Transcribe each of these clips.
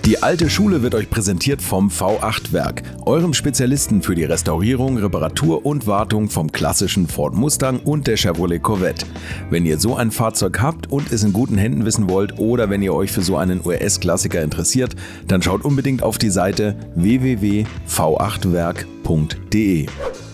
Die alte Schule wird euch präsentiert vom V8-Werk, eurem Spezialisten für die Restaurierung, Reparatur und Wartung vom klassischen Ford Mustang und der Chevrolet Corvette. Wenn ihr so ein Fahrzeug habt und es in guten Händen wissen wollt oder wenn ihr euch für so einen US-Klassiker interessiert, dann schaut unbedingt auf die Seite www.v8werk.de.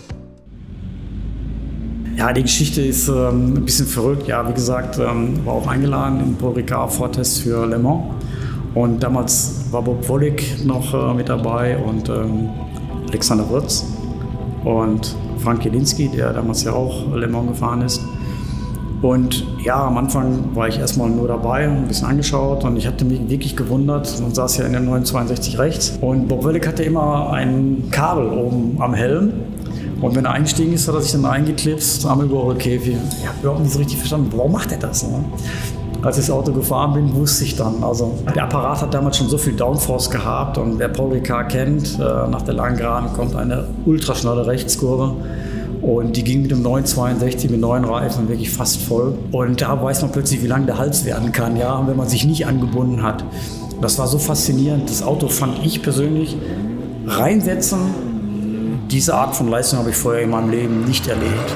Ja, die Geschichte ist ein bisschen verrückt. Ja, wie gesagt, war auch eingeladen im Paul Ricard Vortest für Le Mans. Und damals war Bob Wollek noch mit dabei und Alexander Wirtz und Frank Jelinski, der damals ja auch Le Mans gefahren ist. Und ja, am Anfang war ich erstmal nur dabei, ein bisschen angeschaut und ich hatte mich wirklich gewundert. Man saß ja in der 962 rechts und Bob Wollek hatte immer ein Kabel oben am Helm. Und wenn er eingestiegen ist, hat er sich dann eingeklipst am Überholkäfig. Ich habe überhaupt nicht so richtig verstanden, warum macht er das? Ne? Als ich das Auto gefahren bin, wusste ich dann. Also der Apparat hat damals schon so viel Downforce gehabt und wer Paul Ricard kennt, nach der langen Geraden kommt eine ultraschnelle Rechtskurve. Und die ging mit dem 962 mit neuen Reifen wirklich fast voll. Und da weiß man plötzlich, wie lang der Hals werden kann, ja, wenn man sich nicht angebunden hat. Das war so faszinierend. Das Auto fand ich persönlich reinsetzen. Diese Art von Leistung habe ich vorher in meinem Leben nicht erlebt.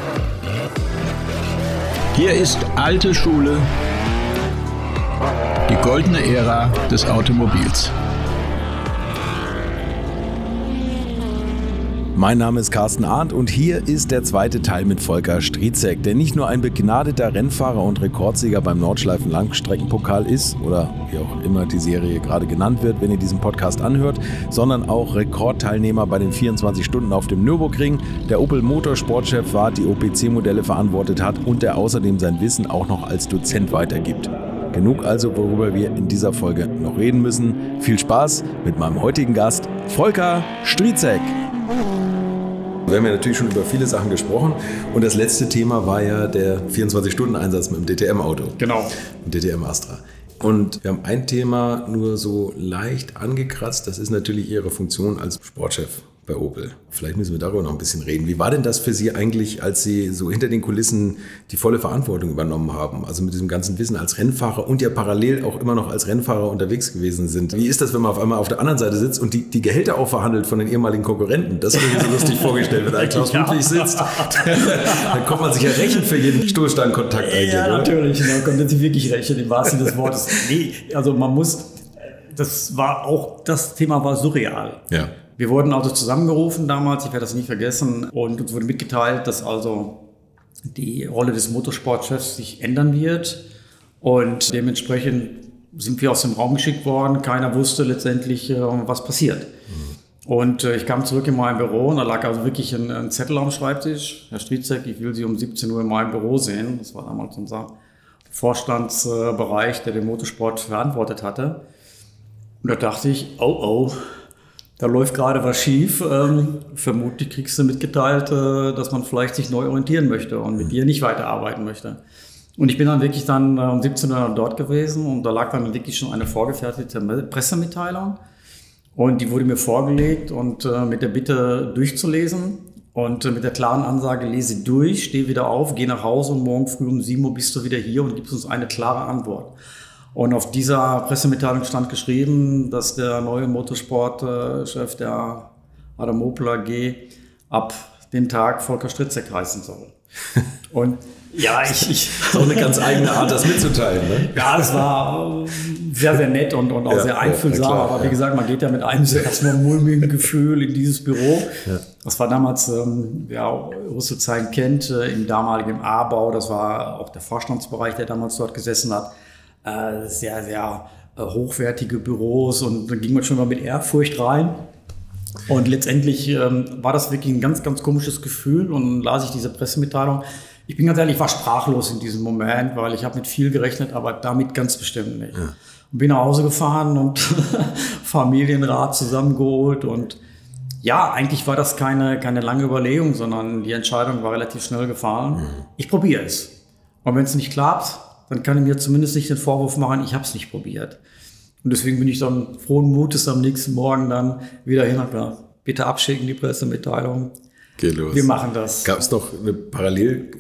Hier ist alte Schule, die goldene Ära des Automobils. Mein Name ist Carsten Arndt und hier ist der zweite Teil mit Volker Striezek, der nicht nur ein begnadeter Rennfahrer und Rekordsieger beim Nordschleifen-Langstreckenpokal ist, oder wie auch immer die Serie gerade genannt wird, wenn ihr diesen Podcast anhört, sondern auch Rekordteilnehmer bei den 24 Stunden auf dem Nürburgring, der Opel Motorsportchef war, die OPC-Modelle verantwortet hat und der außerdem sein Wissen auch noch als Dozent weitergibt. Genug also, worüber wir in dieser Folge noch reden müssen. Viel Spaß mit meinem heutigen Gast, Volker Striezek. Wir haben ja natürlich schon über viele Sachen gesprochen und das letzte Thema war ja der 24-Stunden-Einsatz mit dem DTM-Auto. Genau. Mit DTM Astra. Und wir haben ein Thema nur so leicht angekratzt, das ist natürlich Ihre Funktion als Sportchef bei Opel. Vielleicht müssen wir darüber noch ein bisschen reden. Wie war denn das für Sie eigentlich, als Sie so hinter den Kulissen die volle Verantwortung übernommen haben? Also mit diesem ganzen Wissen als Rennfahrer und ja parallel auch immer noch als Rennfahrer unterwegs gewesen sind. Wie ist das, wenn man auf einmal auf der anderen Seite sitzt und die Gehälter auch verhandelt von den ehemaligen Konkurrenten? Das habe ich mir so lustig vorgestellt, wenn da Klaus Ludwig sitzt. Dann kommt man sich ja rächen für jeden Stoßstangenkontakt eigentlich. Ja, oder? Natürlich. Man konnte sich wirklich rächen, im wahrsten Sinne des Wortes. Nee, also man muss, das Thema war surreal. Ja. Wir wurden also zusammengerufen damals, ich werde das nie vergessen, und uns wurde mitgeteilt, dass also die Rolle des Motorsportchefs sich ändern wird und dementsprechend sind wir aus dem Raum geschickt worden. Keiner wusste letztendlich, was passiert. Und ich kam zurück in mein Büro und da lag also wirklich ein Zettel am Schreibtisch. Herr Striezek, ich will Sie um 17 Uhr in meinem Büro sehen. Das war damals unser Vorstandsbereich, der den Motorsport verantwortet hatte. Und da dachte ich, oh, da läuft gerade was schief. Vermutlich kriegst du mitgeteilt, dass man vielleicht sich neu orientieren möchte und mit dir nicht weiterarbeiten möchte. Und ich bin dann wirklich um 17 Uhr dort gewesen und da lag dann wirklich schon eine vorgefertigte Pressemitteilung. Und die wurde mir vorgelegt und mit der Bitte durchzulesen und mit der klaren Ansage, lese durch, steh wieder auf, geh nach Hause und morgen früh um 7 Uhr bist du wieder hier und gibst uns eine klare Antwort. Und auf dieser Pressemitteilung stand geschrieben, dass der neue Motorsportchef der Adam Opel AG ab dem Tag Volker Striezek heißen soll. Und ja, ich auch eine ganz eigene Art, das mitzuteilen, ne? Ja, es war sehr, sehr nett und auch sehr einfühlsam. Ja, aber wie gesagt, man geht ja mit einem erstmal mulmigen Gefühl in dieses Büro. Ja. Das war damals, wer Rüsselsheim kennt, im damaligen A-Bau. Das war auch der Vorstandsbereich, der damals dort gesessen hat. Sehr, sehr hochwertige Büros und dann ging man schon mal mit Ehrfurcht rein. Und letztendlich war das wirklich ein ganz, ganz komisches Gefühl und las ich diese Pressemitteilung. Ich bin ganz ehrlich, ich war sprachlos in diesem Moment, weil ich habe mit viel gerechnet, aber damit ganz bestimmt nicht. Ja. Und bin nach Hause gefahren und Familienrat zusammengeholt und ja, eigentlich war das keine lange Überlegung, sondern die Entscheidung war relativ schnell gefallen. Mhm. Ich probiere es. Und wenn es nicht klappt, dann kann ich mir zumindest nicht den Vorwurf machen, ich habe es nicht probiert. Und deswegen bin ich dann frohen Mutes am nächsten Morgen dann wieder hin und gesagt, bitte abschicken die Pressemitteilung. Geht los. Wir machen das. Gab es noch eine parallel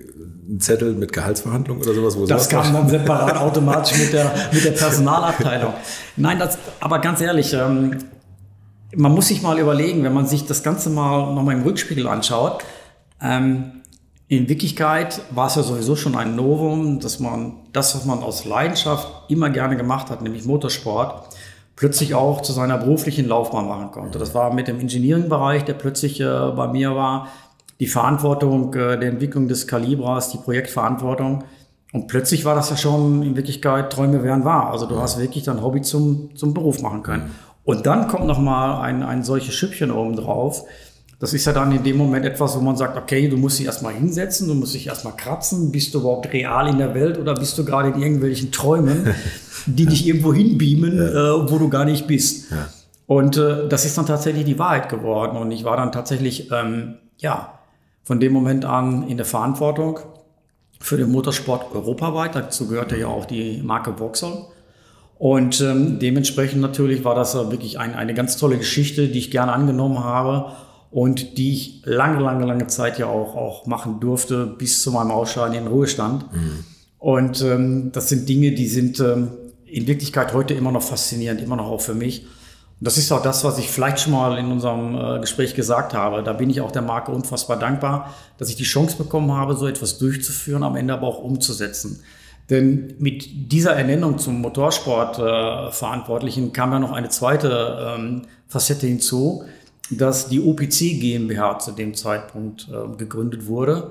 einen Zettel mit Gehaltsverhandlung oder sowas? Das kam dann separat automatisch mit der Personalabteilung. Nein, aber ganz ehrlich, man muss sich mal überlegen, wenn man sich das Ganze mal nochmal im Rückspiegel anschaut, in Wirklichkeit war es ja sowieso schon ein Novum, dass man das, was man aus Leidenschaft immer gerne gemacht hat, nämlich Motorsport, plötzlich auch zu seiner beruflichen Laufbahn machen konnte. Das war mit dem Engineering-Bereich, der plötzlich bei mir war, die Verantwortung der Entwicklung des Calibras, die Projektverantwortung. Und plötzlich war das ja schon in Wirklichkeit Träume wären wahr. Also du hast wirklich dein Hobby zum Beruf machen können. Und dann kommt nochmal ein solches Schüppchen oben drauf. Das ist ja dann in dem Moment etwas, wo man sagt, okay, du musst dich erstmal hinsetzen, du musst dich erstmal kratzen. Bist du überhaupt real in der Welt oder bist du gerade in irgendwelchen Träumen, die dich irgendwo hinbeamen, wo du gar nicht bist? Ja. Und das ist dann tatsächlich die Wahrheit geworden. Und ich war dann tatsächlich, von dem Moment an in der Verantwortung für den Motorsport europaweit. Dazu gehörte ja auch die Marke Vauxhall. Und dementsprechend natürlich war das wirklich eine ganz tolle Geschichte, die ich gerne angenommen habe. Und die ich lange Zeit ja auch machen durfte, bis zu meinem Ausscheiden in den Ruhestand. Und das sind Dinge, die sind in Wirklichkeit heute immer noch faszinierend, immer noch auch für mich. Und das ist auch das, was ich vielleicht schon mal in unserem Gespräch gesagt habe. Da bin ich auch der Marke unfassbar dankbar, dass ich die Chance bekommen habe, so etwas durchzuführen, am Ende aber auch umzusetzen. Denn mit dieser Ernennung zum Motorsport-Verantwortlichen kam ja noch eine zweite Facette hinzu, dass die OPC GmbH zu dem Zeitpunkt gegründet wurde.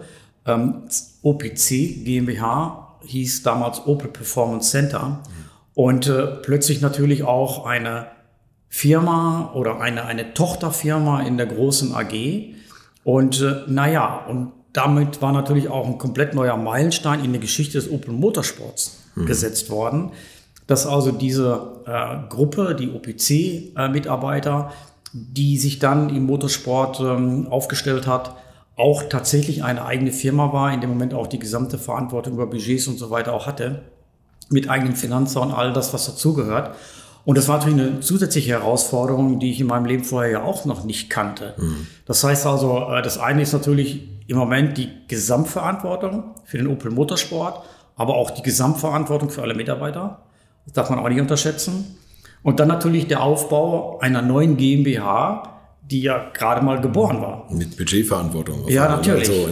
OPC GmbH hieß damals Opel Performance Center und plötzlich natürlich auch eine Firma oder eine Tochterfirma in der großen AG. Und und damit war natürlich auch ein komplett neuer Meilenstein in der Geschichte des Opel Motorsports gesetzt worden, dass also diese Gruppe, die OPC-Mitarbeiter, die sich dann im Motorsport aufgestellt hat, auch tatsächlich eine eigene Firma war, in dem Moment auch die gesamte Verantwortung über Budgets und so weiter auch hatte, mit eigenen Finanzer und all das, was dazugehört. Und das war natürlich eine zusätzliche Herausforderung, die ich in meinem Leben vorher ja auch noch nicht kannte. Das heißt also, das eine ist natürlich im Moment die Gesamtverantwortung für den Opel Motorsport, aber auch die Gesamtverantwortung für alle Mitarbeiter. Das darf man auch nicht unterschätzen. Und dann natürlich der Aufbau einer neuen GmbH, die ja gerade mal geboren war. Mit Budgetverantwortung. Ja, natürlich. Also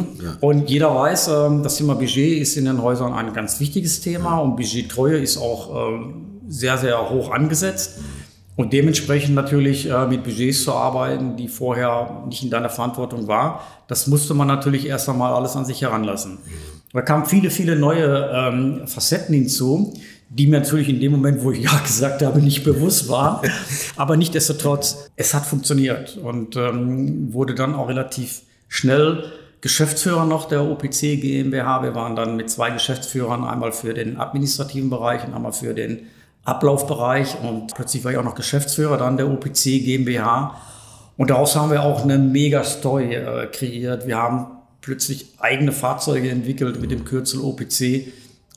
Und jeder weiß, das Thema Budget ist in den Häusern ein ganz wichtiges Thema und Budgettreue ist auch sehr, sehr hoch angesetzt. Und dementsprechend natürlich mit Budgets zu arbeiten, die vorher nicht in deiner Verantwortung war, das musste man natürlich erst einmal alles an sich heranlassen. Da kamen viele neue Facetten hinzu, die mir natürlich in dem Moment, wo ich ja gesagt habe, nicht bewusst waren. Aber nichtsdestotrotz, es hat funktioniert und wurde dann auch relativ schnell Geschäftsführer noch der OPC GmbH. Wir waren dann mit 2 Geschäftsführern, einmal für den administrativen Bereich und einmal für den Ablaufbereich. Und plötzlich war ich auch noch Geschäftsführer dann der OPC GmbH. Und daraus haben wir auch eine Mega-Story kreiert. Wir haben plötzlich eigene Fahrzeuge entwickelt mit dem Kürzel OPC.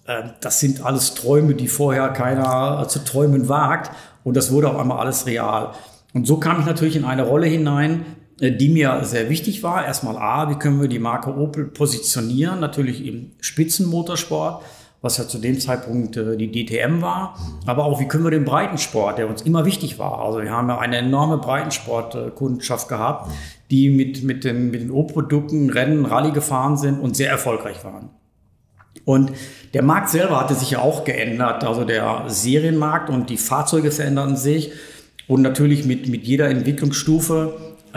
Das sind alles Träume, die vorher keiner zu träumen wagt. Und das wurde auf einmal alles real. Und so kam ich natürlich in eine Rolle hinein, die mir sehr wichtig war. Erstmal wie können wir die Marke Opel positionieren? Natürlich im Spitzenmotorsport, was ja zu dem Zeitpunkt die DTM war. Aber auch, wie können wir den Breitensport, der uns immer wichtig war. Also wir haben ja eine enorme Breitensportkundschaft gehabt, die mit den Opel-Produkten Rennen, Rallye gefahren sind und sehr erfolgreich waren. Und der Markt selber hatte sich ja auch geändert, also der Serienmarkt und die Fahrzeuge veränderten sich. Und natürlich mit jeder Entwicklungsstufe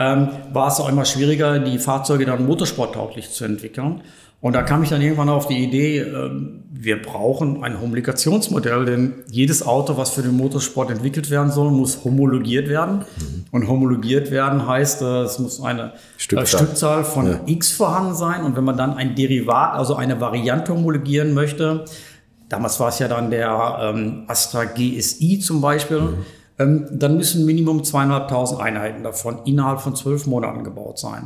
war es auch immer schwieriger, die Fahrzeuge dann motorsporttauglich zu entwickeln. Und da kam ich dann irgendwann auf die Idee, wir brauchen ein Homologationsmodell, denn jedes Auto, was für den Motorsport entwickelt werden soll, muss homologiert werden. Und homologiert werden heißt, es muss eine Stückzahl von X vorhanden sein. Und wenn man dann ein Derivat, also eine Variante homologieren möchte, damals war es ja dann der Astra GSI zum Beispiel, dann müssen Minimum 2.500 Einheiten davon innerhalb von 12 Monaten gebaut sein.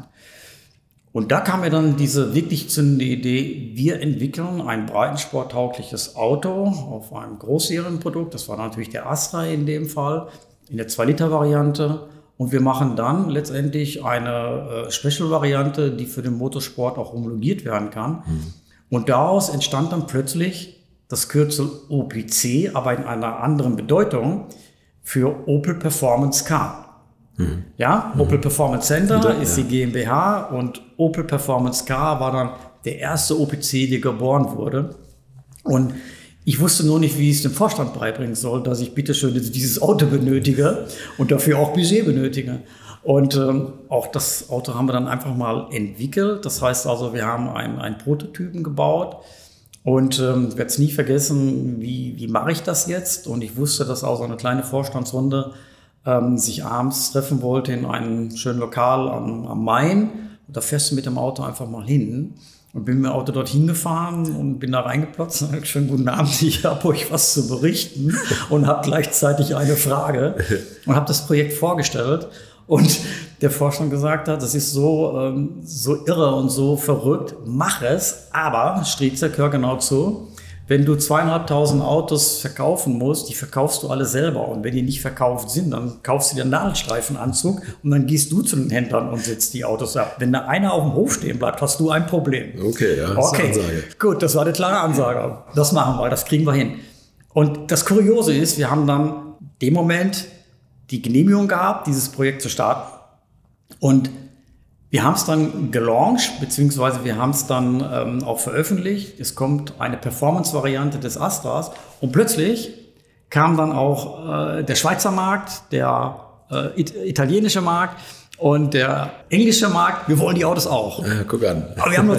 Und da kam mir dann diese wirklich zündende Idee, wir entwickeln ein breitensporttaugliches Auto auf einem Großserienprodukt. Das war natürlich der Astra in dem Fall, in der 2-Liter-Variante. Und wir machen dann letztendlich eine Special-Variante, die für den Motorsport auch homologiert werden kann. Und daraus entstand dann plötzlich das Kürzel OPC, aber in einer anderen Bedeutung, für Opel Performance Car. Ja, Opel Performance Center ist die GmbH und Opel Performance Car war dann der erste OPC, der geboren wurde. Und ich wusste nur nicht, wie ich es dem Vorstand beibringen soll, dass ich bitteschön dieses Auto benötige und dafür auch Budget benötige. Und auch das Auto haben wir dann einfach mal entwickelt. Das heißt also, wir haben einen Prototypen gebaut. Und ich werde es nie vergessen, wie mache ich das jetzt? Und ich wusste, dass auch so eine kleine Vorstandsrunde sich abends treffen wollte in einem schönen Lokal am Main. Und da fährst du mit dem Auto einfach mal hin. Und bin mit dem Auto dorthin gefahren und bin da reingeplotzt und gesagt, schönen guten Abend, ich habe euch was zu berichten und habe gleichzeitig eine Frage und habe das Projekt vorgestellt. Und der Vorstand gesagt hat, das ist so irre und so verrückt, mach es, aber, Strietzek, hör genau zu, wenn du 2.500 Autos verkaufen musst, die verkaufst du alle selber. Und wenn die nicht verkauft sind, dann kaufst du dir einen Nadelstreifenanzug und dann gehst du zu den Händlern und setzt die Autos ab. Wenn da einer auf dem Hof stehen bleibt, hast du ein Problem. Okay, ja, das ist eine Ansage. Gut, das war eine klare Ansage. Das machen wir, das kriegen wir hin. Und das Kuriose ist, wir haben dann in dem Moment die Genehmigung gehabt, dieses Projekt zu starten. Und wir haben es dann gelauncht, beziehungsweise wir haben es dann auch veröffentlicht. Es kommt eine Performance-Variante des Astras und plötzlich kam dann auch der Schweizer Markt, der italienische Markt und der englische Markt. Wir wollen die Autos auch. Ja, guck an. Aber wir haben nur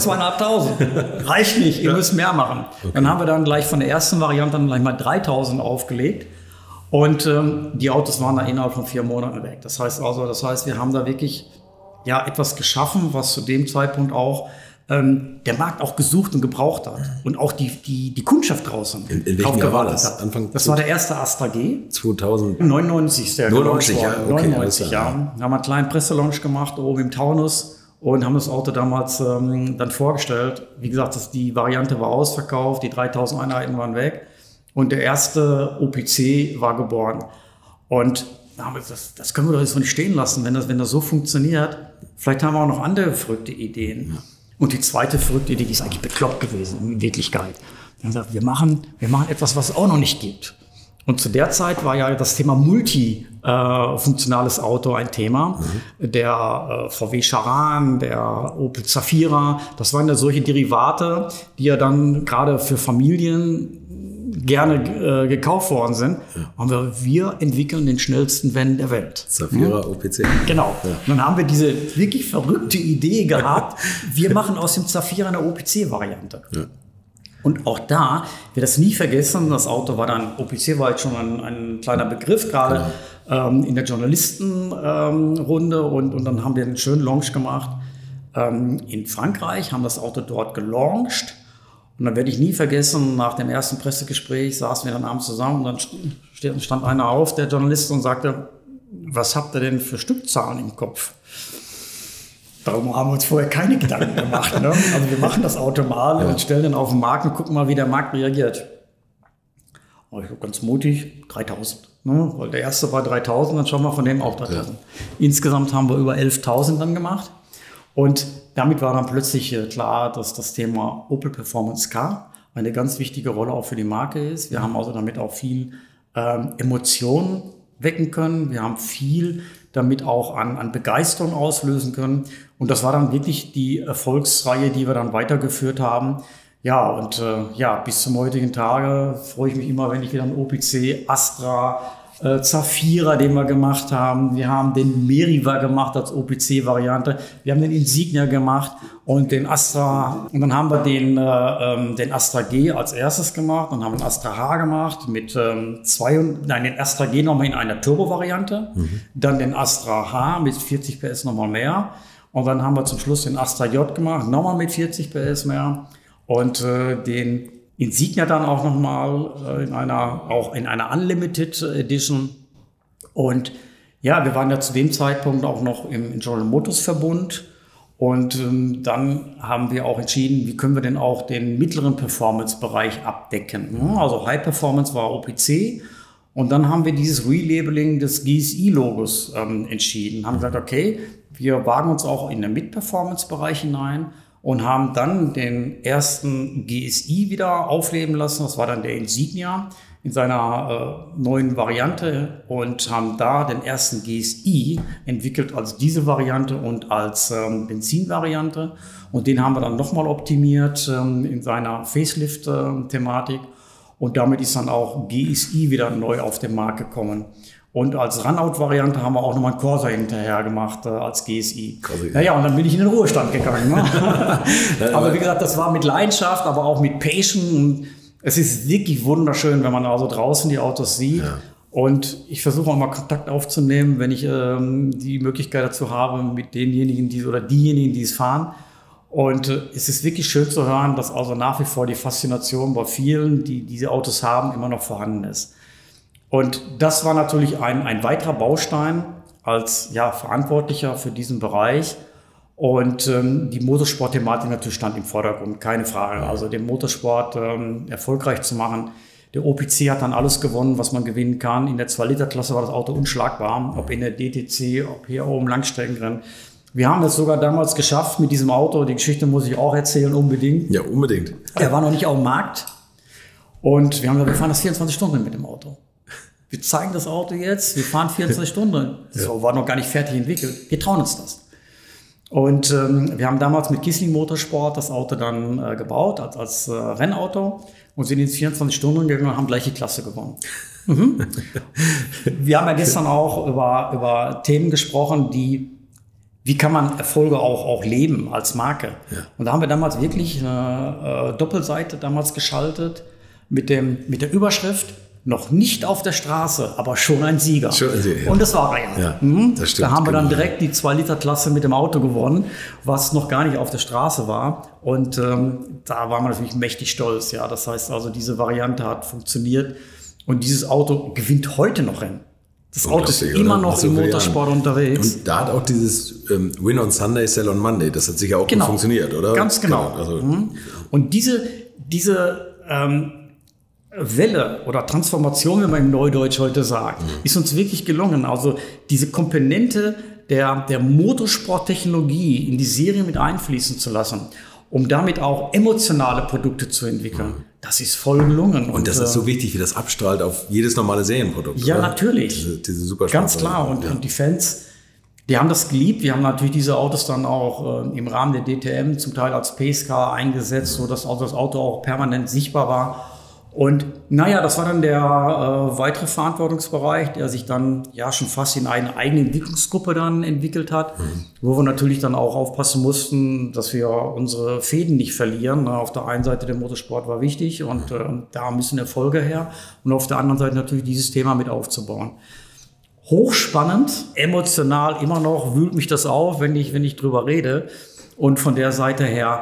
2.500. Reicht nicht, ihr müsst mehr machen. Okay. Dann haben wir dann gleich von der ersten Variante dann gleich mal 3.000 aufgelegt. Und die Autos waren da innerhalb von 4 Monaten weg. Das heißt, wir haben da wirklich etwas geschaffen, was zu dem Zeitpunkt auch der Markt auch gesucht und gebraucht hat. Und auch die Kundschaft draußen in welchem Jahr war das? Das war der erste Astra G. 2099 ist der 99, ja. Okay, 99, ja. Haben wir einen kleinen Presselaunch gemacht oben im Taunus und haben das Auto damals dann vorgestellt. Wie gesagt, die Variante war ausverkauft, die 3.000 Einheiten waren weg. Und der erste OPC war geboren. Und das können wir doch jetzt so nicht stehen lassen, wenn das so funktioniert. Vielleicht haben wir auch noch andere verrückte Ideen. Ja. Und die zweite verrückte Idee, die ist eigentlich bekloppt gewesen, in Wirklichkeit. Wir haben gesagt, wir machen etwas, was es auch noch nicht gibt. Und zu der Zeit war ja das Thema multifunktionales Auto ein Thema. Der VW Charan, der Opel Zafira, das waren ja solche Derivate, die ja dann gerade für Familien gerne gekauft worden sind. Und wir entwickeln den schnellsten Van der Welt. Zafira OPC. Genau. Ja. Und dann haben wir diese wirklich verrückte Idee gehabt, wir machen aus dem Zafira eine OPC-Variante. Ja. Und auch da, wir das nie vergessen, das Auto war dann, OPC war jetzt schon ein kleiner Begriff, gerade in der Journalistenrunde. Und dann haben wir einen schönen Launch gemacht in Frankreich, haben das Auto dort gelauncht. Und dann werde ich nie vergessen, nach dem ersten Pressegespräch saßen wir dann abends zusammen und dann stand einer auf, der Journalist, und sagte, was habt ihr denn für Stückzahlen im Kopf? Darum haben wir uns vorher keine Gedanken gemacht. Ne? Also wir machen das Auto mal und stellen den auf den Markt und gucken mal, wie der Markt reagiert. Und ich war ganz mutig, 3.000. Ne? Weil der erste war 3.000, dann schauen wir von dem auch 3.000. Ja. Insgesamt haben wir über 11.000 dann gemacht. Und damit war dann plötzlich klar, dass das Thema Opel Performance Car eine ganz wichtige Rolle auch für die Marke ist. Wir haben also damit auch viel Emotionen wecken können. Wir haben viel damit auch an Begeisterung auslösen können. Und das war dann wirklich die Erfolgsreihe, die wir dann weitergeführt haben. Ja, und bis zum heutigen Tage freue ich mich immer, wenn ich wieder einen OPC, Astra, Zafira, den wir gemacht haben. Wir haben den Meriva gemacht als OPC-Variante. Wir haben den Insignia gemacht und den Astra. Und dann haben wir den Astra G als erstes gemacht. Dann haben wir den Astra H gemacht mit den Astra G nochmal in einer Turbo-Variante. Dann den Astra H mit 40 PS nochmal mehr. Und dann haben wir zum Schluss den Astra J gemacht, nochmal mit 40 PS mehr. Und den Insignia dann auch nochmal in einer Unlimited Edition. Und ja, wir waren ja zu dem Zeitpunkt auch noch im General Motors Verbund. Und dann haben wir auch entschieden, wie können wir denn auch den mittleren Performance-Bereich abdecken. Also High Performance war OPC. Und dann haben wir dieses Relabeling des GSI-Logos entschieden. Haben gesagt, okay, wir wagen uns auch in den Mid-Performance-Bereich hinein. und haben dann den ersten GSI wieder aufleben lassen. Das war dann der Insignia in seiner neuen Variante und haben da den ersten GSI entwickelt als Dieselvariante und als Benzinvariante. Und den haben wir dann nochmal optimiert in seiner Facelift-Thematik. Und damit ist dann auch GSI wieder neu auf den Markt gekommen. Und als Runout-Variante haben wir auch nochmal einen Corsa hinterher gemacht als GSI. Naja, und dann bin ich in den Ruhestand gegangen. Ne? Aber wie gesagt, das war mit Leidenschaft, aber auch mit Passion. Und es ist wirklich wunderschön, wenn man also draußen die Autos sieht. Ja. Und ich versuche auch mal Kontakt aufzunehmen, wenn ich die Möglichkeit dazu habe, mit denjenigen, diejenigen, die es fahren. Und es ist wirklich schön zu hören, dass also nach wie vor die Faszination bei vielen, die diese Autos haben, immer noch vorhanden ist. Und das war natürlich ein weiterer Baustein als Verantwortlicher für diesen Bereich. Und die Motorsport-Thematik natürlich stand im Vordergrund, keine Frage. Also den Motorsport erfolgreich zu machen. Der OPC hat dann alles gewonnen, was man gewinnen kann. In der 2-Liter-Klasse war das Auto unschlagbar, ob in der DTC, ob hier oben Langstreckenrennen. Wir haben es sogar damals geschafft mit diesem Auto. Die Geschichte muss ich auch erzählen, unbedingt. Ja, unbedingt. Er war noch nicht auf dem Markt. Und wir haben gesagt, wir fahren das 24 Stunden mit dem Auto. Wir zeigen das Auto jetzt, wir fahren 24 Stunden. Das war noch gar nicht fertig entwickelt. Wir trauen uns das. Und wir haben damals mit Kissling Motorsport das Auto dann gebaut als Rennauto und sind ins 24 Stunden gegangen und haben gleich die Klasse gewonnen. Wir haben ja gestern auch über Themen gesprochen, wie kann man Erfolge auch leben als Marke. Ja. Und da haben wir damals wirklich eine Doppelseite geschaltet mit der Überschrift: Noch nicht auf der Straße, aber schon ein Sieger. Ja. Und das war er. Ja, das stimmt, da haben wir dann direkt die 2-Liter-Klasse mit dem Auto gewonnen, was noch gar nicht auf der Straße war. Und da waren wir natürlich mächtig stolz. Ja, das heißt also, diese Variante hat funktioniert. Und dieses Auto gewinnt heute noch Rennen. Das Auto ist immer noch im Motorsport unterwegs. Und da hat auch dieses Win on Sunday, Sell on Monday, das hat sicher auch gut funktioniert, oder? Ganz genau. Also, Und diese Welle oder Transformation, wenn man im Neudeutsch heute sagt, ist uns wirklich gelungen. Also diese Komponente der Motorsporttechnologie in die Serie mit einfließen zu lassen, um damit auch emotionale Produkte zu entwickeln. Das ist voll gelungen. Und das ist so wichtig, wie das abstrahlt auf jedes normale Serienprodukt. Ja, oder? Natürlich. Diese super Ganz klar. Und die Fans, die haben das geliebt. Wir haben natürlich diese Autos dann auch im Rahmen der DTM zum Teil als Pacecar eingesetzt, sodass auch das Auto auch permanent sichtbar war. Und das war dann der weitere Verantwortungsbereich, der sich dann schon fast in eine eigene Entwicklungsgruppe dann entwickelt hat, wo wir natürlich dann auch aufpassen mussten, dass wir unsere Fäden nicht verlieren. Auf der einen Seite der Motorsport war wichtig und da müssen Erfolge her, und auf der anderen Seite natürlich dieses Thema mit aufzubauen. Hochspannend, emotional immer noch, wühlt mich das auf, wenn ich drüber rede, und von der Seite her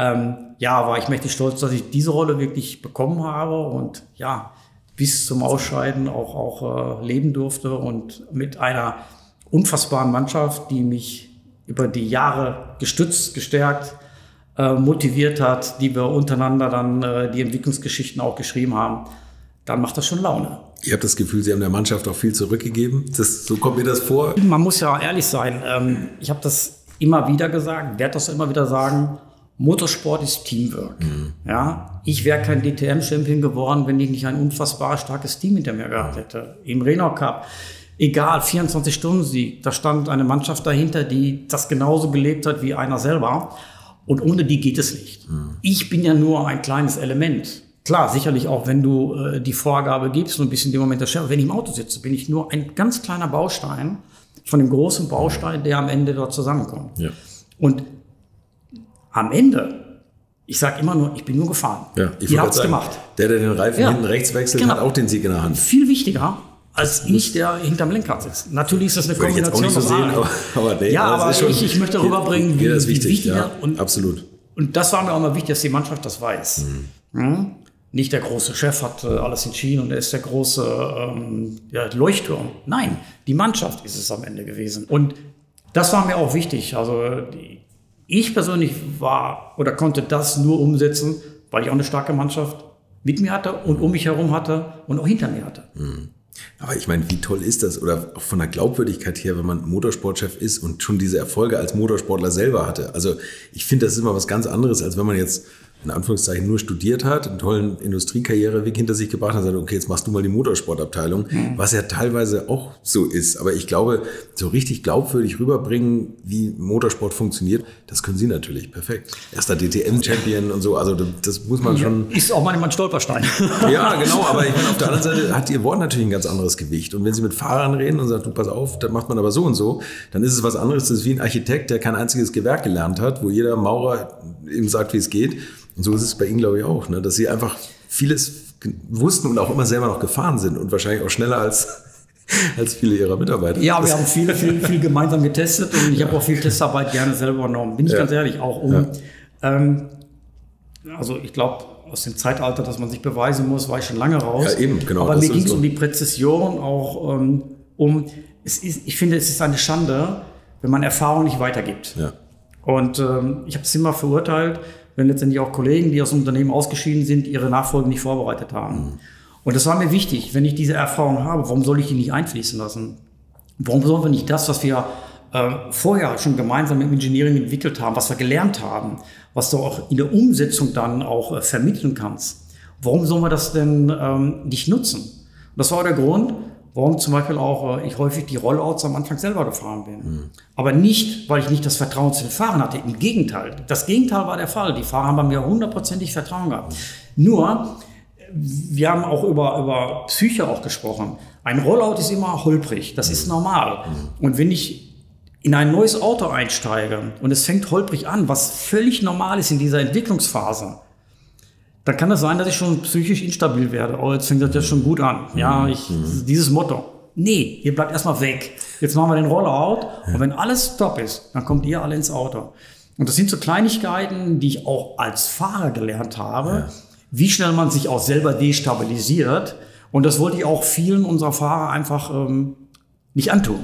war ich mächtig stolz, dass ich diese Rolle wirklich bekommen habe und bis zum Ausscheiden auch leben durfte, und mit einer unfassbaren Mannschaft, die mich über die Jahre gestützt, gestärkt, motiviert hat, die wir untereinander dann die Entwicklungsgeschichten auch geschrieben haben. Dann macht das schon Laune. Ihr habt das Gefühl, Sie haben der Mannschaft auch viel zurückgegeben? So kommt mir das vor? Man muss ja ehrlich sein. Ich habe das immer wieder gesagt, werde das immer wieder sagen. Motorsport ist Teamwork. Ja, ich wäre kein DTM-Champion geworden, wenn ich nicht ein unfassbar starkes Team hinter mir gehabt hätte. Im Renault Cup, egal, 24-Stunden-Sieg, da stand eine Mannschaft dahinter, die das genauso gelebt hat wie einer selber. Und ohne die geht es nicht. Ich bin ja nur ein kleines Element. Klar, sicherlich auch, wenn du die Vorgabe gibst und ein bisschen in dem Moment der Chef, wenn ich im Auto sitze, bin ich nur ein ganz kleiner Baustein von dem großen Baustein, der am Ende dort zusammenkommt. Ja. Und am Ende, ich sage immer nur, ich bin nur gefahren. Ja, ihr habt es gemacht. Der den Reifen hinten rechts wechselt, hat auch den Sieg in der Hand. Viel wichtiger als ich, der hinterm Lenkrad sitzt. Natürlich ist das eine Kombination. Ich jetzt auch nicht so sehen, aber ich möchte rüberbringen, wie wichtig. Ja, absolut. Und das war mir auch mal wichtig, dass die Mannschaft das weiß. Nicht der große Chef hat alles entschieden und er ist der große Leuchtturm. Nein, die Mannschaft ist es am Ende gewesen. Und das war mir auch wichtig. Also ich persönlich konnte das nur umsetzen, weil ich auch eine starke Mannschaft mit mir hatte und um mich herum hatte und auch hinter mir hatte. Aber ich meine, wie toll ist das? Oder auch von der Glaubwürdigkeit her, wenn man Motorsportchef ist und schon diese Erfolge als Motorsportler selber hatte. Also ich finde, das ist immer was ganz anderes, als wenn man jetzt in Anführungszeichen nur studiert hat, einen tollen Industriekarriereweg hinter sich gebracht hat und sagt, okay, jetzt machst du mal die Motorsportabteilung, was ja teilweise auch so ist. Aber ich glaube, so richtig glaubwürdig rüberbringen, wie Motorsport funktioniert, das können Sie natürlich perfekt. Erster DTM-Champion und so, also das muss man schon... Ist auch manchmal ein Stolperstein. Ja, genau, aber ich meine, auf der anderen Seite hat Ihr Wort natürlich ein ganz anderes Gewicht. Und wenn Sie mit Fahrern reden und sagen, du pass auf, das macht man aber so und so, dann ist es was anderes. Das ist wie ein Architekt, der kein einziges Gewerk gelernt hat, wo jeder Maurer ihm sagt, wie es geht. Und so ist es bei Ihnen, glaube ich, auch, ne? Dass Sie einfach vieles wussten und auch immer selber noch gefahren sind und wahrscheinlich auch schneller als viele Ihrer Mitarbeiter. Ja, wir haben viel gemeinsam getestet und ich habe auch viel Testarbeit gerne selber übernommen. Bin ich ganz ehrlich, auch also ich glaube, aus dem Zeitalter, dass man sich beweisen muss, war ich schon lange raus. Ja, eben, genau. Aber mir ging es um die Präzision, auch ich finde, es ist eine Schande, wenn man Erfahrung nicht weitergibt. Ja. Und ich habe es immer verurteilt, wenn letztendlich auch Kollegen, die aus dem Unternehmen ausgeschieden sind, ihre Nachfolgen nicht vorbereitet haben. Und das war mir wichtig, wenn ich diese Erfahrung habe, warum soll ich die nicht einfließen lassen? Warum sollen wir nicht das, was wir vorher schon gemeinsam mit dem Engineering entwickelt haben, was wir gelernt haben, was du auch in der Umsetzung dann auch vermitteln kannst, warum sollen wir das denn nicht nutzen? Und das war der Grund, warum zum Beispiel auch ich häufig die Rollouts am Anfang selber gefahren bin. Aber nicht, weil ich nicht das Vertrauen zu den Fahrern hatte. Im Gegenteil. Das Gegenteil war der Fall. Die Fahrer haben bei mir 100%ig Vertrauen gehabt. Nur, wir haben auch über Psyche auch gesprochen. Ein Rollout ist immer holprig. Das ist normal. Und wenn ich in ein neues Auto einsteige und es fängt holprig an, was völlig normal ist in dieser Entwicklungsphase, dann kann es sein, dass ich schon psychisch instabil werde. Oh, jetzt fängt das ja schon gut an. Ja, dieses Motto. Nee, ihr bleibt erstmal weg. Jetzt machen wir den Rollout. Und wenn alles top ist, dann kommt ihr alle ins Auto. Und das sind so Kleinigkeiten, die ich auch als Fahrer gelernt habe, wie schnell man sich auch selber destabilisiert. Und das wollte ich auch vielen unserer Fahrer einfach nicht antun.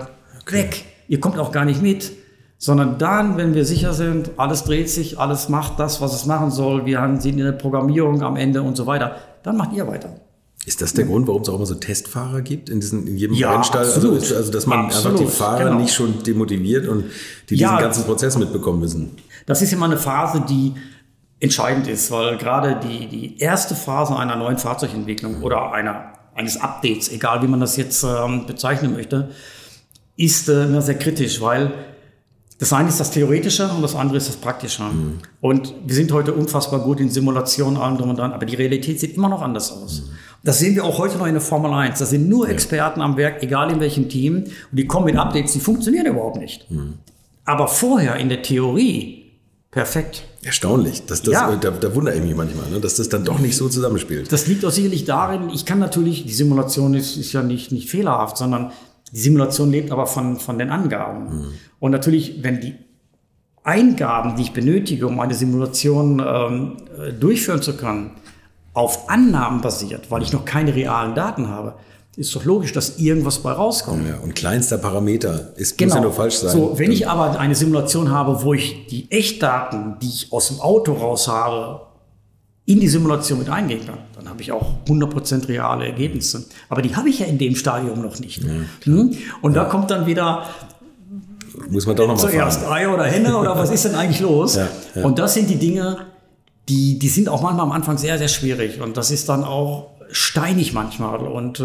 Weg. Ihr kommt auch gar nicht mit. Sondern dann, wenn wir sicher sind, alles dreht sich, alles macht das, was es machen soll, wir sind in der Programmierung am Ende und so weiter, dann macht ihr weiter. Ist das der Grund, warum es auch immer so Testfahrer gibt in jedem Ja, Rennstall? absolut. Also dass man einfach die Fahrer nicht schon demotiviert und die diesen ganzen Prozess mitbekommen müssen? Das ist immer eine Phase, die entscheidend ist, weil gerade die erste Phase einer neuen Fahrzeugentwicklung oder eines Updates, egal wie man das jetzt bezeichnen möchte, ist immer sehr kritisch, weil das eine ist das Theoretische und das andere ist das Praktische. Und wir sind heute unfassbar gut in Simulationen, allem drum und dran, aber die Realität sieht immer noch anders aus. Das sehen wir auch heute noch in der Formel 1. Da sind nur Experten am Werk, egal in welchem Team. Und die kommen mit Updates, die funktionieren überhaupt nicht. Aber vorher in der Theorie perfekt. Erstaunlich. Da wundere ich mich manchmal, ne, dass das dann doch nicht so zusammenspielt. Das liegt auch sicherlich darin, ich kann natürlich, die Simulation ist ja nicht fehlerhaft, sondern die Simulation lebt aber von den Angaben. Und natürlich, wenn die Eingaben, die ich benötige, um eine Simulation durchführen zu können, auf Annahmen basiert, weil ich noch keine realen Daten habe, ist doch logisch, dass irgendwas bei rauskommt. Ja, und kleinster Parameter muss ja nur falsch sein. So, wenn ich aber eine Simulation habe, wo ich die Echtdaten, die ich aus dem Auto raus habe, in die Simulation mit eingehen kann, dann habe ich auch 100% reale Ergebnisse. Aber die habe ich ja in dem Stadium noch nicht. Und da kommt dann wieder, muss man doch noch mal zuerst Ei oder Henne oder was ist denn eigentlich los? Und das sind die Dinge, die sind auch manchmal am Anfang sehr, sehr schwierig. Und das ist dann auch steinig manchmal und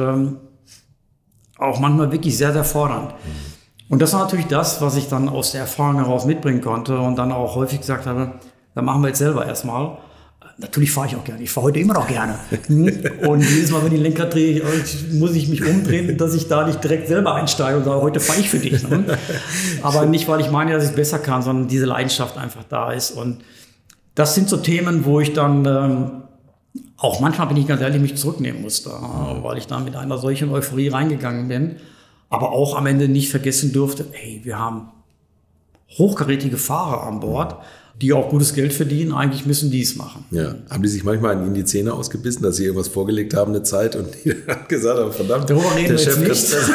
auch manchmal wirklich sehr, sehr fordernd. Und das war natürlich das, was ich dann aus der Erfahrung heraus mitbringen konnte und dann auch häufig gesagt habe, dann machen wir jetzt selber erstmal. Natürlich fahre ich auch gerne. Ich fahre heute immer noch gerne. Und jedes Mal, wenn ich den Lenker drehe, muss ich mich umdrehen, dass ich da nicht direkt selber einsteige und sage, heute fahre ich für dich. Ne? Aber nicht, weil ich meine, dass ich es besser kann, sondern diese Leidenschaft einfach da ist. Und das sind so Themen, wo ich dann auch manchmal, bin ich ganz ehrlich, mich zurücknehmen musste, weil ich da mit einer solchen Euphorie reingegangen bin. Aber auch am Ende nicht vergessen durfte, hey, wir haben hochkarätige Fahrer an Bord, die auch gutes Geld verdienen, eigentlich müssen die es machen. Ja. Haben die sich manchmal in die Zähne ausgebissen, dass sie irgendwas vorgelegt haben, eine Zeit, und die haben gesagt haben, verdammt, darüber reden der wir Chef jetzt nicht.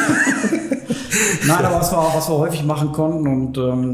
Nein, aber was wir häufig machen konnten, und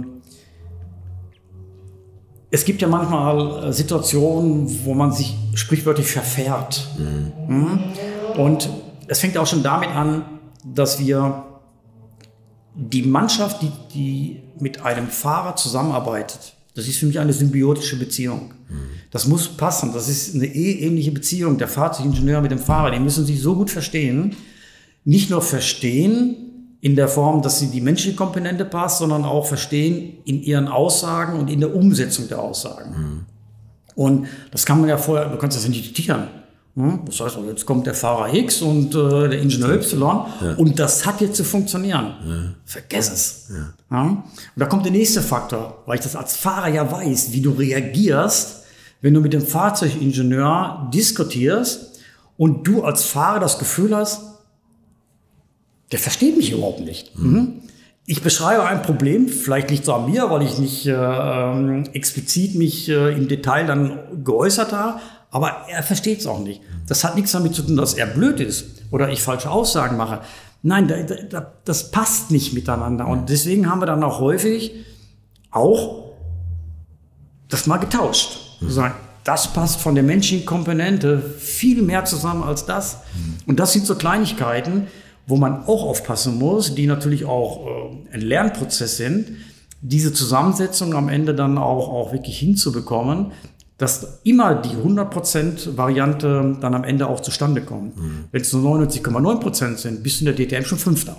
es gibt ja manchmal Situationen, wo man sich sprichwörtlich verfährt. Und es fängt auch schon damit an, dass wir die Mannschaft, die mit einem Fahrer zusammenarbeitet, das ist für mich eine symbiotische Beziehung. Das muss passen. Das ist eine ähnliche Beziehung. Der Fahrzeugingenieur mit dem Fahrer, die müssen sich so gut verstehen. Nicht nur verstehen in der Form, dass sie die menschliche Komponente passt, sondern auch verstehen in ihren Aussagen und in der Umsetzung der Aussagen. Und das kann man ja vorher, du kannst das ja nicht diktieren. Das heißt, jetzt kommt der Fahrer X und der Ingenieur Y und das hat jetzt zu funktionieren. Vergiss es. Und da kommt der nächste Faktor, weil ich das als Fahrer ja weiß, wie du reagierst, wenn du mit dem Fahrzeugingenieur diskutierst und du als Fahrer das Gefühl hast, der versteht mich überhaupt nicht. Ich beschreibe ein Problem, vielleicht nicht so an mir, weil ich nicht explizit mich im Detail dann geäußert habe, aber er versteht es auch nicht. Das hat nichts damit zu tun, dass er blöd ist oder ich falsche Aussagen mache. Nein, das passt nicht miteinander. Und deswegen haben wir dann auch häufig das mal getauscht. Sagen, das passt von der menschlichen Komponente viel mehr zusammen als das. Und das sind so Kleinigkeiten, wo man auch aufpassen muss, die natürlich auch ein Lernprozess sind, diese Zusammensetzung am Ende dann auch wirklich hinzubekommen, dass immer die 100% Variante dann am Ende auch zustande kommt. Wenn es nur 99,9% sind, bist du in der DTM schon Fünfter.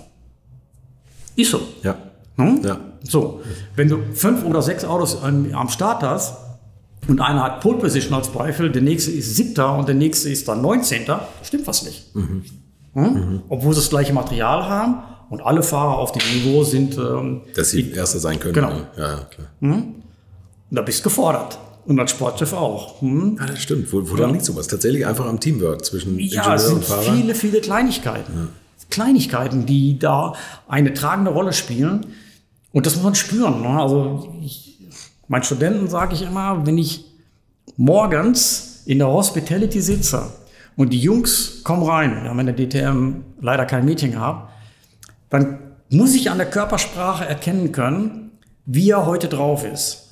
Ist so. Ja. So, wenn du 5 oder 6 Autos am Start hast und einer hat Pole Position als Beispiel, der nächste ist 7. und der nächste ist dann 19., stimmt was nicht. Obwohl sie das gleiche Material haben und alle Fahrer auf dem Niveau sind. Dass sie Erster sein können. Genau. Ja, klar. Und da bist du gefordert. Und als Sportchef auch. Ja, das stimmt. Woran liegt sowas? Tatsächlich einfach am Teamwork zwischen Ingenieur und Fahrer? Ja, es sind viele, viele Kleinigkeiten. Kleinigkeiten, die da eine tragende Rolle spielen. Und das muss man spüren. Ne? Also meinen Studenten sage ich immer, wenn ich morgens in der Hospitality sitze und die Jungs kommen rein, wir haben in der DTM leider kein Meeting gehabt, dann muss ich an der Körpersprache erkennen können, wie er heute drauf ist.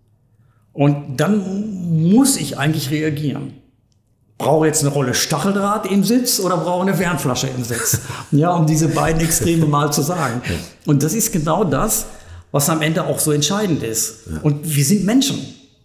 Und dann muss ich eigentlich reagieren. Brauche jetzt eine Rolle Stacheldraht im Sitz oder brauche eine Wärmflasche im Sitz? Ja, um diese beiden Extreme mal zu sagen. Und das ist genau das, was am Ende auch so entscheidend ist. Und wir sind Menschen.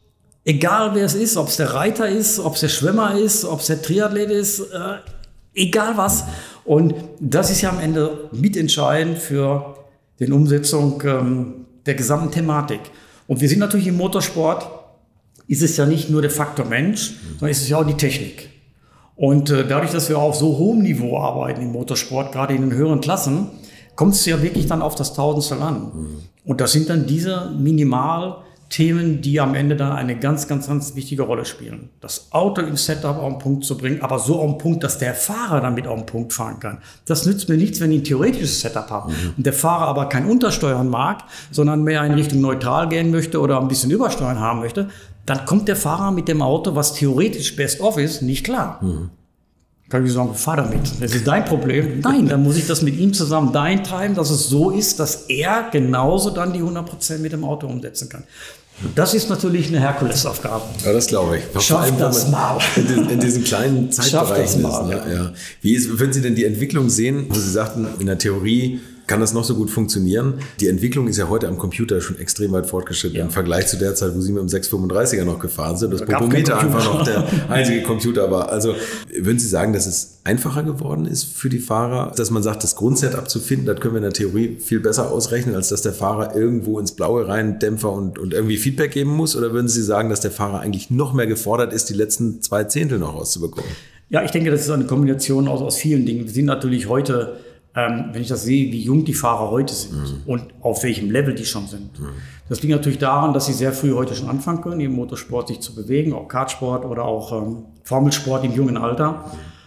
Egal wer es ist, ob es der Reiter ist, ob es der Schwimmer ist, ob es der Triathlet ist, egal was. Und das ist ja am Ende mitentscheidend für die Umsetzung der gesamten Thematik. Und wir sind natürlich im Motorsport, ist es ja nicht nur der Faktor Mensch, sondern ist es ja auch die Technik. Und dadurch, dass wir auf so hohem Niveau arbeiten im Motorsport, gerade in den höheren Klassen, kommt es ja wirklich dann auf das Tausendstel an. Und das sind dann diese Minimalthemen, die am Ende dann eine ganz, ganz, ganz wichtige Rolle spielen. Das Auto im Setup auf den Punkt zu bringen, aber so auf den Punkt, dass der Fahrer damit auf den Punkt fahren kann. Das nützt mir nichts, wenn ich ein theoretisches Setup habe und der Fahrer aber kein Untersteuern mag, sondern mehr in Richtung neutral gehen möchte oder ein bisschen Übersteuern haben möchte, dann kommt der Fahrer mit dem Auto, was theoretisch best-of ist, nicht klar. Kann ich sagen, fahr damit, das ist dein Problem. Nein, dann muss ich das mit ihm zusammen dahin treiben, dass es so ist, dass er genauso dann die 100% mit dem Auto umsetzen kann. Das ist natürlich eine Herkulesaufgabe. Ja, das glaube ich. Schafft das mal. In diesen kleinen Zeitbereichen ist. Ne? Ja. Wie würden Sie denn die Entwicklung sehen? Also Sie sagten, in der Theorie kann das noch so gut funktionieren. Die Entwicklung ist ja heute am Computer schon extrem weit fortgeschritten im Vergleich zu der Zeit, wo Sie mit dem 635er noch gefahren sind. Das Popometer einfach noch der einzige Computer war. Also würden Sie sagen, dass es einfacher geworden ist für die Fahrer, dass man sagt, das Grundsetup zu finden, das können wir in der Theorie viel besser ausrechnen, als dass der Fahrer irgendwo ins Blaue rein Dämpfer und irgendwie Feedback geben muss? Oder würden Sie sagen, dass der Fahrer eigentlich noch mehr gefordert ist, die letzten 2 Zehntel noch rauszubekommen? Ja, ich denke, das ist eine Kombination aus vielen Dingen. Wir sind natürlich heute, wenn ich das sehe, wie jung die Fahrer heute sind und auf welchem Level die schon sind. Das liegt natürlich daran, dass sie sehr früh heute schon anfangen können, im Motorsport sich zu bewegen, auch Kartsport oder auch Formelsport im jungen Alter.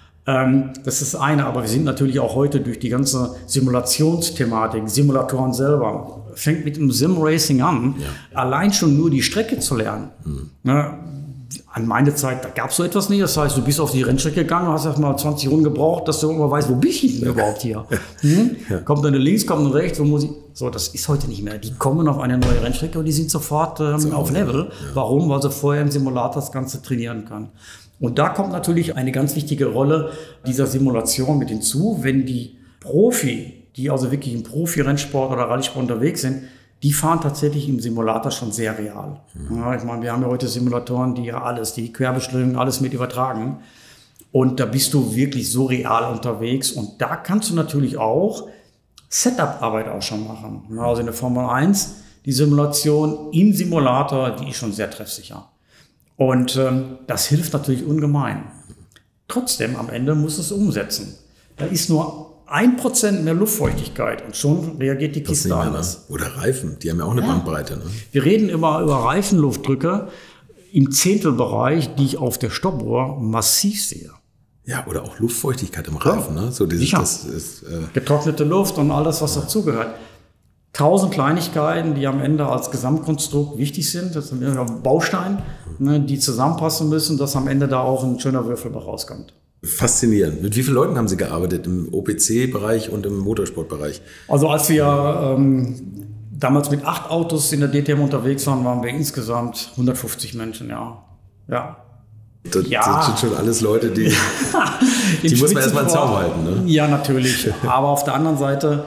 Das ist eine, aber wir sind natürlich auch heute durch die ganze Simulationsthematik, Simulatoren selber, fängt mit dem Sim-Racing an, allein schon nur die Strecke zu lernen. Ne? An meine Zeit, da gab es so etwas nicht. Das heißt, du bist auf die Rennstrecke gegangen, hast erst mal 20 Runden gebraucht, dass du immer weißt, wo bin ich denn überhaupt hier? Kommt eine links, kommt eine rechts, wo muss ich? So, das ist heute nicht mehr. Die kommen auf eine neue Rennstrecke und die sind sofort auf Level. Warum? Weil sie vorher im Simulator das Ganze trainieren können. Und da kommt natürlich eine ganz wichtige Rolle dieser Simulation mit hinzu, wenn die Profi, die also wirklich im Profi-Rennsport oder Rallye-Sport unterwegs sind, die fahren tatsächlich im Simulator schon sehr real. Ja, ich meine, wir haben ja heute Simulatoren, die ja alles, die Querbeschleunigung, alles mit übertragen. Und da bist du wirklich so real unterwegs. Und da kannst du natürlich auch Setup-Arbeit auch schon machen. Ja, also in der Formel 1, die Simulation im Simulator, die ist schon sehr treffsicher. Und das hilft natürlich ungemein. Trotzdem, am Ende muss es umsetzen. Da ist nur 1% mehr Luftfeuchtigkeit und schon reagiert die Kiste anders. Oder Reifen, die haben ja auch eine Bandbreite. Ne? Wir reden immer über Reifenluftdrücke im Zehntelbereich, die ich auf der Stoppuhr massiv sehe. Ja, oder auch Luftfeuchtigkeit im Reifen. Ne? So dieses, das ist, getrocknete Luft und alles, was dazugehört. 1000 Kleinigkeiten, die am Ende als Gesamtkonstrukt wichtig sind. Das sind ein Baustein, ne, die zusammenpassen müssen, dass am Ende da auch ein schöner Würfel rauskommt. Faszinierend. Mit wie vielen Leuten haben Sie gearbeitet im OPC-Bereich und im Motorsportbereich? Also als wir damals mit 8 Autos in der DTM unterwegs waren, waren wir insgesamt 150 Menschen, ja. Das sind schon alles Leute, die muss man erstmal im Zaum halten. Ne? Ja, natürlich. Aber auf der anderen Seite,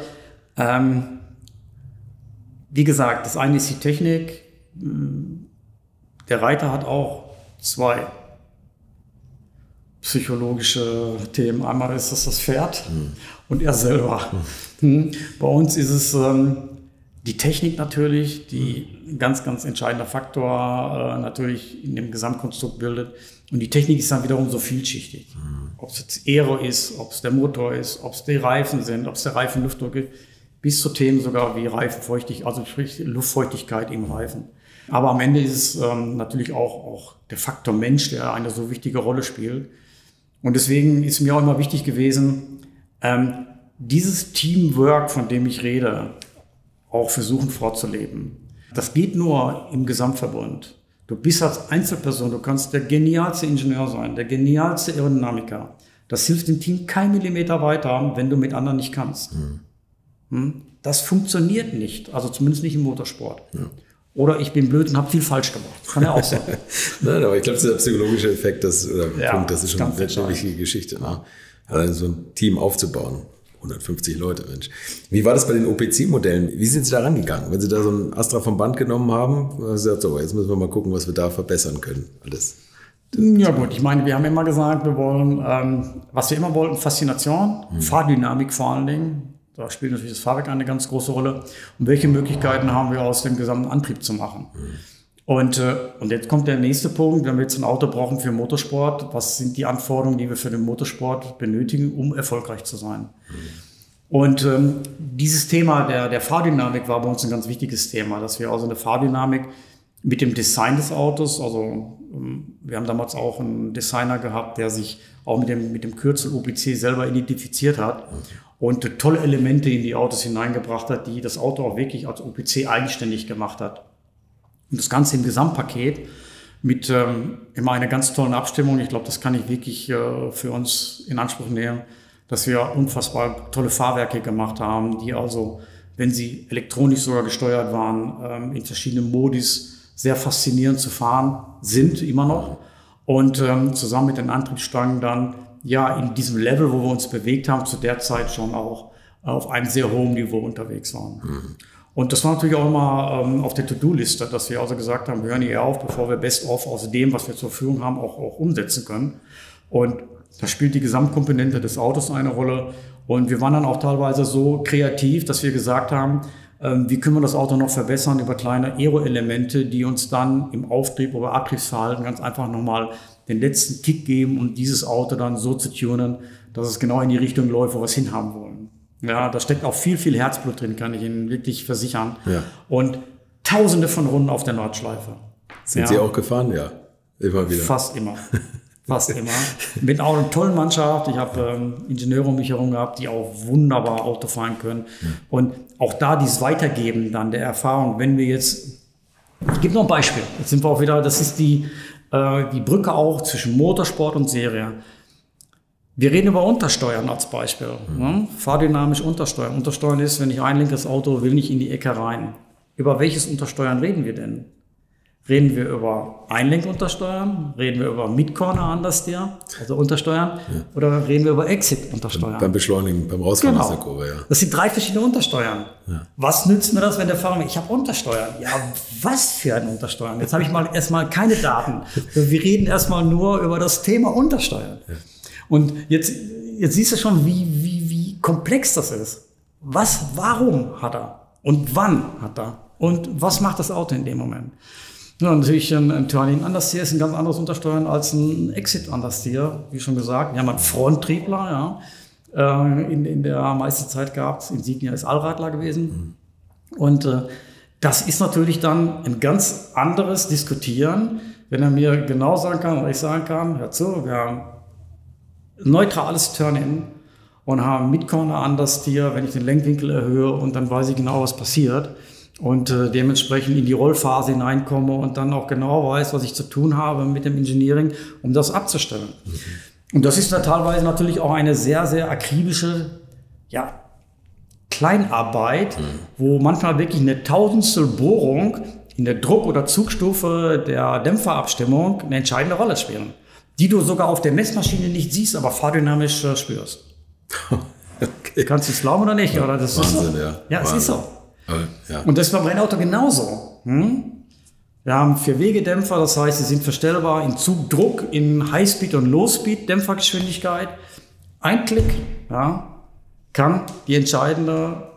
wie gesagt, das eine ist die Technik. Der Reiter hat auch 2 psychologische Themen. Einmal ist das Pferd und er selber. Bei uns ist es die Technik natürlich, die ein ganz, ganz entscheidender Faktor natürlich in dem Gesamtkonstrukt bildet. Und die Technik ist dann wiederum so vielschichtig. Ob es jetzt Aero ist, ob es der Motor ist, ob es die Reifen sind, ob es der Reifenluftdruck ist, bis zu Themen sogar wie Reifenfeuchtigkeit, also sprich Luftfeuchtigkeit im Reifen. Aber am Ende ist es natürlich auch der Faktor Mensch, der eine so wichtige Rolle spielt. Und deswegen ist mir auch immer wichtig gewesen, dieses Teamwork, von dem ich rede, auch versuchen vorzuleben. Das geht nur im Gesamtverbund. Du bist als Einzelperson, du kannst der genialste Ingenieur sein, der genialste Aerodynamiker. Das hilft dem Team kein Millimeter weiter, wenn du mit anderen nicht kannst. Das funktioniert nicht, also zumindest nicht im Motorsport. Ja. Oder ich bin blöd und habe viel falsch gemacht. Kann ja auch sein. Nein, aber ich glaube, der psychologische Effekt, das ist schon eine wichtige Geschichte. Ne? Also so ein Team aufzubauen. 150 Leute, Mensch. Wie war das bei den OPC-Modellen? Wie sind Sie da rangegangen? Wenn Sie da so ein Astra vom Band genommen haben, haben Sie gesagt, so, jetzt müssen wir mal gucken, was wir da verbessern können. Alles. Ja gut, ich meine, wir haben immer gesagt, wir wollen, was wir immer wollten, Faszination, Fahrdynamik vor allen Dingen. Da spielt natürlich das Fahrwerk eine ganz große Rolle. Und welche Möglichkeiten haben wir aus dem gesamten Antrieb zu machen? Und jetzt kommt der nächste Punkt, wenn wir jetzt ein Auto brauchen für Motorsport, was sind die Anforderungen, die wir für den Motorsport benötigen, um erfolgreich zu sein? Und dieses Thema der Fahrdynamik war bei uns ein ganz wichtiges Thema, dass wir also eine Fahrdynamik mit dem Design des Autos, also wir haben damals auch einen Designer gehabt, der sich auch mit dem Kürzel OPC selber identifiziert hat und tolle Elemente in die Autos hineingebracht hat, die das Auto auch wirklich als OPC eigenständig gemacht hat. Und das Ganze im Gesamtpaket mit immer einer ganz tollen Abstimmung. Ich glaube, das kann ich wirklich für uns in Anspruch nehmen, dass wir unfassbar tolle Fahrwerke gemacht haben, die also, wenn sie elektronisch sogar gesteuert waren, in verschiedenen Modis sehr faszinierend zu fahren sind, immer noch. Und zusammen mit den Antriebsstangen dann ja in diesem Level, wo wir uns bewegt haben, zu der Zeit schon auch auf einem sehr hohen Niveau unterwegs waren. Und das war natürlich auch immer auf der To-Do-Liste, dass wir also gesagt haben, wir hören hier auf, bevor wir Best-of aus dem, was wir zur Verfügung haben, auch umsetzen können. Und da spielt die Gesamtkomponente des Autos eine Rolle. Und wir waren dann auch teilweise so kreativ, dass wir gesagt haben, wie können wir das Auto noch verbessern über kleine Aero-Elemente, die uns dann im Auftrieb oder Abtriebsverhalten ganz einfach nochmal den letzten Kick geben, um dieses Auto dann so zu tunen, dass es genau in die Richtung läuft, wo wir es hinhaben wollen. Ja, da steckt auch viel, viel Herzblut drin, kann ich Ihnen wirklich versichern. Ja. Und Tausende von Runden auf der Nordschleife. Sind Sie auch gefahren? Ja, immer wieder. Fast immer. Fast immer. Mit auch einer tollen Mannschaft. Ich habe Ingenieure um mich herum gehabt, die auch wunderbar Auto fahren können. Und auch da dieses Weitergeben dann der Erfahrung, wenn wir jetzt, ich gebe noch ein Beispiel. Jetzt sind wir auch wieder, das ist die Brücke auch zwischen Motorsport und Serie. Wir reden über Untersteuern als Beispiel. Ne? Fahrdynamisch Untersteuern. Untersteuern ist, wenn ich einlenke, das Auto will nicht in die Ecke rein. Über welches Untersteuern reden wir denn? Reden wir über Einlenkuntersteuern? Reden wir über Mid-Corner Understeer, also Untersteuern? Ja. Oder reden wir über Exit-Untersteuern? Beim Beschleunigen, beim Rausfahren aus der Kurve, ja. Das sind 3 verschiedene Untersteuern. Ja. Was nützt mir das, wenn der Fahrer sagt, ich habe Untersteuern? Ja, was für ein Untersteuern? Jetzt habe ich erstmal keine Daten. Wir reden erstmal nur über das Thema Untersteuern. Ja. Und jetzt siehst du schon, wie komplex das ist. Warum hat er? Und wann hat er? Und was macht das Auto in dem Moment? Ja, natürlich ein Turning Understeer ist ein ganz anderes Untersteuern als ein Exit Understeer, wie schon gesagt. Wir haben einen Fronttriebler, ja, in der meisten Zeit gehabt. Insignia ist Allradler gewesen. Und das ist natürlich dann ein ganz anderes Diskutieren, wenn er mir genau sagen kann, oder ich sagen kann, hör zu, wir haben ein neutrales Turn-In und haben Mid-Corner Understeer, wenn ich den Lenkwinkel erhöhe und dann weiß ich genau, was passiert. Und dementsprechend in die Rollphase hineinkomme und dann auch genau weiß, was ich zu tun habe mit dem Engineering, um das abzustellen. Mhm. Und das ist da teilweise natürlich auch eine sehr, sehr akribische, ja, Kleinarbeit, wo manchmal wirklich eine Tausendstel Bohrung in der Druck- oder Zugstufe der Dämpferabstimmung eine entscheidende Rolle spielen, die du sogar auf der Messmaschine nicht siehst, aber fahrdynamisch spürst. Okay. Kannst du es glauben oder nicht? Oder das Wahnsinn, ist so. Ja. Ja, Wahnsinn. Es ist so. Ja. Und das ist beim Rennauto genauso. Wir haben 4-Wegedämpfer, das heißt, sie sind verstellbar in Zugdruck, in Highspeed- und Low-Speed-Dämpfergeschwindigkeit. Ein Klick, ja, kann die entscheidende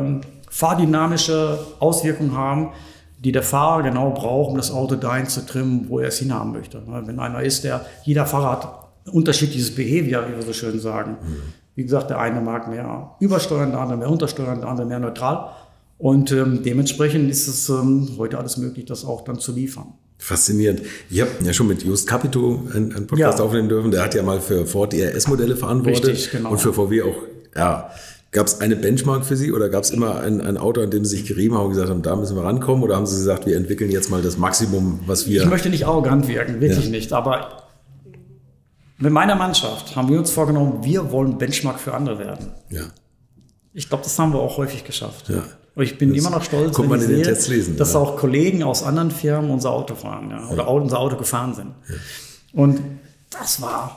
fahrdynamische Auswirkung haben, die der Fahrer genau braucht, um das Auto dahin zu trimmen, wo er es hinhaben möchte. Wenn einer ist, jeder Fahrer hat unterschiedliches Behavior, wie wir so schön sagen. Wie gesagt, der eine mag mehr übersteuern, der andere mehr untersteuern, der andere mehr neutral. Und dementsprechend ist es heute alles möglich, das auch dann zu liefern. Faszinierend. Ich habe ja schon mit Just Capito einen Podcast aufnehmen dürfen. Der hat ja mal für Ford die RS-Modelle verantwortet. Richtig, genau. Und für VW auch. Ja. Gab es eine Benchmark für Sie oder gab es immer ein Auto, an dem Sie sich gerieben haben und gesagt haben, da müssen wir rankommen? Oder haben Sie gesagt, wir entwickeln jetzt mal das Maximum, was wir... Ich möchte nicht arrogant wirken, wirklich nicht. Aber mit meiner Mannschaft haben wir uns vorgenommen, wir wollen Benchmark für andere werden. Ja. Ich glaube, das haben wir auch häufig geschafft. Ja. Und ich bin immer noch stolz, wenn ich sehe, dass auch Kollegen aus anderen Firmen unser Auto fahren, oder unser Auto gefahren sind. Ja. Und das war,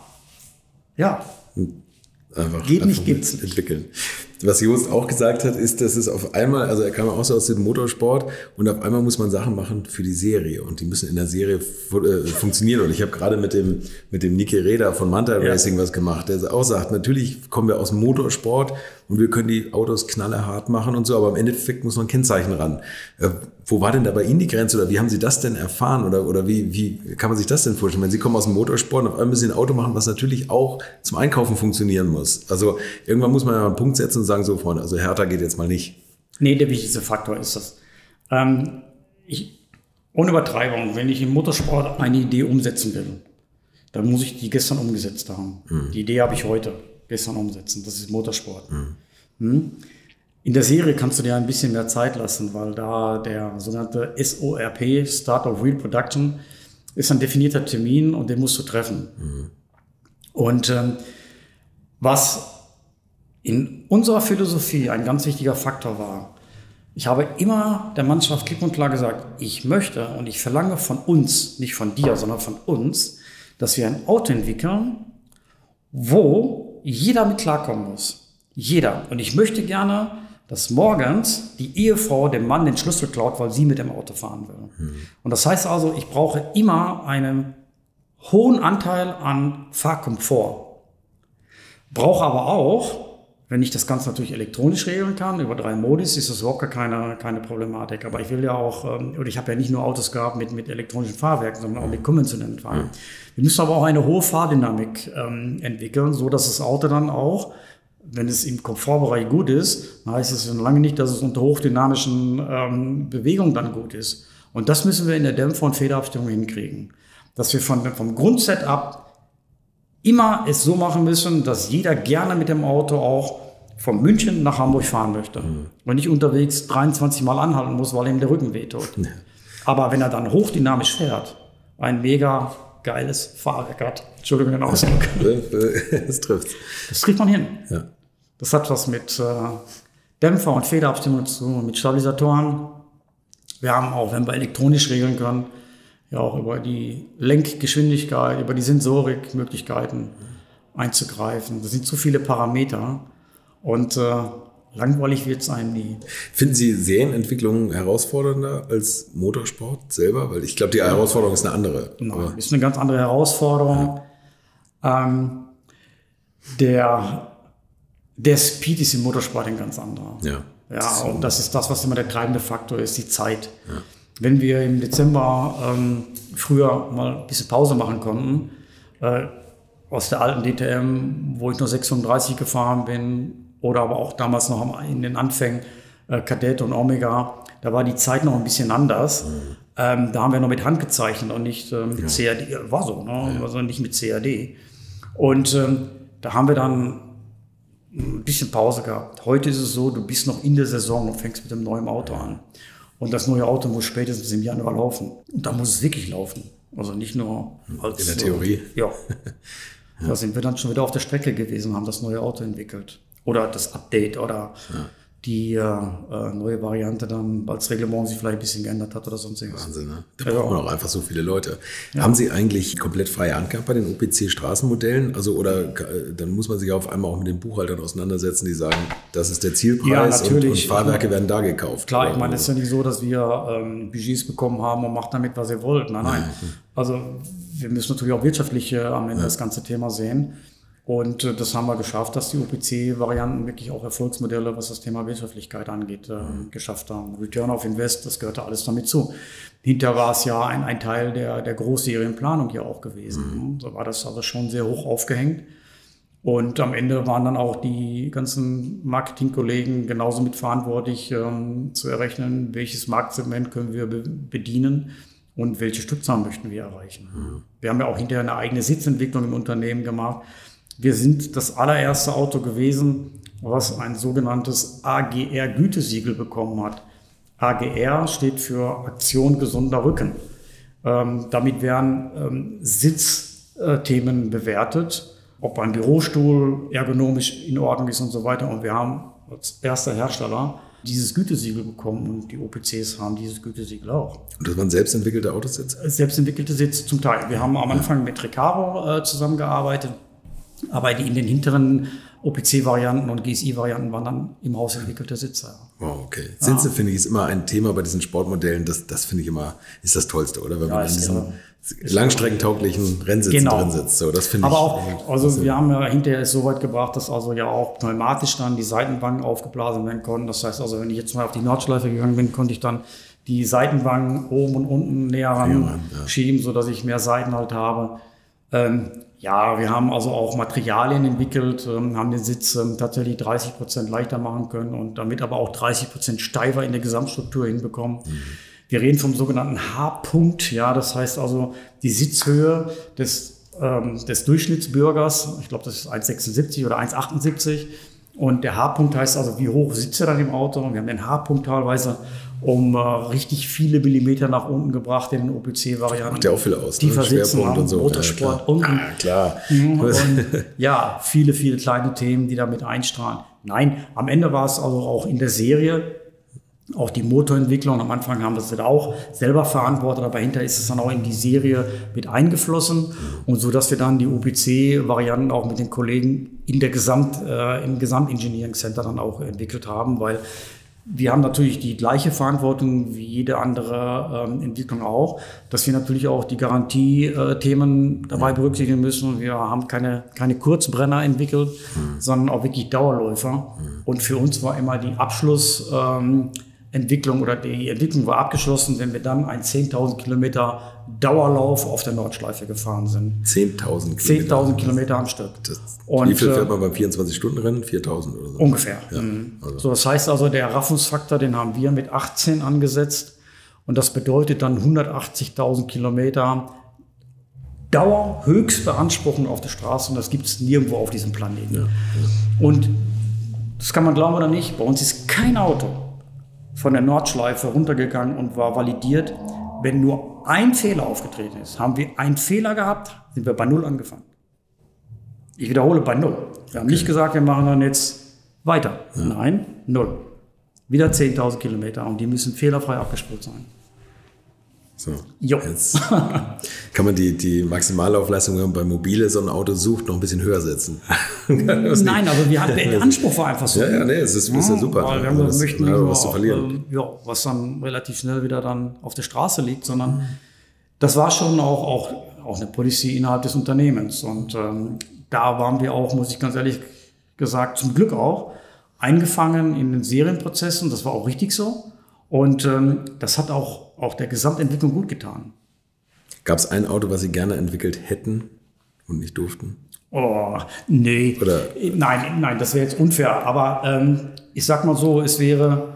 geht nicht, gibt's nicht. Entwickeln. Was Jost auch gesagt hat, ist, dass es auf einmal, also er kam auch so aus dem Motorsport und auf einmal muss man Sachen machen für die Serie und die müssen in der Serie funktionieren. Und ich habe gerade mit dem Niki Reda von Manta Racing was gemacht, der auch sagt, natürlich kommen wir aus dem Motorsport und wir können die Autos knallhart machen und so, aber im Endeffekt muss noch ein Kennzeichen ran. Wo war denn da bei Ihnen die Grenze oder wie haben Sie das denn erfahren oder wie kann man sich das denn vorstellen? Wenn Sie kommen aus dem Motorsport und auf einmal müssen Sie ein Auto machen, was natürlich auch zum Einkaufen funktionieren muss. Also irgendwann muss man ja einen Punkt setzen und sagen, so Freunde, also härter geht jetzt mal nicht. Nee, der wichtigste Faktor ist das. Ohne Übertreibung, wenn ich im Motorsport eine Idee umsetzen will, dann muss ich die gestern umgesetzt haben. Die Idee habe ich heute gestern umsetzen. Das ist Motorsport. In der Serie kannst du dir ein bisschen mehr Zeit lassen, weil da der sogenannte SORP, Start of Real Production, ist ein definierter Termin und den musst du treffen. Und was in unserer Philosophie ein ganz wichtiger Faktor war, ich habe immer der Mannschaft klipp und klar gesagt, ich möchte und ich verlange von uns, nicht von dir, sondern von uns, dass wir ein Auto entwickeln, wo jeder mit klarkommen muss. Jeder. Und ich möchte gerne, dass morgens die Ehefrau dem Mann den Schlüssel klaut, weil sie mit dem Auto fahren will. Und das heißt also, ich brauche immer einen hohen Anteil an Fahrkomfort. Brauche aber auch, wenn ich das Ganze natürlich elektronisch regeln kann, über 3 Modis, ist das überhaupt keine Problematik. Aber ich will ja auch, oder ich habe ja nicht nur Autos gehabt mit elektronischen Fahrwerken, sondern auch mit konventionellen Fahrwerken. Wir müssen aber auch eine hohe Fahrdynamik entwickeln, so dass das Auto dann auch, wenn es im Komfortbereich gut ist, heißt es lange nicht, dass es unter hochdynamischen Bewegungen dann gut ist. Und das müssen wir in der Dämpfer- und Federabstimmung hinkriegen. Dass wir vom Grundsetup immer es so machen müssen, dass jeder gerne mit dem Auto auch von München nach Hamburg fahren möchte. Und nicht unterwegs 23 Mal anhalten muss, weil ihm der Rücken wehtut. Aber wenn er dann hochdynamisch fährt, ein mega geiles Fahrwerk hat. Entschuldigung den Ausdruck. Das trifft. Das kriegt man hin. Ja. Das hat was mit Dämpfer- und Federabstimmung zu tun, mit Stabilisatoren. Wir haben auch, wenn wir elektronisch regeln können, ja auch über die Lenkgeschwindigkeit, über die Sensorikmöglichkeiten einzugreifen. Das sind so viele Parameter und langweilig wird es einem nie. Finden Sie Serienentwicklung herausfordernder als Motorsport selber? Weil ich glaube, die Herausforderung ist eine andere. Nein, ist eine ganz andere Herausforderung. Ja. Der Speed ist im Motorsport ein ganz anderer. Ja. Ja, und das ist das, was immer der treibende Faktor ist, die Zeit. Ja. Wenn wir im Dezember früher mal ein bisschen Pause machen konnten, aus der alten DTM, wo ich nur 635 gefahren bin, oder aber auch damals noch in den Anfängen Kadett und Omega, da war die Zeit noch ein bisschen anders. Da haben wir noch mit Hand gezeichnet und nicht mit CAD. War so, ne? Also nicht mit CAD. Und da haben wir dann ein bisschen Pause gehabt. Heute ist es so, du bist noch in der Saison und fängst mit dem neuen Auto an. Und das neue Auto muss spätestens im Januar laufen. Und da muss es wirklich laufen. Also nicht nur als... In der Theorie. Ja. Da sind wir dann schon wieder auf der Strecke gewesen und haben das neue Auto entwickelt. Oder das Update oder die neue Variante dann, als Reglement sich vielleicht ein bisschen geändert hat oder sonstiges. Wahnsinn, ne? Da braucht man auch einfach so viele Leute. Ja. Haben Sie eigentlich komplett freie Hand gehabt bei den OPC-Straßenmodellen? Also, oder dann muss man sich auf einmal auch mit den Buchhaltern auseinandersetzen, die sagen, das ist der Zielpreis und Fahrwerke werden da gekauft. Klar, ich meine, es ist ja nicht so, dass wir Budgets bekommen haben und macht damit, was ihr wollt. Nein, nein. Also wir müssen natürlich auch wirtschaftlich am Ende das ganze Thema sehen. Und das haben wir geschafft, dass die OPC-Varianten wirklich auch Erfolgsmodelle, was das Thema Wirtschaftlichkeit angeht, geschafft haben. Return of Invest, das gehörte alles damit zu. Hinterher war es ja ein Teil der Großserienplanung hier auch gewesen. So war das also schon sehr hoch aufgehängt. Und am Ende waren dann auch die ganzen Marketingkollegen genauso mitverantwortlich, zu errechnen, welches Marktsegment können wir bedienen und welche Stückzahlen möchten wir erreichen. Wir haben ja auch hinterher eine eigene Sitzentwicklung im Unternehmen gemacht. Wir sind das allererste Auto gewesen, was ein sogenanntes AGR-Gütesiegel bekommen hat. AGR steht für Aktion gesunder Rücken. Damit werden Sitzthemen bewertet, ob ein Bürostuhl ergonomisch in Ordnung ist und so weiter. Und wir haben als erster Hersteller dieses Gütesiegel bekommen und die OPCs haben dieses Gütesiegel auch. Und das waren selbstentwickelte Autositze? Selbstentwickelte Sitze zum Teil. Wir haben am Anfang mit Recaro zusammengearbeitet. Aber in den hinteren OPC-Varianten und GSI-Varianten waren dann im Haus entwickelte Sitze. Wow, okay. Sitze, finde ich, ist immer ein Thema bei diesen Sportmodellen. Das finde ich immer, ist das Tollste, oder? Wenn man in diesen langstreckentauglichen Rennsitzen drin sitzt. So, das finde ich. Aber auch, also wir haben ja hinterher es so weit gebracht, dass also ja auch pneumatisch dann die Seitenwangen aufgeblasen werden konnten. Das heißt also, wenn ich jetzt mal auf die Nordschleife gegangen bin, konnte ich dann die Seitenwangen oben und unten näher ran schieben, sodass ich mehr Seitenhalt habe. Ja, wir haben also auch Materialien entwickelt, haben den Sitz tatsächlich 30% leichter machen können und damit aber auch 30% steifer in der Gesamtstruktur hinbekommen. Wir reden vom sogenannten H-Punkt, ja, das heißt also die Sitzhöhe des Durchschnittsbürgers, ich glaube, das ist 1,76 oder 1,78 und der H-Punkt heißt also, wie hoch sitzt er dann im Auto und wir haben den H-Punkt teilweise um richtig viele Millimeter nach unten gebracht in den OPC-Varianten. Macht ja auch viel aus. Tiefer sitzen, und so. Motorsport und klar. Und ja, viele, viele kleine Themen, die damit einstrahlen. Nein, am Ende war es also auch in der Serie, auch die Motorentwicklung. Am Anfang haben wir es da auch selber verantwortet, aber hinterher ist es dann auch in die Serie mit eingeflossen. Und so, dass wir dann die OPC-Varianten auch mit den Kollegen in der im Gesamt-Engineering Center dann auch entwickelt haben, weil wir haben natürlich die gleiche Verantwortung wie jede andere Entwicklung auch, dass wir natürlich auch die Garantiethemen dabei berücksichtigen müssen. Wir haben keine Kurzbrenner entwickelt, sondern auch wirklich Dauerläufer. Und für uns war immer die Abschlussentwicklung oder die Entwicklung war abgeschlossen, wenn wir dann einen 10.000 Kilometer Dauerlauf auf der Nordschleife gefahren sind. 10.000 Kilometer? 10.000 Kilometer am Stück. Wie viel fährt man beim 24-Stunden-Rennen? 4.000 oder so? Ungefähr. Ja, also. So, das heißt also, der Raffungsfaktor, den haben wir mit 18 angesetzt. Und das bedeutet dann 180.000 Kilometer Dauer, Höchstbeanspruchung auf der Straße. Und das gibt es nirgendwo auf diesem Planeten. Ja. Und das kann man glauben oder nicht, bei uns ist kein Auto von der Nordschleife runtergegangen und war validiert. Wenn nur ein Fehler aufgetreten ist, haben wir einen Fehler gehabt, sind wir bei Null angefangen. Ich wiederhole, bei Null. Wir haben nicht gesagt, wir machen dann jetzt weiter. Ja. Nein, Null. Wieder 10.000 Kilometer und die müssen fehlerfrei abgespult sein. So, Jo. jetzt kann man die Maximallaufleistung, wenn man bei Mobile so ein Auto sucht, noch ein bisschen höher setzen. Nein, also der Anspruch war einfach so. Ja, nee, es ist ja super. Weil wir möchten nicht was zu verlieren. was dann relativ schnell wieder dann auf der Straße liegt, sondern das war schon auch eine Policy innerhalb des Unternehmens. Und da waren wir auch, muss ich ganz ehrlich gesagt, zum Glück auch eingefangen in den Serienprozessen. Das war auch richtig so. Und das hat auch der Gesamtentwicklung gut getan. Gab es ein Auto, was Sie gerne entwickelt hätten und nicht durften? Oh, nee. Oder? Nein, das wäre jetzt unfair. Aber ich sag mal so, es wäre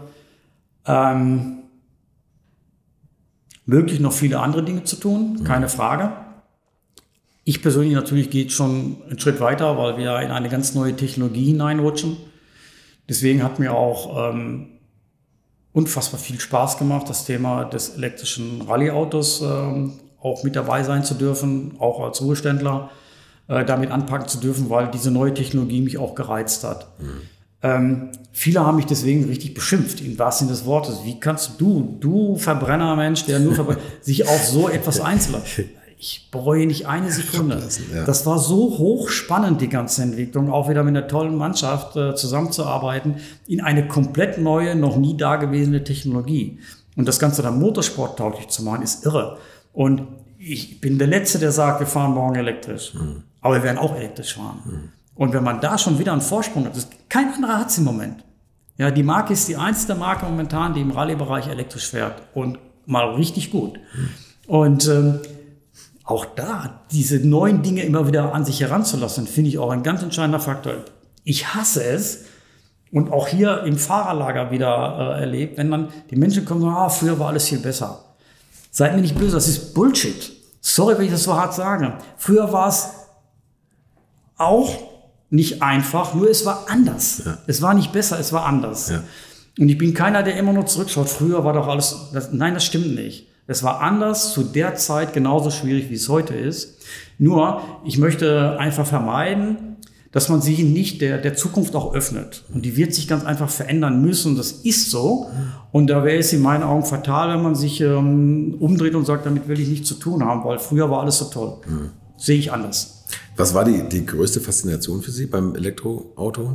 möglich, noch viele andere Dinge zu tun, keine Frage. Ich persönlich natürlich gehe schon einen Schritt weiter, weil wir in eine ganz neue Technologie hineinrutschen. Deswegen hat mir auch unfassbar viel Spaß gemacht, das Thema des elektrischen Rallye-Autos auch mit dabei sein zu dürfen, auch als Ruheständler damit anpacken zu dürfen, weil diese neue Technologie mich auch gereizt hat. Viele haben mich deswegen richtig beschimpft, im wahrsten Sinne des Wortes. Wie kannst du Verbrennermensch, der nur verbrennt, sich auf so etwas einzulassen? Ich bereue nicht eine Sekunde. Ja. Das war so hochspannend, die ganze Entwicklung, auch wieder mit einer tollen Mannschaft zusammenzuarbeiten, in eine komplett neue, noch nie dagewesene Technologie. Und das Ganze dann motorsporttauglich zu machen, ist irre. Und ich bin der Letzte, der sagt, wir fahren morgen elektrisch. Aber wir werden auch elektrisch fahren. Und wenn man da schon wieder einen Vorsprung hat, kein anderer hat es im Moment. Ja, die Marke ist die einzige Marke momentan, die im Rallye-Bereich elektrisch fährt. Und mal richtig gut. Und auch da, diese neuen Dinge immer wieder an sich heranzulassen, finde ich auch ein ganz entscheidender Faktor. Ich hasse es und auch hier im Fahrerlager wieder erlebt, wenn dann die Menschen kommen und sagen, früher war alles viel besser. Seid mir nicht böse, das ist Bullshit. Sorry, wenn ich das so hart sage. Früher war es auch nicht einfach, nur es war anders. Ja. Es war nicht besser, es war anders. Ja. Und ich bin keiner, der immer nur zurückschaut. Früher war doch alles, nein, das stimmt nicht. Es war anders, zu der Zeit genauso schwierig, wie es heute ist. Nur, ich möchte einfach vermeiden, dass man sich nicht der Zukunft auch öffnet. Und die wird sich ganz einfach verändern müssen. Das ist so. Und da wäre es in meinen Augen fatal, wenn man sich umdreht und sagt, damit will ich nichts zu tun haben, weil früher war alles so toll. Sehe ich anders. Was war die größte Faszination für Sie beim Elektroauto?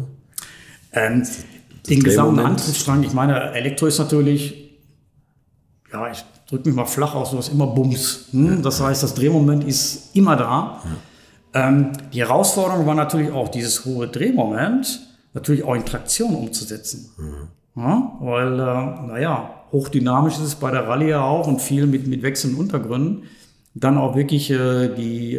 Den gesamten Antriebsstrang. Ich meine, Elektro ist natürlich, ja, ich drücke mich mal flach aus, du hast immer Bums. Das heißt, das Drehmoment ist immer da. Die Herausforderung war natürlich auch, dieses hohe Drehmoment natürlich auch in Traktion umzusetzen. Ja, weil, hochdynamisch ist es bei der Rallye ja auch und viel mit wechselnden Untergründen. Dann auch wirklich die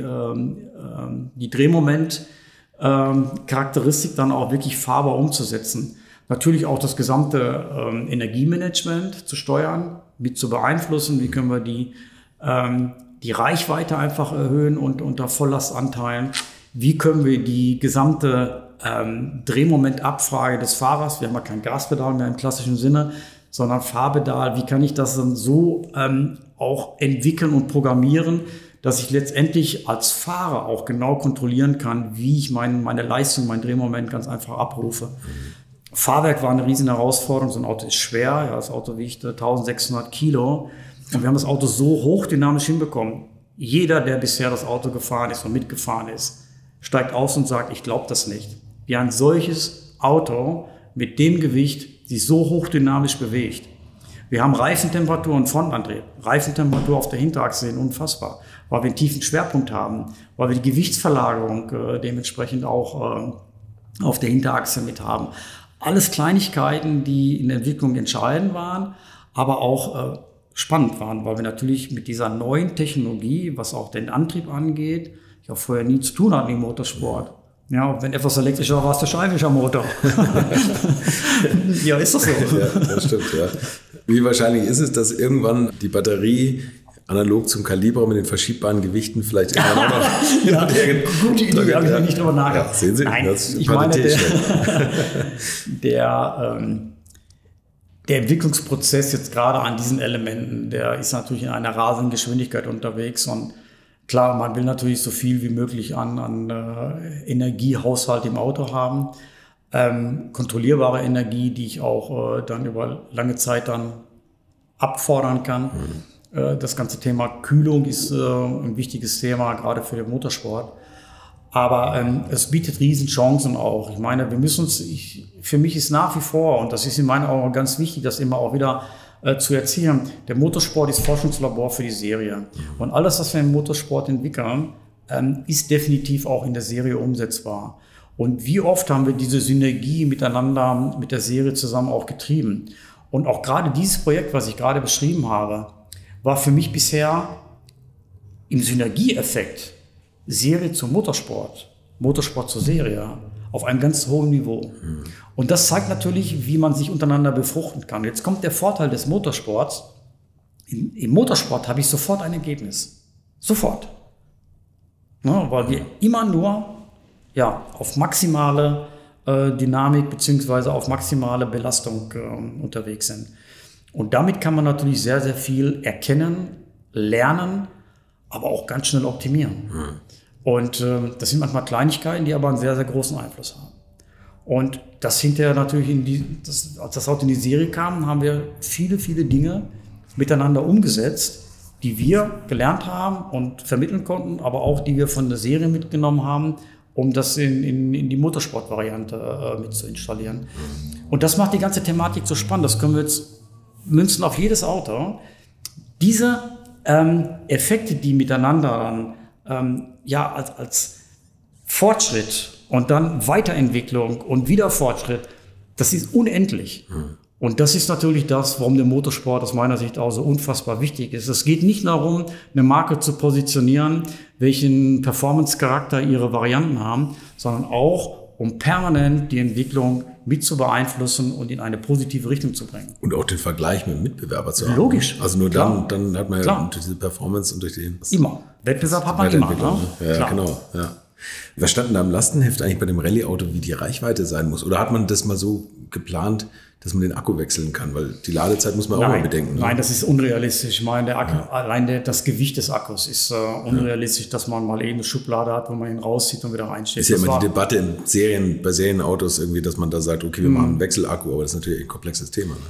Drehmoment-Charakteristik dann auch wirklich fahrbar umzusetzen. Natürlich auch das gesamte Energiemanagement zu steuern, mit zu beeinflussen. Wie können wir die Reichweite einfach erhöhen und unter Volllastanteilen? Wie können wir die gesamte Drehmomentabfrage des Fahrers, wir haben ja kein Gaspedal mehr im klassischen Sinne, sondern Fahrpedal, wie kann ich das dann so auch entwickeln und programmieren, dass ich letztendlich als Fahrer auch genau kontrollieren kann, wie ich meine Leistung, mein Drehmoment ganz einfach abrufe. Fahrwerk war eine riesen Herausforderung. So ein Auto ist schwer. Ja, das Auto wiegt 1600 Kilo. Und wir haben das Auto so hochdynamisch hinbekommen. Jeder, der bisher das Auto gefahren ist und mitgefahren ist, steigt aus und sagt, ich glaube das nicht. Wie ein solches Auto mit dem Gewicht sich so hochdynamisch bewegt. Wir haben Reifentemperatur und Frontantrieb. Reifentemperatur auf der Hinterachse sind unfassbar, weil wir einen tiefen Schwerpunkt haben, weil wir die Gewichtsverlagerung dementsprechend auch auf der Hinterachse mit haben. Alles Kleinigkeiten, die in der Entwicklung entscheidend waren, aber auch spannend waren, weil wir natürlich mit dieser neuen Technologie, was auch den Antrieb angeht, ich auch vorher nie zu tun hatten im Motorsport. Ja, wenn etwas elektrischer war, war es der schweinischer Motor. Ja, ist das so. Ja, das stimmt, ja. Wie wahrscheinlich ist es, dass irgendwann die Batterie analog zum Kaliber mit den verschiebbaren Gewichten vielleicht irgendwann auch noch... Ja, gute Idee, habe ich noch nicht drüber nachgedacht. Ja, sehen Sie? Nein, das ich meine, der Entwicklungsprozess jetzt gerade an diesen Elementen, der ist natürlich in einer rasenden Geschwindigkeit unterwegs und klar, man will natürlich so viel wie möglich an Energiehaushalt im Auto haben, kontrollierbare Energie, die ich auch dann über lange Zeit dann abfordern kann. Das ganze Thema Kühlung ist ein wichtiges Thema, gerade für den Motorsport. Aber es bietet Riesenchancen auch. Ich meine, für mich ist nach wie vor, und das ist in meinen Augen ganz wichtig, das immer auch wieder zu erzählen, der Motorsport ist Forschungslabor für die Serie. Und alles, was wir im Motorsport entwickeln, ist definitiv auch in der Serie umsetzbar. Und wie oft haben wir diese Synergie miteinander, mit der Serie zusammen auch getrieben. Und auch gerade dieses Projekt, was ich gerade beschrieben habe, war für mich bisher im Synergieeffekt Serie zum Motorsport, Motorsport zur Serie auf einem ganz hohen Niveau. Und das zeigt natürlich, wie man sich untereinander befruchten kann. Jetzt kommt der Vorteil des Motorsports. Im Motorsport habe ich sofort ein Ergebnis. Sofort. Ja, weil wir immer nur auf maximale Dynamik bzw. auf maximale Belastung unterwegs sind. Und damit kann man natürlich sehr, sehr viel erkennen, lernen, aber auch ganz schnell optimieren. Und das sind manchmal Kleinigkeiten, die aber einen sehr, sehr großen Einfluss haben. Und das hinterher natürlich, als das Auto in die Serie kam, haben wir viele, viele Dinge miteinander umgesetzt, die wir gelernt haben und vermitteln konnten, aber auch die wir von der Serie mitgenommen haben, um das in die Motorsport-Variante mit zu installieren. Und das macht die ganze Thematik so spannend. Das können wir jetzt münzen auf jedes Auto. Diese Effekte, die miteinander dann als Fortschritt und dann Weiterentwicklung und wieder Fortschritt, das ist unendlich. Und das ist natürlich das, warum der Motorsport aus meiner Sicht auch so unfassbar wichtig ist. Es geht nicht darum, eine Marke zu positionieren, welchen Performance-Charakter ihre Varianten haben, sondern auch, um permanent die Entwicklung mit zu beeinflussen und in eine positive Richtung zu bringen. Und auch den Vergleich mit dem Mitbewerber zu haben. Logisch. Also nur dann hat man ja durch diese Performance und durch den... Immer. Wettbewerb hat man immer. Ne? Ja, genau. Ja. Was stand denn da im Lastenheft eigentlich bei dem Rallye-Auto, wie die Reichweite sein muss? Oder hat man das mal so geplant, dass man den Akku wechseln kann? Weil die Ladezeit muss man auch mal bedenken. Nein, das ist unrealistisch. Ich meine, allein das Gewicht des Akkus ist unrealistisch, dass man mal eben eine Schublade hat, wo man ihn rauszieht und wieder reinsteht. Ist ja immer die Debatte bei Serienautos irgendwie, dass man da sagt, okay, wir machen einen Wechselakku, aber das ist natürlich ein komplexes Thema. Ne?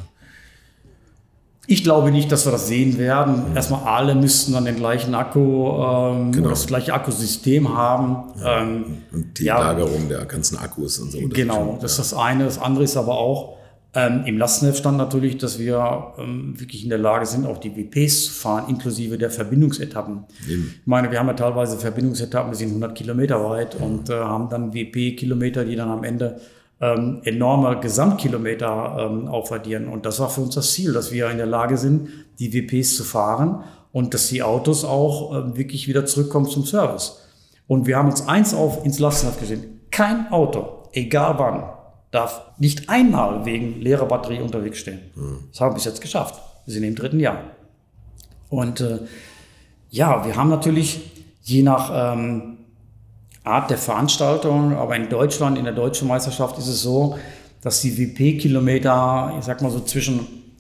Ich glaube nicht, dass wir das sehen werden. Erstmal alle müssten dann den gleichen Akku, das gleiche Akkusystem haben. Und die Lagerung der ganzen Akkus und so. Genau, das ist das eine. Das andere ist aber auch, im Lastenheft stand natürlich, dass wir wirklich in der Lage sind, auch die WPs zu fahren, inklusive der Verbindungsetappen. Ich meine, wir haben ja teilweise Verbindungsetappen, die sind 100 Kilometer weit und haben dann WP-Kilometer, die dann am Ende enorme Gesamtkilometer aufaddieren. Und das war für uns das Ziel, dass wir in der Lage sind, die WPs zu fahren und dass die Autos auch wirklich wieder zurückkommen zum Service. Und wir haben uns eins ins Lastenheft gesehen. Kein Auto, egal wann, darf nicht einmal wegen leerer Batterie unterwegs stehen. Das haben wir bis jetzt geschafft. Wir sind im 3. Jahr. Und wir haben natürlich je nach Art der Veranstaltung, aber in Deutschland, in der deutschen Meisterschaft ist es so, dass die WP-Kilometer, ich sag mal so zwischen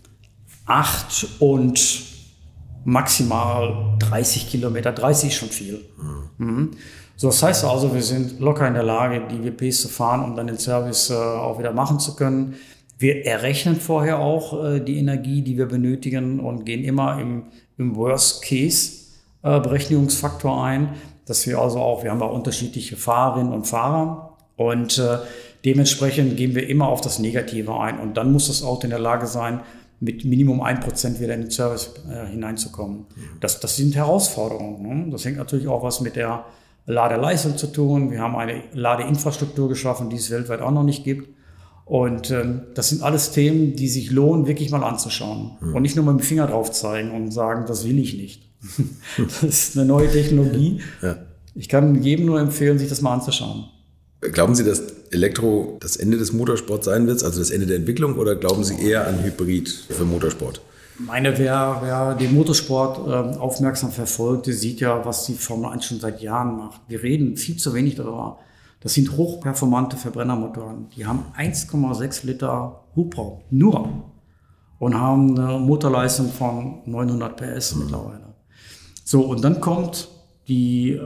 8 und maximal 30 Kilometer, 30 ist schon viel. So, das heißt also, wir sind locker in der Lage, die WPs zu fahren, um dann den Service auch wieder machen zu können. Wir errechnen vorher auch die Energie, die wir benötigen und gehen immer im Worst-Case-Berechnungsfaktor ein, dass wir also auch, wir haben auch unterschiedliche Fahrerinnen und Fahrer und dementsprechend gehen wir immer auf das Negative ein und dann muss das Auto in der Lage sein, mit Minimum 1% wieder in den Service hineinzukommen. Das sind Herausforderungen. Ne? Das hängt natürlich auch was mit der Ladeleistung zu tun. Wir haben eine Ladeinfrastruktur geschaffen, die es weltweit auch noch nicht gibt. Und das sind alles Themen, die sich lohnen, wirklich mal anzuschauen. Und nicht nur mit dem Finger drauf zeigen und sagen, das will ich nicht. Das ist eine neue Technologie. Ja. Ich kann jedem nur empfehlen, sich das mal anzuschauen. Glauben Sie, dass Elektro das Ende des Motorsports sein wird, also das Ende der Entwicklung, oder glauben Sie eher an Hybrid für Motorsport? Wer den Motorsport aufmerksam verfolgt, der sieht ja, was die Formel 1 schon seit Jahren macht. Wir reden viel zu wenig darüber. Das sind hochperformante Verbrennermotoren. Die haben 1,6 Liter Hubraum, nur. Und haben eine Motorleistung von 900 PS mittlerweile. So, und dann kommt die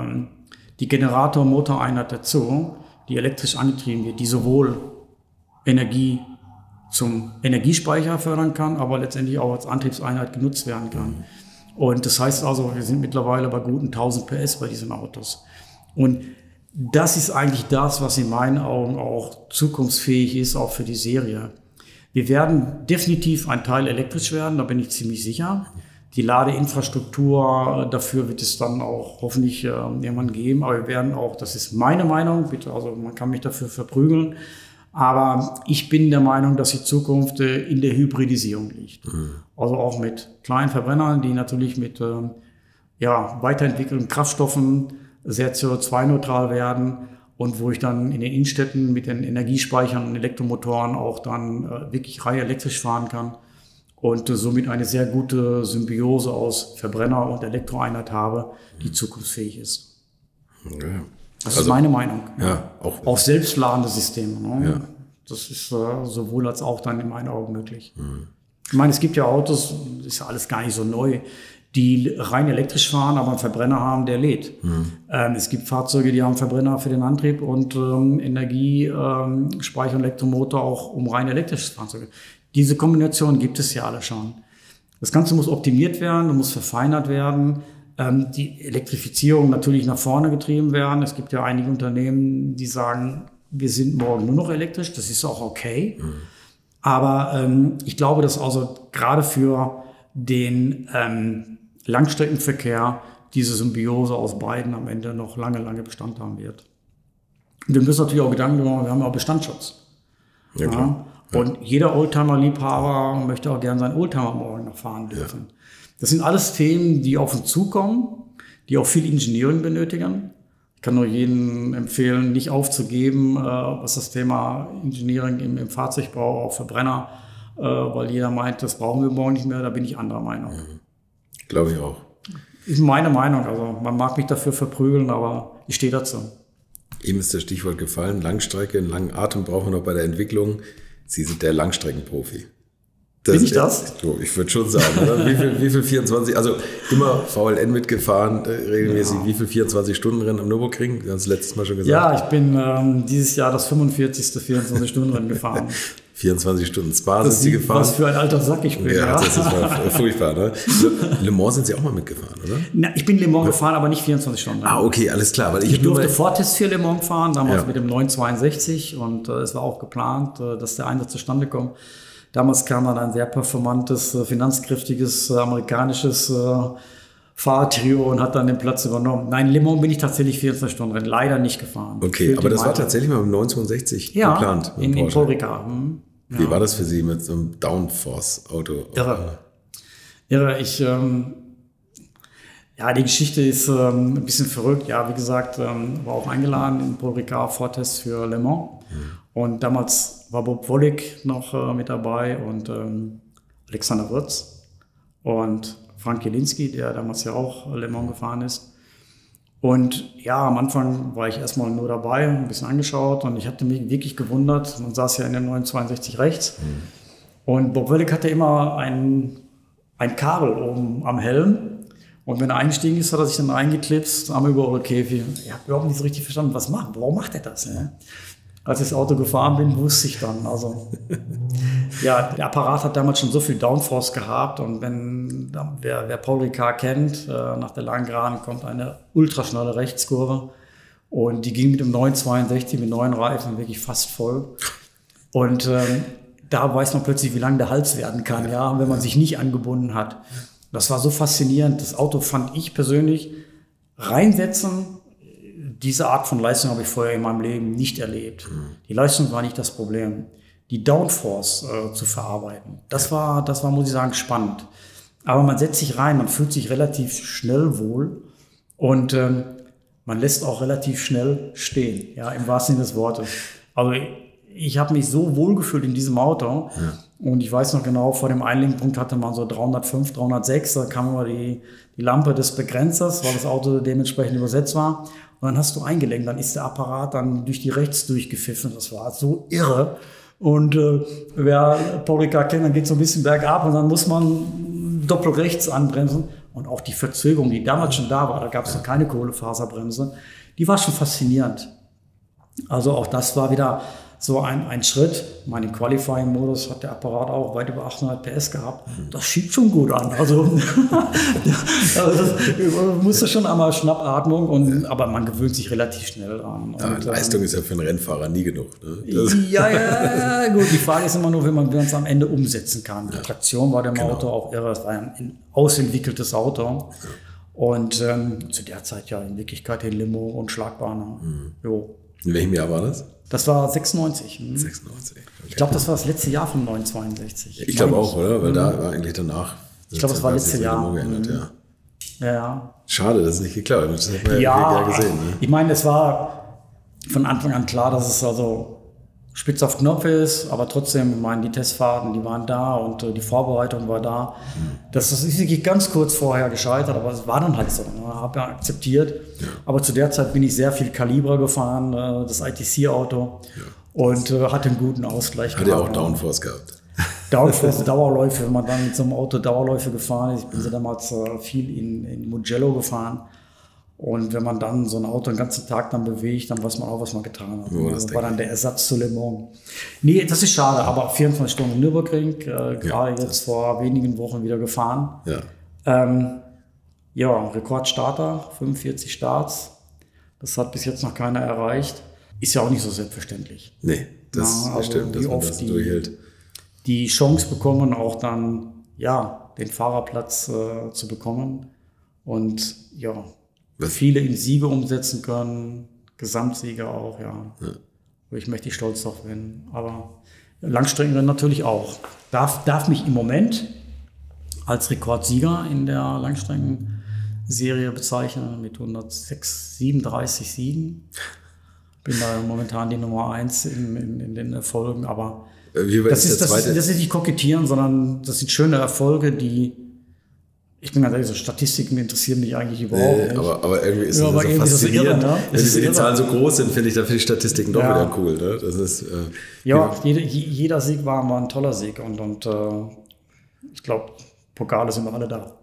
Generator-Motoreinheit dazu, die elektrisch angetrieben wird, die sowohl Energie zum Energiespeicher fördern kann, aber letztendlich auch als Antriebseinheit genutzt werden kann. Und das heißt also, wir sind mittlerweile bei guten 1000 PS bei diesen Autos. Und das ist eigentlich das, was in meinen Augen auch zukunftsfähig ist, auch für die Serie. Wir werden definitiv ein Teil elektrisch werden, da bin ich ziemlich sicher. Die Ladeinfrastruktur dafür wird es dann auch hoffentlich irgendwann geben. Aber wir werden auch, das ist meine Meinung, bitte, also man kann mich dafür verprügeln, aber ich bin der Meinung, dass die Zukunft in der Hybridisierung liegt. Also auch mit kleinen Verbrennern, die natürlich mit weiterentwickelten Kraftstoffen sehr CO2-neutral werden und wo ich dann in den Innenstädten mit den Energiespeichern und Elektromotoren auch dann wirklich rein elektrisch fahren kann und somit eine sehr gute Symbiose aus Verbrenner und Elektroeinheit habe, die zukunftsfähig ist. Ja. Das ist meine Meinung. Ja, auch selbstladende Systeme. Ne? Ja. Das ist sowohl als auch dann in meinen Augen möglich. Ich meine, es gibt ja Autos, das ist ja alles gar nicht so neu, die rein elektrisch fahren, aber einen Verbrenner haben, der lädt. Es gibt Fahrzeuge, die haben Verbrenner für den Antrieb und Energiespeicher und Elektromotor auch, um rein elektrisches fahren zu können. Diese Kombination gibt es ja alle schon. Das Ganze muss optimiert werden, muss verfeinert werden. Die Elektrifizierung natürlich nach vorne getrieben werden. Es gibt ja einige Unternehmen, die sagen, wir sind morgen nur noch elektrisch. Das ist auch okay. Aber ich glaube, dass also gerade für den Langstreckenverkehr diese Symbiose aus beiden am Ende noch lange, lange Bestand haben wird. Und wir müssen natürlich auch Gedanken machen, wir haben ja auch Bestandsschutz. Ja, klar. Ja. Und jeder Oldtimer-Liebhaber möchte auch gerne seinen Oldtimer morgen noch fahren dürfen. Ja. Das sind alles Themen, die auf uns zukommen, die auch viel Engineering benötigen. Ich kann nur jedem empfehlen, nicht aufzugeben, was das Thema Engineering im Fahrzeugbau, auch Verbrenner, weil jeder meint, das brauchen wir morgen nicht mehr, da bin ich anderer Meinung. Glaube ich auch. Ist meine Meinung, also man mag mich dafür verprügeln, aber ich stehe dazu. Eben ist das Stichwort gefallen, Langstrecke, einen langen Atem brauchen wir noch bei der Entwicklung. Sie sind der Langstreckenprofi. Bin ich das? Ich würde schon sagen, oder? Wie viel 24, also immer VLN mitgefahren, regelmäßig, wie viel 24-Stunden-Rennen am Nürburgring? Wir haben es letztes Mal schon gesagt. Ja, ich bin dieses Jahr das 45. 24-Stunden-Rennen gefahren. 24 Stunden Spa sind Sie gefahren. Was für ein alter Sack ich bin. Ja, das ist furchtbar, ne? Le Mans sind Sie auch mal mitgefahren, oder? Na, ich bin Le Mans gefahren, aber nicht 24 Stunden. Ah, okay, alles klar. Weil ich durfte Vortests für Le Mans fahren, damals mit dem 962 und es war auch geplant, dass der Einsatz zustande kommt. Damals kam dann ein sehr performantes, finanzkräftiges, amerikanisches Fahrtrio und hat dann den Platz übernommen. Nein, Le Mans bin ich tatsächlich 24 Stunden Rennen leider nicht gefahren. Okay, aber das war tatsächlich mal mit dem 962 geplant. In Paul Ricard. Wie war das für Sie mit so einem Downforce-Auto? Irre. Die Geschichte ist ein bisschen verrückt. Ja, wie gesagt, war auch eingeladen in Paul Ricard Vortest für Le Mans. Und damals war Bob Wollek noch mit dabei und Alexander Wirtz und Frank Jelinski, der damals ja auch Le Mans gefahren ist. Und ja, am Anfang war ich erstmal nur dabei, ein bisschen angeschaut und ich hatte mich wirklich gewundert. Man saß ja in der 962 rechts und Bob Wollek hatte immer ein Kabel oben am Helm. Und wenn er eingestiegen ist, hat er sich dann eingeklipst am Überrollkäfig. Ich habe überhaupt nicht so richtig verstanden, warum macht er das? Ne? Als ich das Auto gefahren bin, wusste ich dann. Also, ja, der Apparat hat damals schon so viel Downforce gehabt. Und wer Paul Ricard kennt, nach der langen Geraden kommt eine ultraschnelle Rechtskurve. Und die ging mit dem 962 mit neuen Reifen wirklich fast voll. Und da weiß man plötzlich, wie lang der Hals werden kann, ja, wenn man sich nicht angebunden hat. Das war so faszinierend. Das Auto fand ich persönlich reinsetzen. Diese Art von Leistung habe ich vorher in meinem Leben nicht erlebt. Die Leistung war nicht das Problem. Die Downforce zu verarbeiten, das war, muss ich sagen, spannend. Aber man setzt sich rein, man fühlt sich relativ schnell wohl und man lässt auch relativ schnell stehen, ja, im wahrsten Sinne des Wortes. Also ich habe mich so wohl gefühlt in diesem Auto. Ja. Und ich weiß noch genau, vor dem Einlenkpunkt hatte man so 305, 306, da kam immer die Lampe des Begrenzers, weil das Auto dementsprechend übersetzt war. Und dann hast du eingelenkt, dann ist der Apparat dann durch die rechts durchgepfiffen. Das war so irre. Und wer Paul Ricard kennt, dann geht es so ein bisschen bergab und dann muss man doppelrechts anbremsen. Und auch die Verzögerung, die damals schon da war, da gab es noch keine Kohlefaserbremse, die war schon faszinierend. Also auch das war wieder so ein Schritt. Im Qualifying-Modus hat der Apparat auch weit über 800 PS gehabt. Das schiebt schon gut an. Also das musste schon einmal Schnappatmung, aber man gewöhnt sich relativ schnell dran. Und, Leistung ist ja für einen Rennfahrer nie genug. Ne? Ja, gut. Die Frage ist immer nur, wenn man es am Ende umsetzen kann. Die Traktion war dem Auto auch irre. Es war ein ausentwickeltes Auto. Ja. Und zu der Zeit ja in Wirklichkeit in Limo und Schlagbahn. Jo. In welchem Jahr war das? Das war 96. 96. Okay. Ich glaube, das war das letzte Jahr von 962. Ich glaube auch, oder? Weil da war eigentlich danach. Ich glaube, das war letztes Jahr. Ja. Schade, dass es nicht geklappt hat. Das hat man ja gesehen. Ne? Ich meine, es war von Anfang an klar, dass es also spitz auf Knopf ist, aber trotzdem, ich meine, die Testfahrten, die waren da und die Vorbereitung war da. Das ist wirklich ganz kurz vorher gescheitert, aber es war dann halt so. Ne? Habe ja akzeptiert. Ja. Aber zu der Zeit bin ich sehr viel Calibra gefahren, das ITC-Auto, und hatte einen guten Ausgleich. Hat ja auch Downforce gehabt. Downforce, Dauerläufe, wenn man dann mit so einem Auto Dauerläufe gefahren ist. Ich bin so damals viel in Mugello gefahren. Und wenn man dann so ein Auto den ganzen Tag dann bewegt, dann weiß man auch, was man getan hat. Das war dann der Ersatz zu Le Mans. Nee, das ist schade, aber 24 Stunden Nürburgring, gerade jetzt vor wenigen Wochen wieder gefahren. Ja. Rekordstarter, 45 Starts. Das hat bis jetzt noch keiner erreicht. Ist ja auch nicht so selbstverständlich. Nee, das stimmt, dass man das durchhält. Die Chance bekommen, auch dann den Fahrerplatz zu bekommen. Und viele in Siege umsetzen können, Gesamtsiege auch, Ich möchte stolz drauf werden. Aber Langstreckenrennen natürlich auch. Darf mich im Moment als Rekordsieger in der Langstreckenserie bezeichnen mit 137 Siegen. Bin da momentan die Nummer 1 in den Erfolgen, aber das ist nicht kokettieren, sondern das sind schöne Erfolge, die ich bin ganz ehrlich, so Statistiken interessieren mich eigentlich überhaupt nicht. Aber irgendwie ist das so faszinierend. Ne? Wenn die Zahlen so groß sind, finde ich Statistiken doch wieder cool. Ne? Das ist, jeder Sieg war mal ein toller Sieg. Und ich glaube, Pokale sind wir alle da.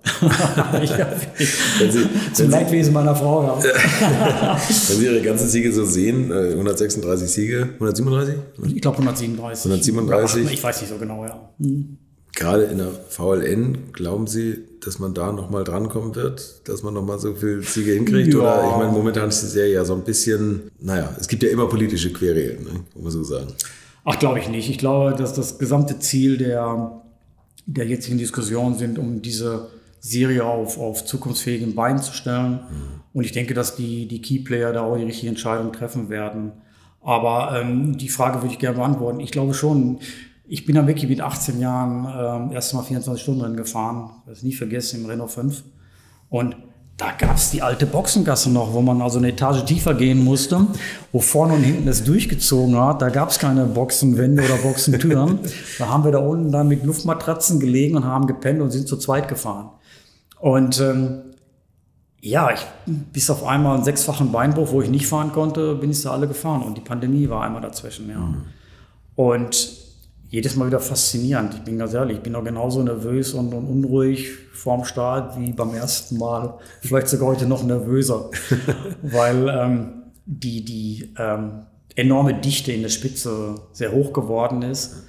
Zum Leidwesen meiner Frau. Wenn Sie Ihre ganzen Siege so sehen, 136 Siege, 137? Ich glaube 137. 137. Ich weiß nicht so genau, Gerade in der VLN, glauben Sie, dass man da nochmal drankommen wird, dass man nochmal so viele Siege hinkriegt? Oder ich meine, momentan ist die Serie ja so ein bisschen, es gibt ja immer politische Querelen, ne? Muss man so sagen. Ach, glaube ich nicht. Ich glaube, dass das gesamte Ziel der jetzigen Diskussion sind, um diese Serie auf zukunftsfähigen Beinen zu stellen. Und ich denke, dass die Keyplayer da auch die richtige Entscheidung treffen werden. Aber die Frage würde ich gerne beantworten. Ich glaube schon. Ich bin dann wirklich mit 18 Jahren erst mal 24 Stunden Rennen gefahren. Das nie vergessen, im Renault 5. Und da gab es die alte Boxengasse noch, wo man also eine Etage tiefer gehen musste, wo vorne und hinten es durchgezogen hat. Da gab es keine Boxenwände oder Boxentüren. Da haben wir da unten dann mit Luftmatratzen gelegen und haben gepennt und sind zu zweit gefahren. Und bis auf einmal einen 6-fachen Beinbruch, wo ich nicht fahren konnte, bin ich da alle gefahren. Und die Pandemie war einmal dazwischen. Und jedes Mal wieder faszinierend. Ich bin ganz ehrlich, ich bin auch genauso nervös und unruhig vorm Start wie beim ersten Mal. Vielleicht sogar heute noch nervöser, weil die enorme Dichte in der Spitze sehr hoch geworden ist.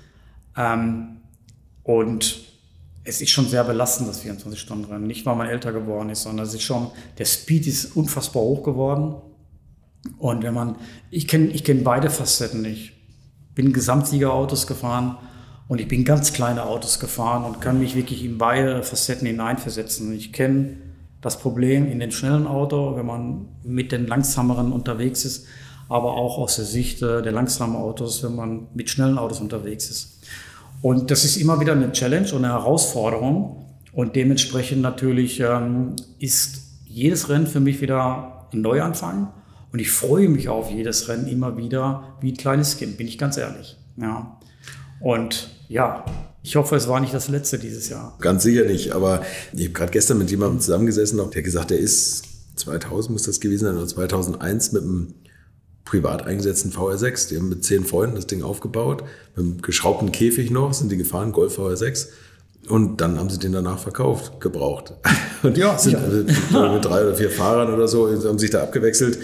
Und es ist schon sehr belastend, das 24-Stunden-Rennen. Nicht, weil man älter geworden ist, sondern es ist schon, der Speed ist unfassbar hoch geworden. Und ich kenn beide Facetten nicht. Bin Gesamtsiegerautos gefahren und ich bin ganz kleine Autos gefahren und kann mich wirklich in beide Facetten hineinversetzen. Ich kenne das Problem in den schnellen Auto, wenn man mit den langsameren unterwegs ist, aber auch aus der Sicht der langsamen Autos, wenn man mit schnellen Autos unterwegs ist. Und das ist immer wieder eine Challenge und eine Herausforderung. Und dementsprechend natürlich ist jedes Rennen für mich wieder ein Neuanfang. Und ich freue mich auf jedes Rennen immer wieder wie ein kleines Kind, bin ich ganz ehrlich. Und ich hoffe, es war nicht das letzte dieses Jahr. Ganz sicher nicht, aber ich habe gerade gestern mit jemandem zusammengesessen, der hat gesagt, der ist 2000 muss das gewesen sein, oder 2001 mit einem privat eingesetzten VR6. Die haben mit 10 Freunden das Ding aufgebaut, mit einem geschraubten Käfig noch, sind die gefahren, Golf VR6. Und dann haben sie den danach verkauft, gebraucht. Und sind mit 3 oder 4 Fahrern oder so, haben sich da abgewechselt.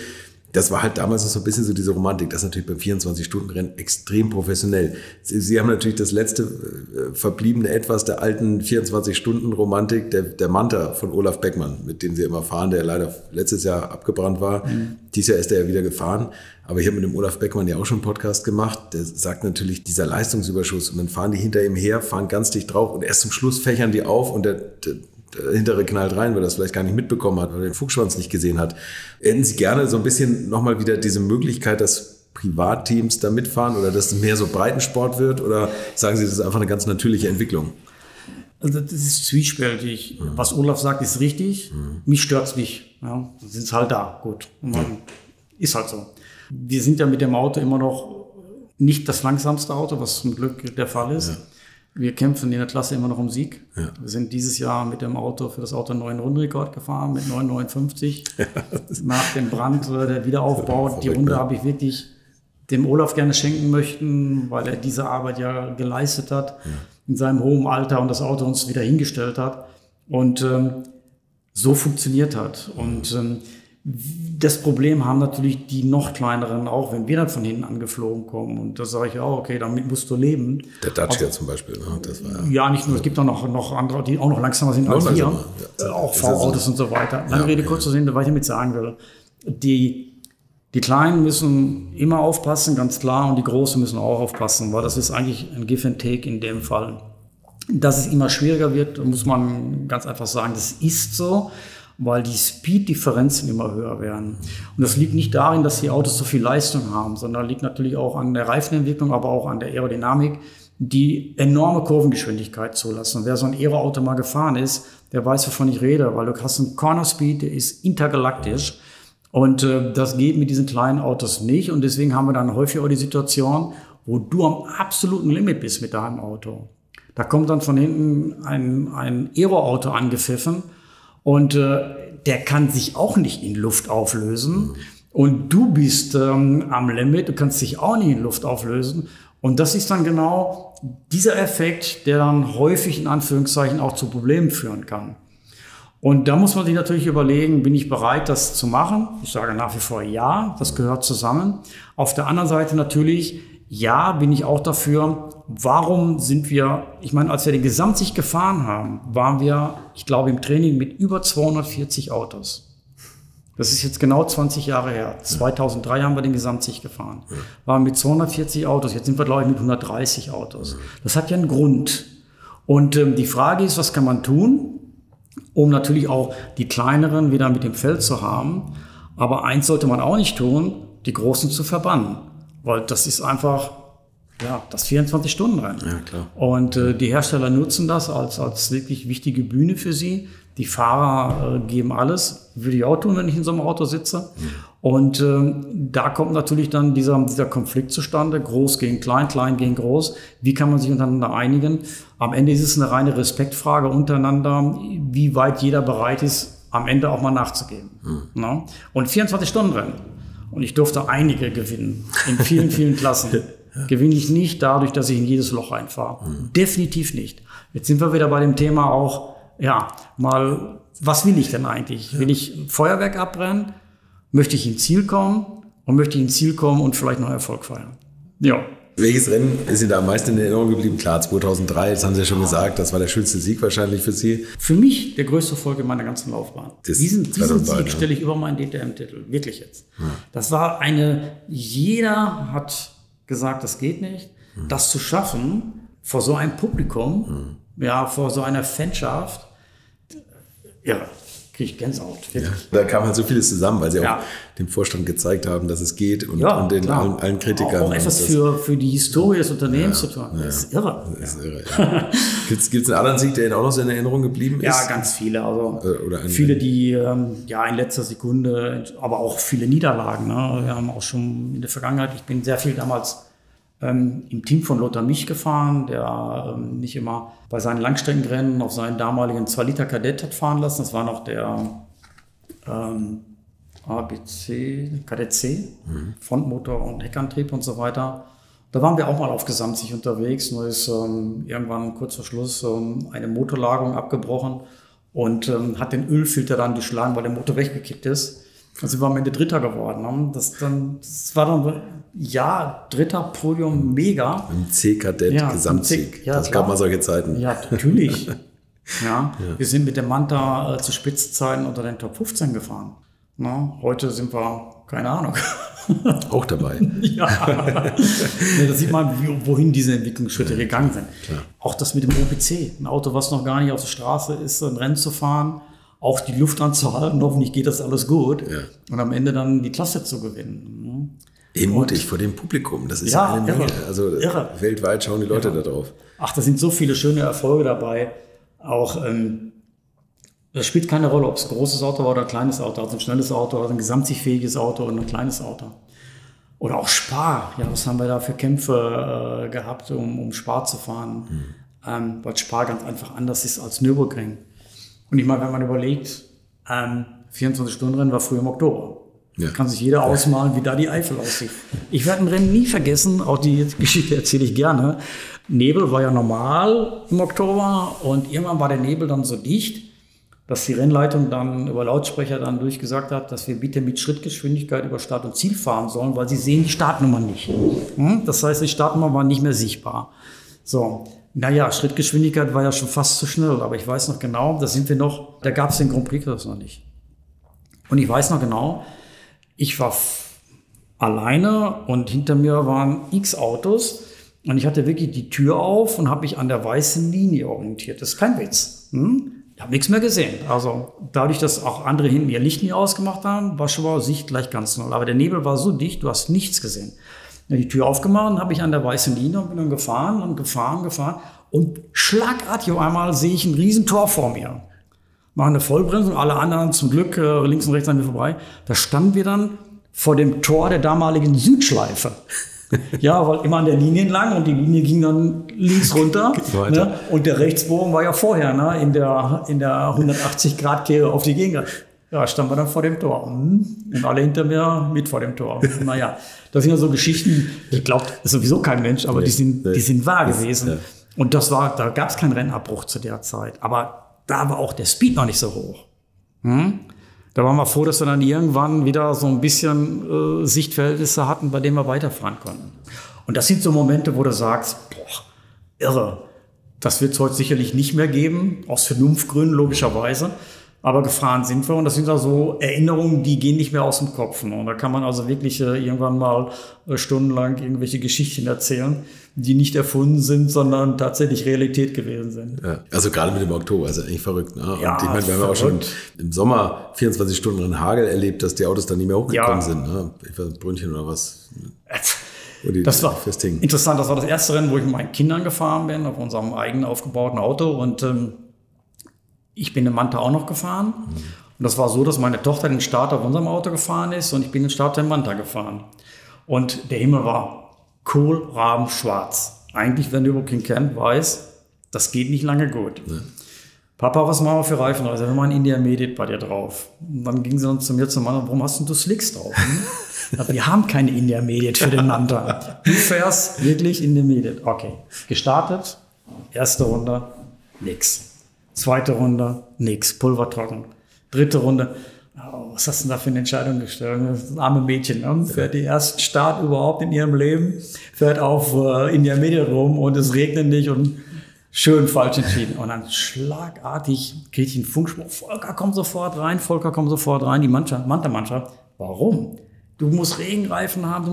Das war halt damals so ein bisschen so diese Romantik. Das ist natürlich beim 24-Stunden-Rennen extrem professionell. Sie haben natürlich das letzte verbliebene Etwas der alten 24-Stunden-Romantik, der Manta von Olaf Beckmann, mit dem Sie immer fahren, der leider letztes Jahr abgebrannt war. Dieses Jahr ist er ja wieder gefahren. Aber ich habe mit dem Olaf Beckmann ja auch schon einen Podcast gemacht. Der sagt natürlich, dieser Leistungsüberschuss. Und dann fahren die hinter ihm her, fahren ganz dicht drauf und erst zum Schluss fächern die auf und der hintere knallt rein, weil er das vielleicht gar nicht mitbekommen hat oder den Fuchsschwanz nicht gesehen hat. Hätten Sie gerne so ein bisschen nochmal wieder diese Möglichkeit, dass Privatteams da mitfahren oder dass es mehr so Breitensport wird? Oder sagen Sie, das ist einfach eine ganz natürliche Entwicklung? Also das ist zwiespältig. Was Olaf sagt, ist richtig. Mich stört's nicht. Ja, dann sind es halt da. Gut. Ist halt so. Wir sind ja mit dem Auto immer noch nicht das langsamste Auto, was zum Glück der Fall ist. Ja. Wir kämpfen in der Klasse immer noch um Sieg. Ja. Wir sind dieses Jahr mit dem Auto für das Auto einen neuen Rundenrekord gefahren mit 9,59. Ja. Nach dem Brand, der Wiederaufbau. Die Runde habe ich wirklich dem Olaf gerne schenken möchten, weil er diese Arbeit ja geleistet hat in seinem hohen Alter und das Auto uns wieder hingestellt hat und so funktioniert hat. Und das Problem haben natürlich die noch kleineren auch, wenn wir dann von hinten angeflogen kommen. Und da sage ich auch, okay, damit musst du leben. Der Dacia zum Beispiel. Ne? Das war ja, nicht nur, es gibt auch noch andere, die auch noch langsamer sind als wir. Ja. Auch V-Autos so. Und so weiter. Lange Rede, kurzer Sinn, was ich damit sagen will. Die Kleinen müssen immer aufpassen, ganz klar, und die Großen müssen auch aufpassen, weil das ist eigentlich ein Give and Take in dem Fall. Dass es immer schwieriger wird, muss man ganz einfach sagen, das ist so, weil die Speed-Differenzen immer höher werden. Und das liegt nicht darin, dass die Autos so viel Leistung haben, sondern liegt natürlich auch an der Reifenentwicklung, aber auch an der Aerodynamik, die enorme Kurvengeschwindigkeit zulassen. Und wer so ein Aero-Auto mal gefahren ist, der weiß, wovon ich rede, weil du hast einen Corner-Speed, der ist intergalaktisch. Und das geht mit diesen kleinen Autos nicht. Und deswegen haben wir dann häufig auch die Situation, wo du am absoluten Limit bist mit deinem Auto. Da kommt dann von hinten ein Aero-Auto angepfiffen. Und der kann sich auch nicht in Luft auflösen. Und du bist am Limit, du kannst dich auch nicht in Luft auflösen. Und das ist dann genau dieser Effekt, der dann häufig in Anführungszeichen auch zu Problemen führen kann. Und da muss man sich natürlich überlegen, bin ich bereit, das zu machen? Ich sage nach wie vor ja, das gehört zusammen. Auf der anderen Seite natürlich, ja, bin ich auch dafür. Warum sind wir, ich meine, als wir den Gesamtsicht gefahren haben, waren wir, ich glaube, im Training mit über 240 Autos. Das ist jetzt genau 20 Jahre her. 2003 haben wir den Gesamtsicht gefahren. Waren mit 240 Autos. Jetzt sind wir, glaube ich, mit 130 Autos. Das hat ja einen Grund. Und die Frage ist, was kann man tun, um natürlich auch die Kleineren wieder mit dem Feld zu haben. Aber eins sollte man auch nicht tun, die Großen zu verbannen. Weil das ist einfach, ja, das 24-Stunden-Rennen. Ja, klar. Und die Hersteller nutzen das als wirklich wichtige Bühne für sie. Die Fahrer geben alles. Würde ich auch tun, wenn ich in so einem Auto sitze. Und da kommt natürlich dann dieser Konflikt zustande. Groß gegen klein, klein gegen groß. Wie kann man sich untereinander einigen? Am Ende ist es eine reine Respektfrage untereinander, wie weit jeder bereit ist, am Ende auch mal nachzugeben. No? Und 24-Stunden-Rennen. Und ich durfte einige gewinnen. In vielen, vielen Klassen. Gewinne ich nicht dadurch, dass ich in jedes Loch reinfahre. Definitiv nicht. Jetzt sind wir wieder bei dem Thema auch, ja, mal, was will ich denn eigentlich? Will ich ein Feuerwerk abbrennen? Möchte ich ins Ziel kommen? Und möchte ich ins Ziel kommen und vielleicht noch Erfolg feiern? Ja. Welches Rennen ist Ihnen da am meisten in Erinnerung geblieben? Klar, 2003, das haben Sie ja schon gesagt, das war der schönste Sieg wahrscheinlich für Sie. Für mich der größte Erfolg in meiner ganzen Laufbahn. Diesen Sieg stelle ich über meinen DTM-Titel, wirklich jetzt. Ja. Das war jeder hat gesagt, das geht nicht. Das zu schaffen, vor so einem Publikum, ja, vor so einer Fanschaft, ja, kriege ich Gänsehaut. Ja, da kam halt so vieles zusammen, weil Sie auch dem Vorstand gezeigt haben, dass es geht und den allen Kritikern. Auch etwas für die Historie des Unternehmens zu tun. Das ist irre. Das ist irre, ja. Gibt es einen anderen Sieg, der Ihnen auch noch so in Erinnerung geblieben ist? Ja, ganz viele. Also viele, die in letzter Sekunde, aber auch viele Niederlagen. Ne? Wir haben auch schon in der Vergangenheit, ich bin sehr viel damals im Team von Lothar Mich gefahren, der nicht immer bei seinen Langstreckenrennen auf seinen damaligen 2-Liter Kadett hat fahren lassen. Das war noch der Kadett C, Frontmotor und Heckantrieb und so weiter. Da waren wir auch mal auf Gesamtsicht unterwegs. Nur ist irgendwann kurz vor Schluss eine Motorlagerung abgebrochen und hat den Ölfilter dann geschlagen, weil der Motor weggekippt ist. Also wir waren am Ende Dritter geworden. Ne? Das war dann, ja, dritter Podium, mega. Im C-Kadett-Gesamtsieg. Ja, das gab mal solche Zeiten. Ja, natürlich. Ja. Wir sind mit dem Manta zu Spitzzeiten unter den Top 15 gefahren. Na, heute sind wir, keine Ahnung. Auch dabei. Ja. Da sieht man, wohin diese Entwicklungsschritte gegangen sind. Klar. Auch das mit dem OPC, ein Auto, was noch gar nicht auf der Straße ist, ein Rennen zu fahren, auch die Luft anzuhalten, hoffentlich geht das alles gut und am Ende dann die Klasse zu gewinnen. Mutig vor dem Publikum, das ist ja eine Menge. Also weltweit schauen die Leute da drauf. Ach, da sind so viele schöne Erfolge dabei. Auch, das spielt keine Rolle, ob es ein großes Auto war oder ein kleines Auto, also ein schnelles Auto, also ein gesamtsichtfähiges Auto oder ein kleines Auto. Oder auch Spa, ja, was haben wir da für Kämpfe gehabt, um Spa zu fahren, weil Spa ganz einfach anders ist als Nürburgring. Und ich meine, wenn man überlegt, 24-Stunden-Rennen war früher im Oktober. Ja. Kann sich jeder ausmalen, wie da die Eifel aussieht. Ich werde ein Rennen nie vergessen, auch die Geschichte erzähle ich gerne. Nebel war ja normal im Oktober und irgendwann war der Nebel dann so dicht, dass die Rennleitung dann über Lautsprecher dann durchgesagt hat, dass wir bitte mit Schrittgeschwindigkeit über Start und Ziel fahren sollen, weil sie sehen die Startnummer nicht. Das heißt, die Startnummer war nicht mehr sichtbar. So. Naja, Schrittgeschwindigkeit war ja schon fast zu schnell, aber ich weiß noch genau, da gab es den Grand Prix noch nicht. Und ich weiß noch genau, ich war alleine und hinter mir waren x Autos und ich hatte wirklich die Tür auf und habe mich an der weißen Linie orientiert. Das ist kein Witz. Ich habe nichts mehr gesehen. Also dadurch, dass auch andere hinten ihr Licht nie ausgemacht haben, war schon mal Sicht gleich ganz null. Aber der Nebel war so dicht, du hast nichts gesehen. Die Tür aufgemacht und habe ich an der weißen Linie und bin dann gefahren und schlagartig auf einmal sehe ich ein Riesentor vor mir. Machen eine Vollbremsung, alle anderen zum Glück links und rechts an mir vorbei. Da standen wir dann vor dem Tor der damaligen Südschleife. Ja, weil immer an der Linie entlang und die Linie ging dann links runter. Ne? Und der Rechtsbogen war ja vorher in der 180-Grad-Kehre auf die Gegenseite. Ja, standen wir dann vor dem Tor. Und alle hinter mir mit vor dem Tor. Naja, das sind ja so Geschichten, die glaubt sowieso kein Mensch, aber die sind wahr gewesen. Ja. Und da gab es keinen Rennabbruch zu der Zeit. Aber da war auch der Speed noch nicht so hoch. Da waren wir froh, dass wir dann irgendwann wieder so ein bisschen Sichtverhältnisse hatten, bei denen wir weiterfahren konnten. Und das sind so Momente, wo du sagst, boah, irre. Das wird es heute sicherlich nicht mehr geben, aus Vernunftgründen logischerweise. Aber gefahren sind wir und das sind also Erinnerungen, die gehen nicht mehr aus dem Kopf. Und da kann man also wirklich irgendwann mal stundenlang irgendwelche Geschichten erzählen, die nicht erfunden sind, sondern tatsächlich Realität gewesen sind. Ja, also gerade mit dem Oktober, ist ja eigentlich verrückt. Ne? Und ja, ich meine, wir haben auch schon im Sommer 24 Stunden in Hagel erlebt, dass die Autos dann nicht mehr hochgekommen sind. Ne? Ich weiß, Brötchen oder was. Das war interessant, das war das erste Rennen, wo ich mit meinen Kindern gefahren bin, auf unserem eigenen aufgebauten Auto und ich bin den Manta auch noch gefahren. Und das war so, dass meine Tochter den Start auf unserem Auto gefahren ist und ich bin den Start der Manta gefahren. Und der Himmel war kohlrabenschwarz. Eigentlich, wer Nürburgring kennt, weiß, das geht nicht lange gut. Ja. Papa, was machen wir für Reifen? Also, wir machen Intermediate bei dir drauf. Und dann ging sie dann zu mir zum Mann, warum hast du Slicks drauf? Aber wir haben keine Intermediate für den Manta. Du fährst wirklich Intermediate. Okay, gestartet, erste Runde, nix. Zweite Runde, nix, pulvertrocken. Dritte Runde, was hast du denn da für eine Entscheidung gestellt? Das arme Mädchen, ne? Fährt den ersten Start überhaupt in ihrem Leben, fährt auf Intermediate rum und es regnet nicht und schön falsch entschieden. Und dann schlagartig kriege ich einen Funkspruch, Volker, komm sofort rein, die Manta-Mannschaft. Warum? Du musst Regenreifen haben.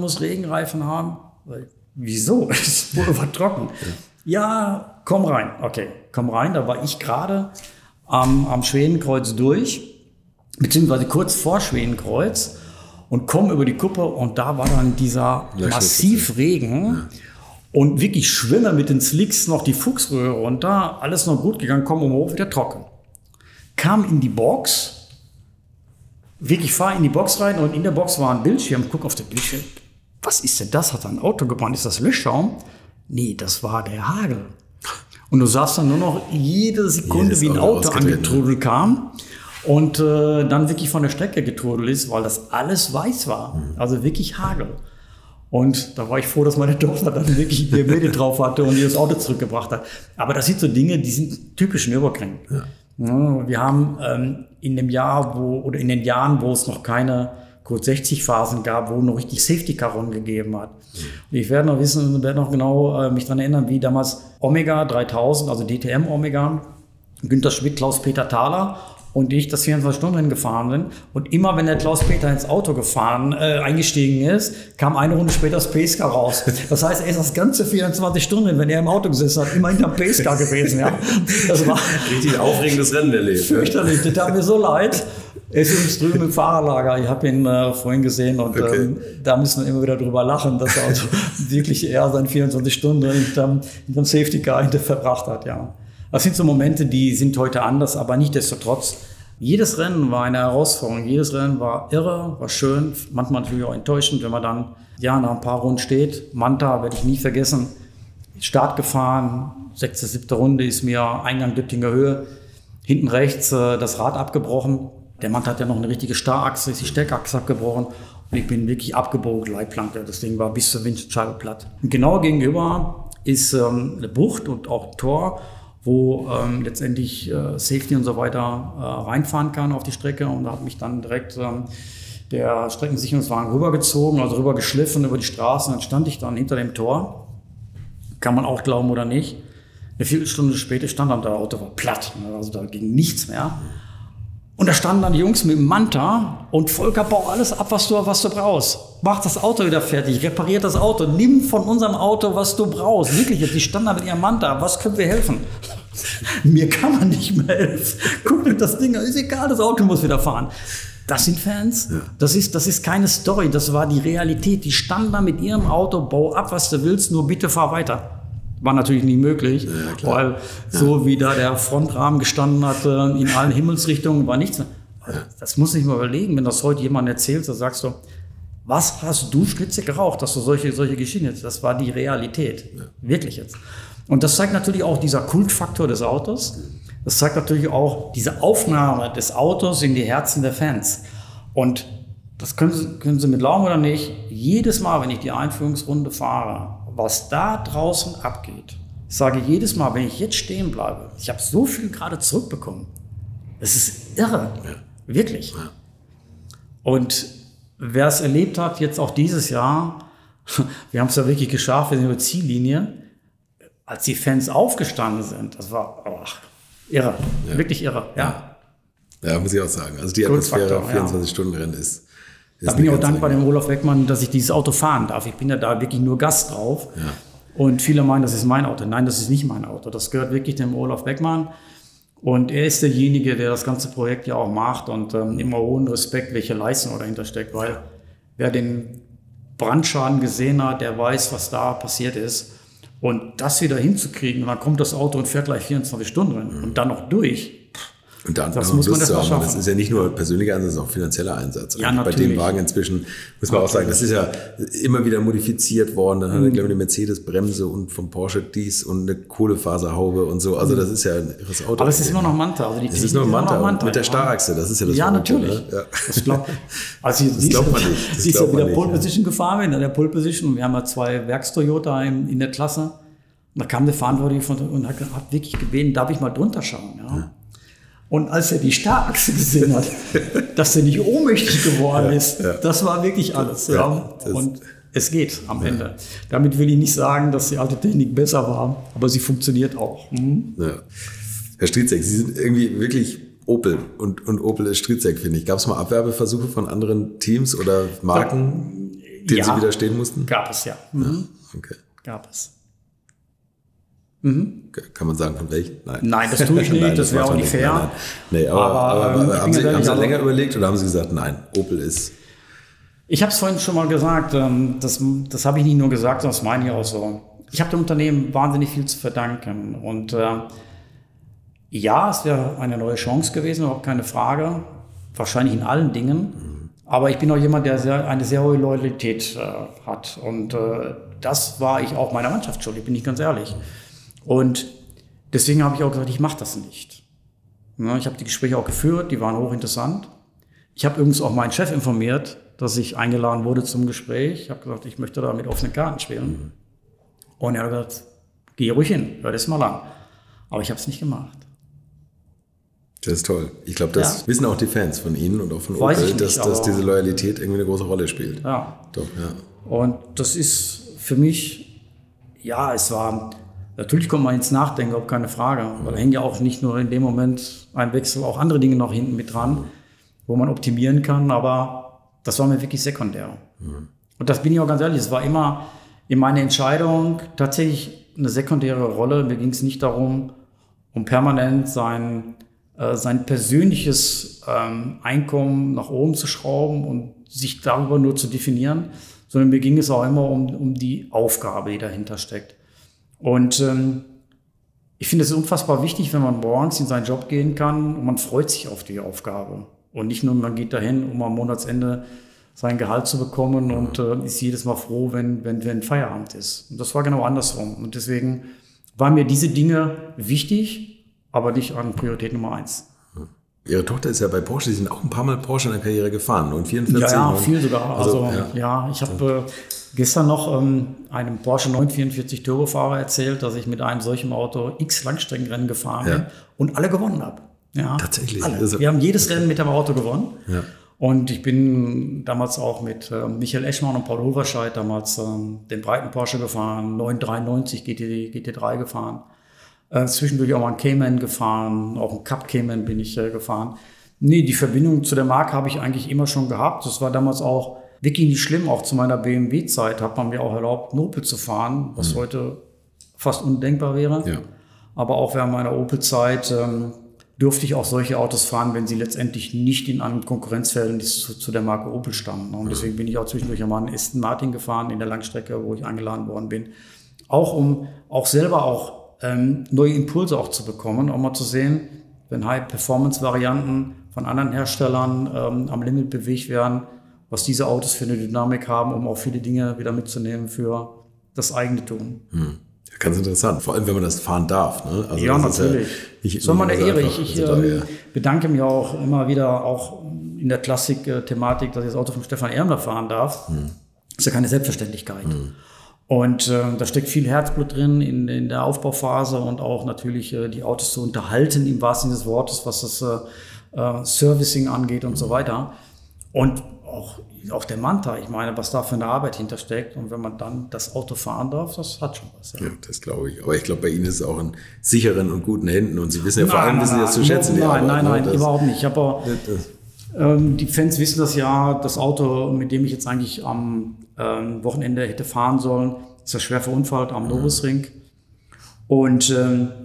Wieso? Es ist pulvertrocken. Ja, komm rein. Okay, komm rein. Da war ich gerade am Schwedenkreuz durch, beziehungsweise kurz vor Schwedenkreuz und komme über die Kuppe und da war dann dieser Massivregen und wirklich schwimme mit den Slicks noch die Fuchsröhre runter. Alles noch gut gegangen, komme hoch, wieder trocken. Kam in die Box, wirklich fahre in die Box rein und in der Box war ein Bildschirm. Guck auf den Bildschirm. Was ist denn das? Hat ein Auto gebrannt? Ist das Löschschaum? Nee, das war der Hagel. Und du sahst dann nur noch jede Sekunde, wie ein Auto angetrudelt kam und dann wirklich von der Strecke getrudelt ist, weil das alles weiß war. Also wirklich Hagel. Und da war ich froh, dass meine Tochter dann wirklich die Medien drauf hatte und ihr das Auto zurückgebracht hat. Aber das sind so Dinge, die sind typisch Nürburgring. Ja. Ja, wir haben in dem Jahr, oder in den Jahren, wo es noch keine Code 60-Phasen gab, wo noch richtig Safety-Car-Runden gegeben hat. Und ich werde noch genau mich daran erinnern, wie damals Omega 3000, also DTM Omega, Günter Schmidt, Klaus-Peter Thaler und ich das 24-Stunden-Rennen gefahren sind. Und immer, wenn der Klaus-Peter ins Auto eingestiegen ist, kam eine Runde später das Pacecar raus. Das heißt, er ist das ganze 24-Stunden, wenn er im Auto gesessen hat, immer hinterm Pacecar gewesen. Ja. Das war richtig aufregendes Rennen erlebt. Fürchterlich, das tat mir so leid. Er ist übrigens drüben im Fahrerlager. Ich habe ihn vorhin gesehen und da müssen wir immer wieder drüber lachen, dass er also wirklich eher seine 24 Stunden hinterm Safety Car verbracht hat. Ja. Das sind so Momente, die sind heute anders, aber nichtsdestotrotz. Jedes Rennen war eine Herausforderung. Jedes Rennen war irre, war schön, manchmal natürlich auch enttäuschend, wenn man dann nach ein paar Runden steht. Manta werde ich nie vergessen. Start gefahren, 6., 7. Runde ist mir Eingang Döttinger Höhe. Hinten rechts das Rad abgebrochen. Der Mann hat ja noch eine richtige Starrachse, ist die Steckachse abgebrochen und ich bin wirklich abgebogen, Leitplanke. Das Ding war bis zur Windschutzscheibe platt. Und genau gegenüber ist eine Bucht und auch ein Tor, wo letztendlich Safety und so weiter reinfahren kann auf die Strecke. Und da hat mich dann direkt der Streckensicherungswagen rübergezogen, also rübergeschliffen über die Straße. Und dann stand ich dann hinter dem Tor. Kann man auch glauben oder nicht. Eine Viertelstunde später stand dann, das Auto war platt. Also da ging nichts mehr. Und da standen dann die Jungs mit dem Manta und Volker, bau alles ab, was du brauchst. Mach das Auto wieder fertig, repariert das Auto, nimm von unserem Auto, was du brauchst. Wirklich, die standen da mit ihrem Manta, was können wir helfen? Mir kann man nicht mehr helfen. Guck dir das Ding an, ist egal, das Auto muss wieder fahren. Das sind Fans, das ist keine Story, das war die Realität. Die standen da mit ihrem Auto, bau ab, was du willst, nur bitte fahr weiter. War natürlich nicht möglich, weil so wie da der Frontrahmen gestanden hat, in allen Himmelsrichtungen, war nichts mehr. Das muss ich mal überlegen, wenn das heute jemand erzählt, dann sagst du, was hast du Stritzek geraucht, dass du solche Geschichten jetzt, das war die Realität, wirklich jetzt. Und das zeigt natürlich auch dieser Kultfaktor des Autos, das zeigt natürlich auch diese Aufnahme des Autos in die Herzen der Fans. Und das können Sie mir glauben oder nicht, jedes Mal, wenn ich die Einführungsrunde fahre, was da draußen abgeht, ich sage jedes Mal, wenn ich jetzt stehen bleibe, ich habe so viel gerade zurückbekommen. Das ist irre, wirklich. Und wer es erlebt hat, jetzt auch dieses Jahr, wir haben es ja wirklich geschafft, wir sind über Ziellinie, als die Fans aufgestanden sind, das war irre, wirklich irre. Ja, muss ich auch sagen. Also die Atmosphäre auf 24-Stunden-Rennen ist da bin ich auch dankbar dem Olaf Beckmann, dass ich dieses Auto fahren darf. Ich bin ja da wirklich nur Gast drauf. Ja. Und viele meinen, das ist mein Auto. Nein, das ist nicht mein Auto. Das gehört wirklich dem Olaf Beckmann. Und er ist derjenige, der das ganze Projekt ja auch macht und immer hohen Respekt, welche Leistung dahinter steckt. Weil wer den Brandschaden gesehen hat, der weiß, was da passiert ist. Und das wieder hinzukriegen, und dann kommt das Auto und fährt gleich 24 Stunden rein und dann noch durch. Und dann das muss man das schaffen. Das ist ja nicht nur persönlicher Einsatz, sondern auch finanzieller Einsatz. Ja, natürlich. Bei dem Wagen inzwischen, muss man auch sagen, das ist ja immer wieder modifiziert worden. Dann hat er, glaube ich, eine Mercedes-Bremse und vom Porsche dies und eine Kohlefaserhaube und so. Also das ist ja ein irres Auto. Aber es ist immer noch Manta. Also es ist nur Manta. Und mit der Starrachse, das ist ja das Verrückte, natürlich. Ne? Ja. Das glaubt man nicht. Sie ist ja wieder Pole Position gefahren, in der Pole Position. Wir haben ja 2 Werks-Toyota in der Klasse. Und da kam der Verantwortliche und hat wirklich gebeten, darf ich mal drunter schauen. Ja? Und als er die Starrachse gesehen hat, dass er nicht ohnmächtig geworden ist, das war wirklich alles. Und es geht am Ende. Damit will ich nicht sagen, dass die alte Technik besser war, aber sie funktioniert auch. Ja. Herr Stritzek, Sie sind irgendwie wirklich Opel und Opel ist Stritzek, finde ich. Gab es mal Abwerbeversuche von anderen Teams oder Marken, denen Sie widerstehen mussten? Gab es, ja. Okay. Gab es. Kann man sagen, von welchen? Nein, das tue ich nicht, nein, das wäre auch nicht fair. Nein. Nee, aber haben Sie länger überlegt oder haben Sie gesagt, nein, Opel ist... Ich habe es vorhin schon mal gesagt, das habe ich nicht nur gesagt, sondern das meine ich auch so. Ich habe dem Unternehmen wahnsinnig viel zu verdanken und ja, es wäre eine neue Chance gewesen, überhaupt keine Frage, wahrscheinlich in allen Dingen, aber ich bin auch jemand, der eine sehr hohe Loyalität hat und das war ich auch meiner Mannschaft schuldig, bin ich ganz ehrlich. Und deswegen habe ich auch gesagt, ich mache das nicht. Ja, ich habe die Gespräche auch geführt, die waren hochinteressant. Ich habe übrigens auch meinen Chef informiert, dass ich eingeladen wurde zum Gespräch. Ich habe gesagt, ich möchte da mit offenen Karten spielen. Und er hat gesagt, geh ruhig hin, hör das mal an. Aber ich habe es nicht gemacht. Das ist toll. Ich glaube, das wissen auch die Fans von Ihnen und auch von Opel, dass diese Loyalität irgendwie eine große Rolle spielt. Ja. Doch, ja. Und das ist für mich, es war, natürlich kommt man ins Nachdenken, überhaupt keine Frage. Weil da hängt ja auch nicht nur in dem Moment ein Wechsel, auch andere Dinge noch hinten mit dran, wo man optimieren kann, aber das war mir wirklich sekundär. Und das bin ich auch ganz ehrlich, es war immer in meiner Entscheidung tatsächlich eine sekundäre Rolle. Mir ging es nicht darum, um permanent sein persönliches Einkommen nach oben zu schrauben und sich darüber nur zu definieren, sondern mir ging es auch immer um die Aufgabe, die dahinter steckt. Und ich finde es unfassbar wichtig, wenn man morgens in seinen Job gehen kann und man freut sich auf die Aufgabe. Und nicht nur, man geht dahin, um am Monatsende sein Gehalt zu bekommen und ist jedes Mal froh, wenn Feierabend ist. Und das war genau andersrum. Und deswegen waren mir diese Dinge wichtig, aber nicht an Priorität Nummer 1. Ihre Tochter ist ja bei Porsche, Sie sind auch ein paar Mal Porsche in der Karriere gefahren. Und 44. Ja, viel sogar. Ich habe gestern noch einem Porsche 944 Turbofahrer erzählt, dass ich mit einem solchen Auto x Langstreckenrennen gefahren bin und alle gewonnen habe. Ja, tatsächlich. Alle. Wir haben jedes Rennen mit dem Auto gewonnen. Ja. Und ich bin damals auch mit Michael Eschmann und Paul Hulverscheid damals den breiten Porsche gefahren, 993 GT3 gefahren. Zwischendurch auch mal einen Cayman gefahren, auch einen Cup Cayman bin ich gefahren. Nee, die Verbindung zu der Marke habe ich eigentlich immer schon gehabt. Das war damals auch wirklich nicht schlimm, auch zu meiner BMW-Zeit hat man mir auch erlaubt, einen Opel zu fahren, was heute fast undenkbar wäre. Ja. Aber auch während meiner Opel-Zeit durfte ich auch solche Autos fahren, wenn sie letztendlich nicht in einem Konkurrenzfeld zu der Marke Opel standen. Und deswegen bin ich auch zwischendurch einmal einen Aston Martin gefahren in der Langstrecke, wo ich eingeladen worden bin. Auch um auch selber neue Impulse auch zu bekommen, auch mal zu sehen, wenn High-Performance-Varianten von anderen Herstellern am Limit bewegt werden, was diese Autos für eine Dynamik haben, um auch viele Dinge wieder mitzunehmen für das eigene Tun. Ganz interessant, vor allem wenn man das fahren darf. Ne? Also ja, natürlich. Das ist immer eine Ehre. Ich bedanke mich auch immer wieder, auch in der Klassik-Thematik, dass ich das Auto von Stefan Ermler fahren darf. Das ist ja keine Selbstverständlichkeit. Und da steckt viel Herzblut drin in der Aufbauphase und auch natürlich die Autos zu unterhalten, im wahrsten Sinne des Wortes, was das Servicing angeht und so weiter. Und auch der Manta, ich meine, was da für eine Arbeit hintersteckt. Und wenn man dann das Auto fahren darf, das hat schon was. Ja, das glaube ich. Aber ich glaube, bei Ihnen ist es auch in sicheren und guten Händen. Und Sie wissen ja vor allem, wissen Sie das zu schätzen. Nein, überhaupt nicht. Ich habe die Fans wissen das ja, das Auto, mit dem ich jetzt eigentlich am Wochenende hätte fahren sollen, ist ja schwer verunfallt am Nürburgring. Und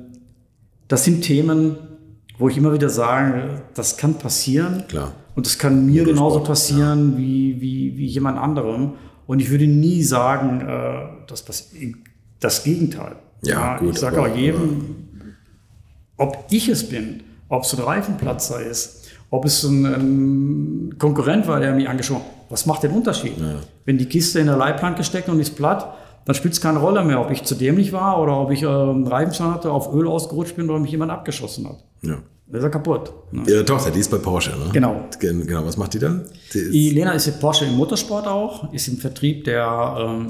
das sind Themen, wo ich immer wieder sage, das kann passieren. Klar. Und das kann mir genauso passieren wie jemand anderem. Und ich würde nie sagen, das Gegenteil. Ja, gut. Ich sage auch jedem, ob ich es bin, ob es ein Reifenplatzer ist, ob es ein Konkurrent war, der mich angeschaut hat, was macht den Unterschied? Ja. Wenn die Kiste in der Leitplanke steckt und ist platt, dann spielt es keine Rolle mehr, ob ich zu dämlich war oder ob ich einen Reifenschaden hatte, auf Öl ausgerutscht bin oder mich jemand abgeschossen hat. Ja. Der ist ja kaputt. Ne? Ihre Tochter, die ist bei Porsche, ne? Genau. Was macht die dann? Die Lena ist mit Porsche im Motorsport auch, ist im Vertrieb der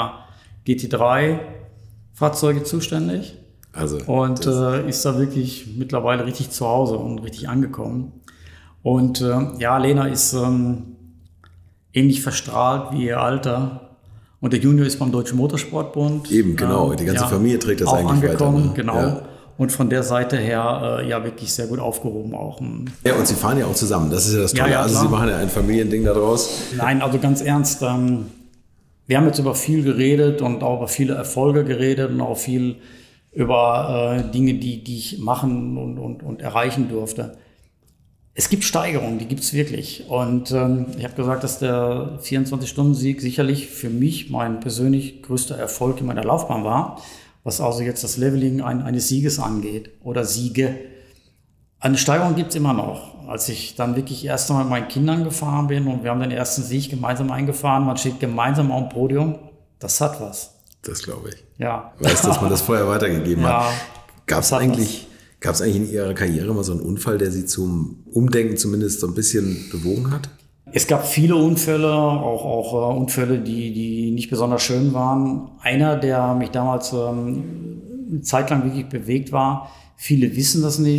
GT3-Fahrzeuge zuständig. Und ist da wirklich mittlerweile richtig zu Hause und richtig angekommen. Und Lena ist ähnlich verstrahlt wie ihr Alter. Und der Junior ist beim Deutschen Motorsportbund. Eben, genau. Die ganze Familie trägt das auch eigentlich angekommen, weiter. Ne? Genau. Ja. Und von der Seite her wirklich sehr gut aufgehoben auch. Ja, und Sie fahren ja auch zusammen. Das ist ja das Tolle. Ja, also Sie machen ja ein Familiending daraus. Nein, also ganz ernst. Wir haben jetzt über viel geredet und auch über viele Erfolge geredet und auch viel über Dinge, die ich machen und erreichen durfte. Es gibt Steigerungen, die gibt es wirklich. Und ich habe gesagt, dass der 24-Stunden-Sieg sicherlich für mich mein persönlich größter Erfolg in meiner Laufbahn war, was also jetzt das Leveling eines Sieges angeht oder Siege. Eine Steigerung gibt es immer noch. Als ich dann wirklich erst einmal mit meinen Kindern gefahren bin und wir haben den ersten Sieg gemeinsam eingefahren, man steht gemeinsam auf dem Podium, das hat was. Das glaube ich. Ja. Weißt, dass man das vorher weitergegeben hat. Gab es eigentlich in Ihrer Karriere mal so einen Unfall, der Sie zum Umdenken zumindest so ein bisschen bewogen hat? Es gab viele Unfälle, auch Unfälle, die nicht besonders schön waren. Einer, der mich damals eine Zeit lang wirklich bewegt war, viele wissen das nicht,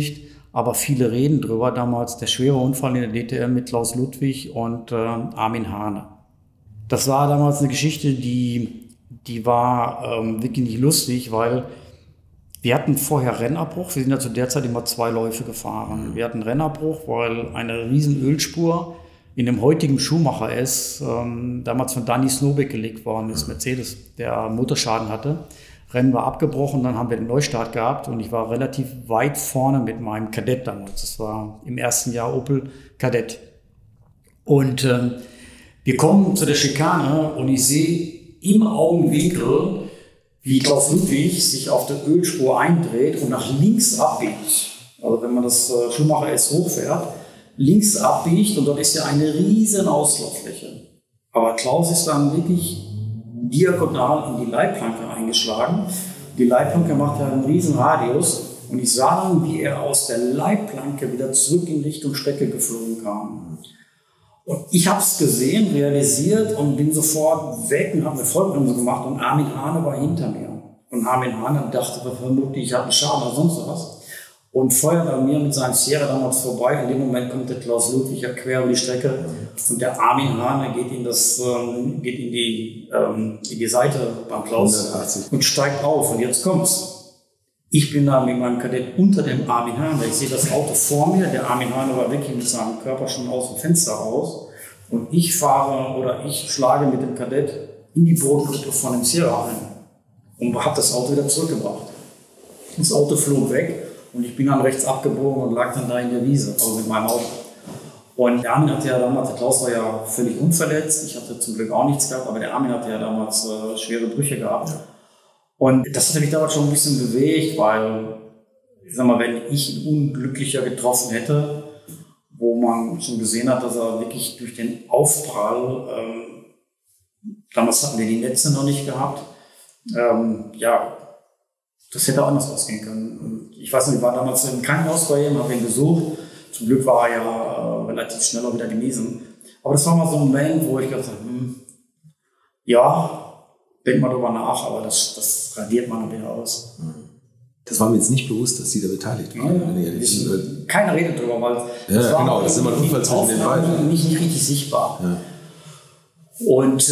aber viele reden drüber. Damals der schwere Unfall in der DTM mit Klaus Ludwig und Armin Hane. Das war damals eine Geschichte, die war wirklich nicht lustig, weil wir hatten vorher Rennabbruch. Wir sind ja zu der Zeit immer 2 Läufe gefahren. Wir hatten Rennabbruch, weil eine riesen Ölspur in dem heutigen Schumacher S damals von Danny Snobeck gelegt worden ist, Mercedes, der Motorschaden hatte. Rennen war abgebrochen, dann haben wir den Neustart gehabt und ich war relativ weit vorne mit meinem Kadett damals. Das war im ersten Jahr Opel Kadett. Und wir kommen zu der Schikane und ich sehe im Augenwinkel, wie Klaus Ludwig sich auf der Ölspur eindreht und nach links abbiegt. Also wenn man das Schumacher S hochfährt, links abbiegt und dort ist ja eine riesen Auslauffläche. Aber Klaus ist dann wirklich diagonal in die Leitplanke eingeschlagen. Die Leitplanke macht ja einen riesen Radius und ich sah dann, wie er aus der Leitplanke wieder zurück in Richtung Strecke geflogen kam. Und ich habe es gesehen, realisiert und bin sofort weg und habe eine Vollbremse gemacht und Armin Hane war hinter mir. Und Armin Hane dachte vermutlich, ich habe einen Schaden oder sonst was. Und feuert an mir mit seinem Sierra damals vorbei. In dem Moment kommt der Klaus Ludwig ja quer über die Strecke und der Armin Hane geht in die Seite beim Klaus 180. Und steigt auf. Und jetzt kommt's. Ich bin da mit meinem Kadett unter dem Armin Hane. Ich sehe das Auto vor mir. Der Armin Hane war wirklich mit seinem Körper schon aus dem Fenster raus. Und ich schlage mit dem Kadett in die Bodengruppe von dem Sierra ein. Und habe das Auto wieder zurückgebracht. Das Auto flog weg. Und ich bin dann rechts abgebogen und lag dann da in der Wiese, also mit meinem Auto. Und der Armin hatte ja damals, der Klaus war ja völlig unverletzt. Ich hatte zum Glück auch nichts gehabt, aber der Armin hatte ja damals schwere Brüche gehabt. Ja. Und das hat mich damals schon ein bisschen bewegt, weil, ich sag mal, wenn ich ihn unglücklicher getroffen hätte, wo man schon gesehen hat, dass er wirklich durch den Aufprall, damals hatten wir die Netze noch nicht gehabt, das hätte anders ausgehen können. Und ich weiß nicht, ich war damals im Krankenhaus bei ihm, habe ihn besucht. Zum Glück war er ja relativ schnell auch wieder genesen. Aber das war mal so ein Moment, wo ich gedacht habe, denk mal drüber nach, aber das radiert man dann wieder aus. Das war mir jetzt nicht bewusst, dass Sie da beteiligt waren. Ja, keine Rede drüber, weil das war das ist immer ein Unfall zwischen den beiden. Nicht richtig sichtbar. Ja. Und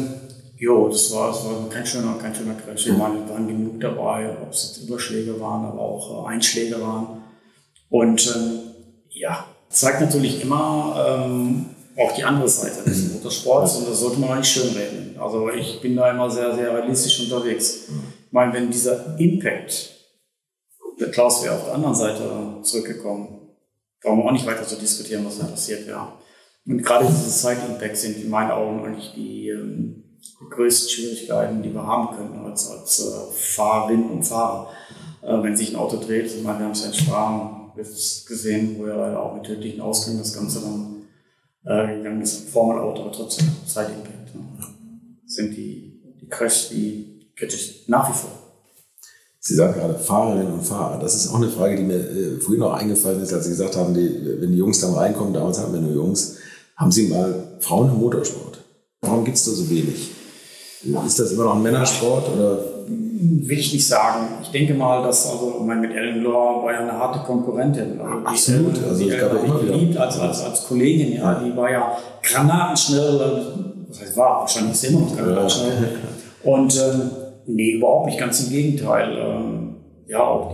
das war kein schöner Crash. Ich meine, waren genug dabei, ob es jetzt Überschläge waren, aber auch Einschläge waren. Und zeigt natürlich immer auch die andere Seite des Motorsports und das sollte man auch nicht schönreden. Also ich bin da immer sehr, sehr realistisch unterwegs. Ich meine, wenn dieser Impact, der Klaus wäre auf der anderen Seite zurückgekommen, brauchen wir auch nicht weiter zu diskutieren, was da passiert wäre. Und gerade diese Side-Impacts sind in meinen Augen eigentlich die größten Schwierigkeiten, die wir haben können als Fahrerin und Fahrer. Wenn sich ein Auto dreht, ich meine, wir haben es ja in Spa gesehen, wo ja auch mit tödlichen Ausgängen das Ganze dann gegangen ist, Formelauto, aber trotzdem Side-Impact. Ne? Sind die Crash, die kritisch nach wie vor. Sie sagen gerade Fahrerinnen und Fahrer. Das ist auch eine Frage, die mir früher noch eingefallen ist, als Sie gesagt haben, wenn die Jungs dann reinkommen, damals hatten wir nur Jungs, haben Sie mal Frauen im Motorsport? Warum gibt es da so wenig? Ist das immer noch ein Männersport? Oder? Will ich nicht sagen. Ich denke mal, dass mit Ellen Law war ja eine harte Konkurrentin. Absolut. Die geliebt als Kollegin, die war ja granatenschnell. Das heißt, wahrscheinlich ist sie immer noch granatenschnell. Und überhaupt nicht, ganz im Gegenteil. Auch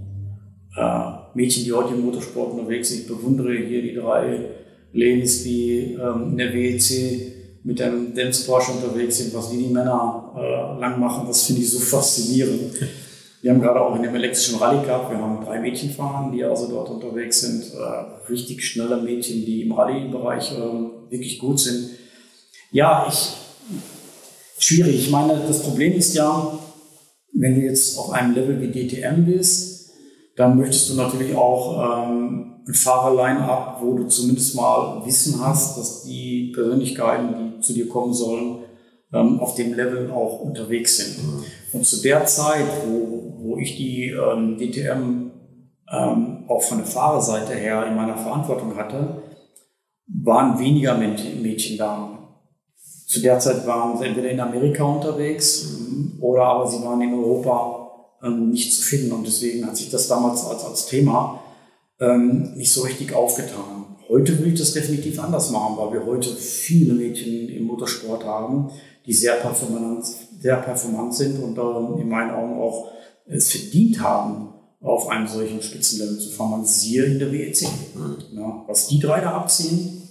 die Mädchen, die heute im Motorsport unterwegs sind, ich bewundere hier die 3 Lenis, die in der WEC mit dem Dance Porsche unterwegs sind, was die Männer lang machen, das finde ich so faszinierend. Wir haben gerade auch in dem elektrischen Rallye Cup, wir haben 3 Mädchen fahren, die also dort unterwegs sind, richtig schnelle Mädchen, die im Rallye-Bereich wirklich gut sind. Ja, schwierig. Ich meine, das Problem ist ja, wenn du jetzt auf einem Level wie DTM bist, dann möchtest du natürlich auch ein Fahrer-Line-Up, wo du zumindest mal Wissen hast, dass die Persönlichkeiten, die zu dir kommen sollen, auf dem Level auch unterwegs sind. Und zu der Zeit, wo ich die DTM auch von der Fahrerseite her in meiner Verantwortung hatte, waren weniger Mädchen da. Zu der Zeit waren sie entweder in Amerika unterwegs oder aber sie waren in Europa nicht zu finden. Und deswegen hat sich das damals als Thema nicht so richtig aufgetan. Heute würde ich das definitiv anders machen, weil wir heute viele Mädchen im Motorsport haben, die sehr performant sind und in meinen Augen auch es verdient haben, auf einem solchen Spitzenlevel zu fahren. Man sieht in der WEC. Ja, was die drei da abziehen,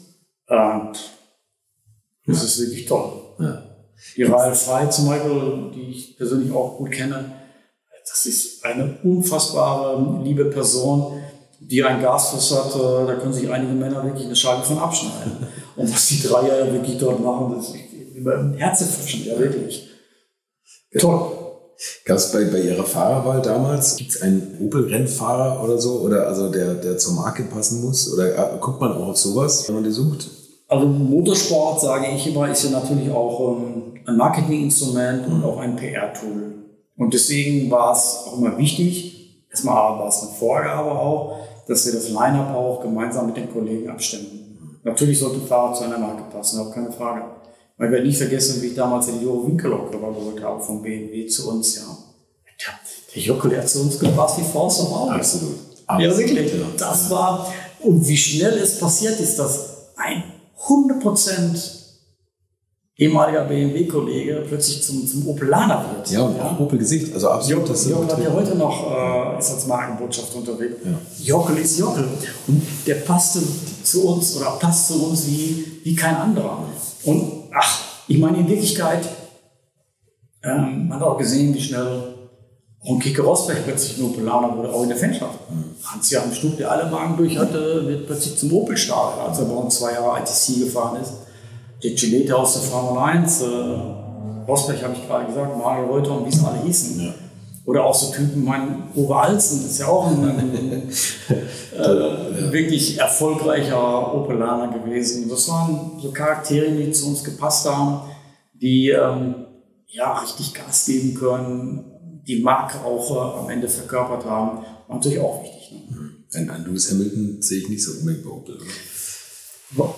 das ist wirklich toll. Ja. Die Rahel Frey zum Beispiel, die ich persönlich auch gut kenne, das ist eine unfassbare, liebe Person, die einen Gasfuß hat, da können sich einige Männer wirklich eine Scheibe von abschneiden. Und was die drei ja wirklich dort machen, das ist über ein Herzerfrischend, ja wirklich. Toll. Gab es bei Ihrer Fahrerwahl damals, gibt es einen Opel-Rennfahrer oder so, oder also der zur Marke passen muss? Oder guckt man auch auf sowas, wenn man die sucht? Also Motorsport, sage ich immer, ist ja natürlich auch ein Marketinginstrument und auch ein PR-Tool. Und deswegen war es auch immer wichtig, erstmal war es eine Vorgabe auch, dass wir das Line-Up auch gemeinsam mit den Kollegen abstimmen. Natürlich sollte ein Fahrer zu einer Marke passen, auch keine Frage. Ich werde nie vergessen, wie ich damals den Joro Winkelhock rübergeholt habe von BMW zu uns. Ja. Der Jockel, der hat zu uns gepasst wie Faust am Auge. Absolut. Ja, wirklich. Das war, und wie schnell es passiert ist, dass ein 100% ehemaliger BMW-Kollege plötzlich zum Opelaner wird. Ja, und auch Opel-Gesicht. Also absolut. Jockel hat ja heute noch, ist als Markenbotschafter unterwegs. Ja. Jockel ist Jockel. Und der passte zu uns oder passt zu uns wie kein anderer. Und ich meine, in Wirklichkeit, man hat auch gesehen, wie schnell auch ein Kike Rosberg plötzlich ein Opelaner wurde, auch in der Fanschaft. Hans-Joachim Stuck, der alle Wagen durch hatte, wird plötzlich zum Opel-Star, als er bei uns 2 Jahre ITC gefahren ist. Der Gillette aus der Formel 1, Rosberg habe ich gerade gesagt, Mario Reuter und wie sie alle hießen. Ja. Oder auch so Typen, mein Uwe Alzen ist ja auch ein wirklich erfolgreicher Opelaner gewesen. Das waren so Charaktere, die zu uns gepasst haben, die richtig Gas geben können, die Marke auch am Ende verkörpert haben. War natürlich auch wichtig. Ne? Ein Lewis Hamilton sehe ich nicht so unbedingt bei Opel, oder?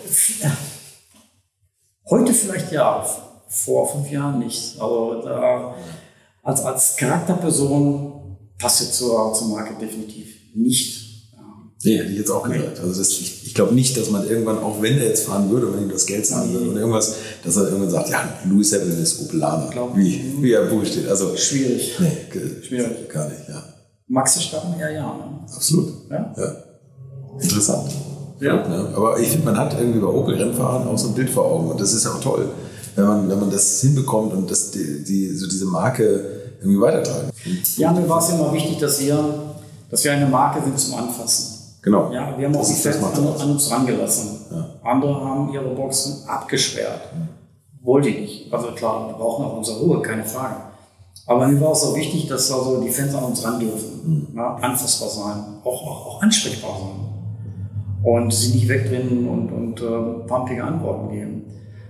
Heute vielleicht ja, vor 5 Jahren nicht. Also da, als Charakterperson passt jetzt zur Marke definitiv nicht. Nee, hätte ich jetzt auch gesagt. Also ich glaube nicht, dass man irgendwann, auch wenn er jetzt fahren würde, wenn ihm das Geld zahlen würde oder irgendwas, dass er irgendwann sagt, ja, Lewis Hamilton ist Opelaner. Wie er im Buch steht. Also, schwierig. Nee, schwierig. Gar nicht, ja. Max Verstappen, ja. Ne? Absolut. Ja. Interessant. Ja. Ne? Aber ich finde, man hat irgendwie bei Opel-Rennfahrern auch so ein Bild vor Augen. Und das ist ja auch toll, wenn man das hinbekommt und so diese Marke irgendwie weitertragen. Ja, mir war es immer wichtig, dass wir eine Marke sind zum Anfassen. Genau. Ja, wir haben auch die Fans an uns rangelassen. Ja. Andere haben ihre Boxen abgesperrt. Wollte ich nicht. Also klar, wir brauchen auch unsere Ruhe, keine Frage. Aber mir war es auch wichtig, dass also die Fans an uns ran dürfen. Ja, anfassbar sein, auch ansprechbar sein. Und sie nicht wegrennen und pumpige Antworten geben.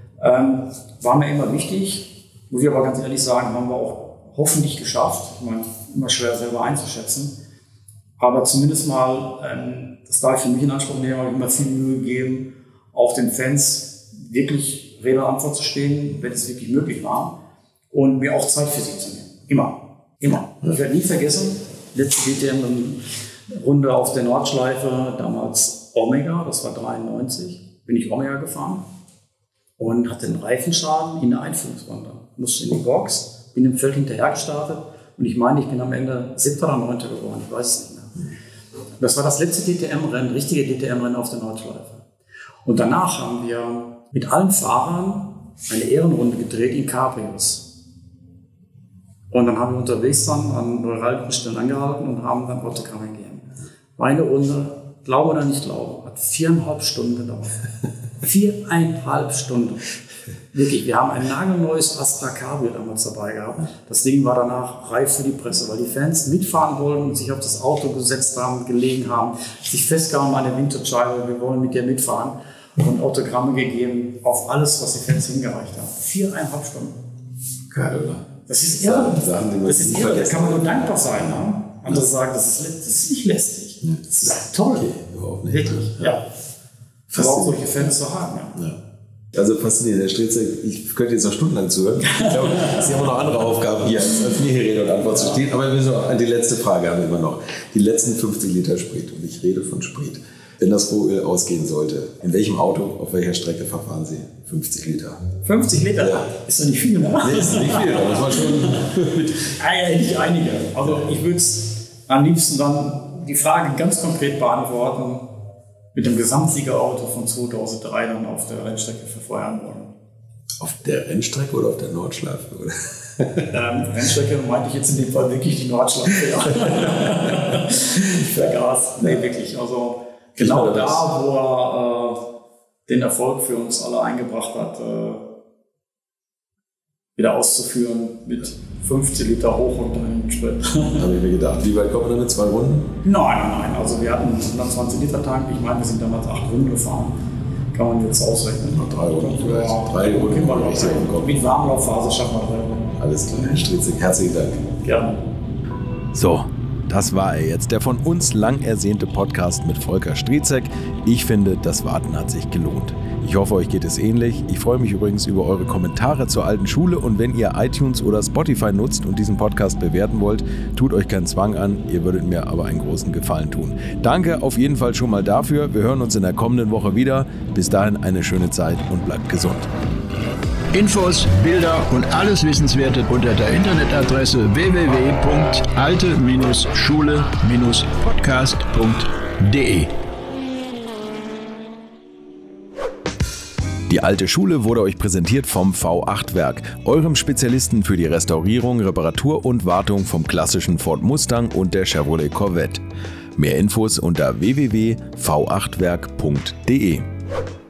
War mir immer wichtig, muss ich aber ganz ehrlich sagen, haben wir auch hoffentlich geschafft. Ich meine, immer schwer selber einzuschätzen. Aber zumindest mal, das darf ich für mich in Anspruch nehmen, habe ich immer viel Mühe gegeben, auch den Fans wirklich Rede und Antwort zu stehen, wenn es wirklich möglich war. Und mir auch Zeit für sie zu nehmen. Immer. Ich werde nie vergessen, letzte DTM-Runde auf der Nordschleife, damals Omega, das war 93, bin ich Omega gefahren und hatte einen Reifenschaden in der Einführungsrunde. Musste in die Box, bin im Feld hinterher gestartet und ich meine, ich bin am Ende 7. oder 9. geworden, ich weiß es nicht mehr. Das war das letzte DTM-Rennen, richtige DTM-Rennen auf der Nordschleife. Und danach haben wir mit allen Fahrern eine Ehrenrunde gedreht in Cabrios. Und dann haben wir unterwegs dann an neuralgischen Stellen angehalten und haben dann Autogramme gegeben. Meine Runde, glaube oder nicht glaube, hat 4,5 Stunden gedauert. 4,5 Stunden. Wirklich, wir haben ein nagelneues Astra Cabrio damals dabei gehabt. Das Ding war danach reif für die Presse, weil die Fans mitfahren wollten und sich auf das Auto gesetzt haben, gelegen haben, sich festgehauen an der Windschutzscheibe, wir wollen mit dir mitfahren und Autogramme gegeben auf alles, was die Fans hingereicht haben. 4,5 Stunden. Geil, oder? Das ist irre. Das ist irre. Da kann man nur dankbar sein. Ne? Andere sagen, das ist nicht lästig. Das ist toll. Okay, überhaupt nicht. Wirklich, ja. Aber auch solche Fans zu haben. Ja. Also faszinierend, Herr Stritzek, ich könnte jetzt noch stundenlang zuhören. Ich glaube, Sie haben noch andere Aufgaben hier, als mir hier Rede und Antwort zu stehen. Aber wir müssen noch, die letzte Frage haben wir immer noch. Die letzten 50 Liter Sprit. Und ich rede von Sprit. Wenn das Rohöl ausgehen sollte, in welchem Auto, auf welcher Strecke verfahren Sie 50 Liter? 50 Liter? Ja. Ist doch nicht viel, ne? Nee, ist nicht viel, da muss man schon mit. Nicht einige. Also ich würde es am liebsten dann die Frage ganz konkret beantworten, mit dem Gesamtsiegerauto von 2003 dann auf der Rennstrecke verfeuern wollen. Auf der Rennstrecke oder auf der Nordschleife? Rennstrecke meinte ich jetzt in dem Fall wirklich die Nordschleife. Ja. Ich vergaß. Nee, wirklich. Also genau da, wo er den Erfolg für uns alle eingebracht hat, wieder auszuführen mit 50 Liter hoch und dann Sprit. Habe ich mir gedacht. Wie weit kommen wir dann mit 2 Runden? Nein. Also wir hatten 120 Liter Tank. Ich meine, wir sind damals 8 Runden gefahren. Kann man jetzt ausrechnen. Noch 3 Runden vielleicht. 3 Runden. Mit Warmlaufphase schaffen wir 3 Runden. Alles klar, Herr Stritzek. Herzlichen Dank. Gerne. So, das war er jetzt. Der von uns lang ersehnte Podcast mit Volker Stritzek. Ich finde, das Warten hat sich gelohnt. Ich hoffe, euch geht es ähnlich. Ich freue mich übrigens über eure Kommentare zur alten Schule und wenn ihr iTunes oder Spotify nutzt und diesen Podcast bewerten wollt, tut euch keinen Zwang an. Ihr würdet mir aber einen großen Gefallen tun. Danke auf jeden Fall schon mal dafür. Wir hören uns in der kommenden Woche wieder. Bis dahin eine schöne Zeit und bleibt gesund. Infos, Bilder und alles Wissenswerte unter der Internetadresse www.alte-schule-podcast.de. Die alte Schule wurde euch präsentiert vom V8-Werk, eurem Spezialisten für die Restaurierung, Reparatur und Wartung vom klassischen Ford Mustang und der Chevrolet Corvette. Mehr Infos unter www.v8werk.de.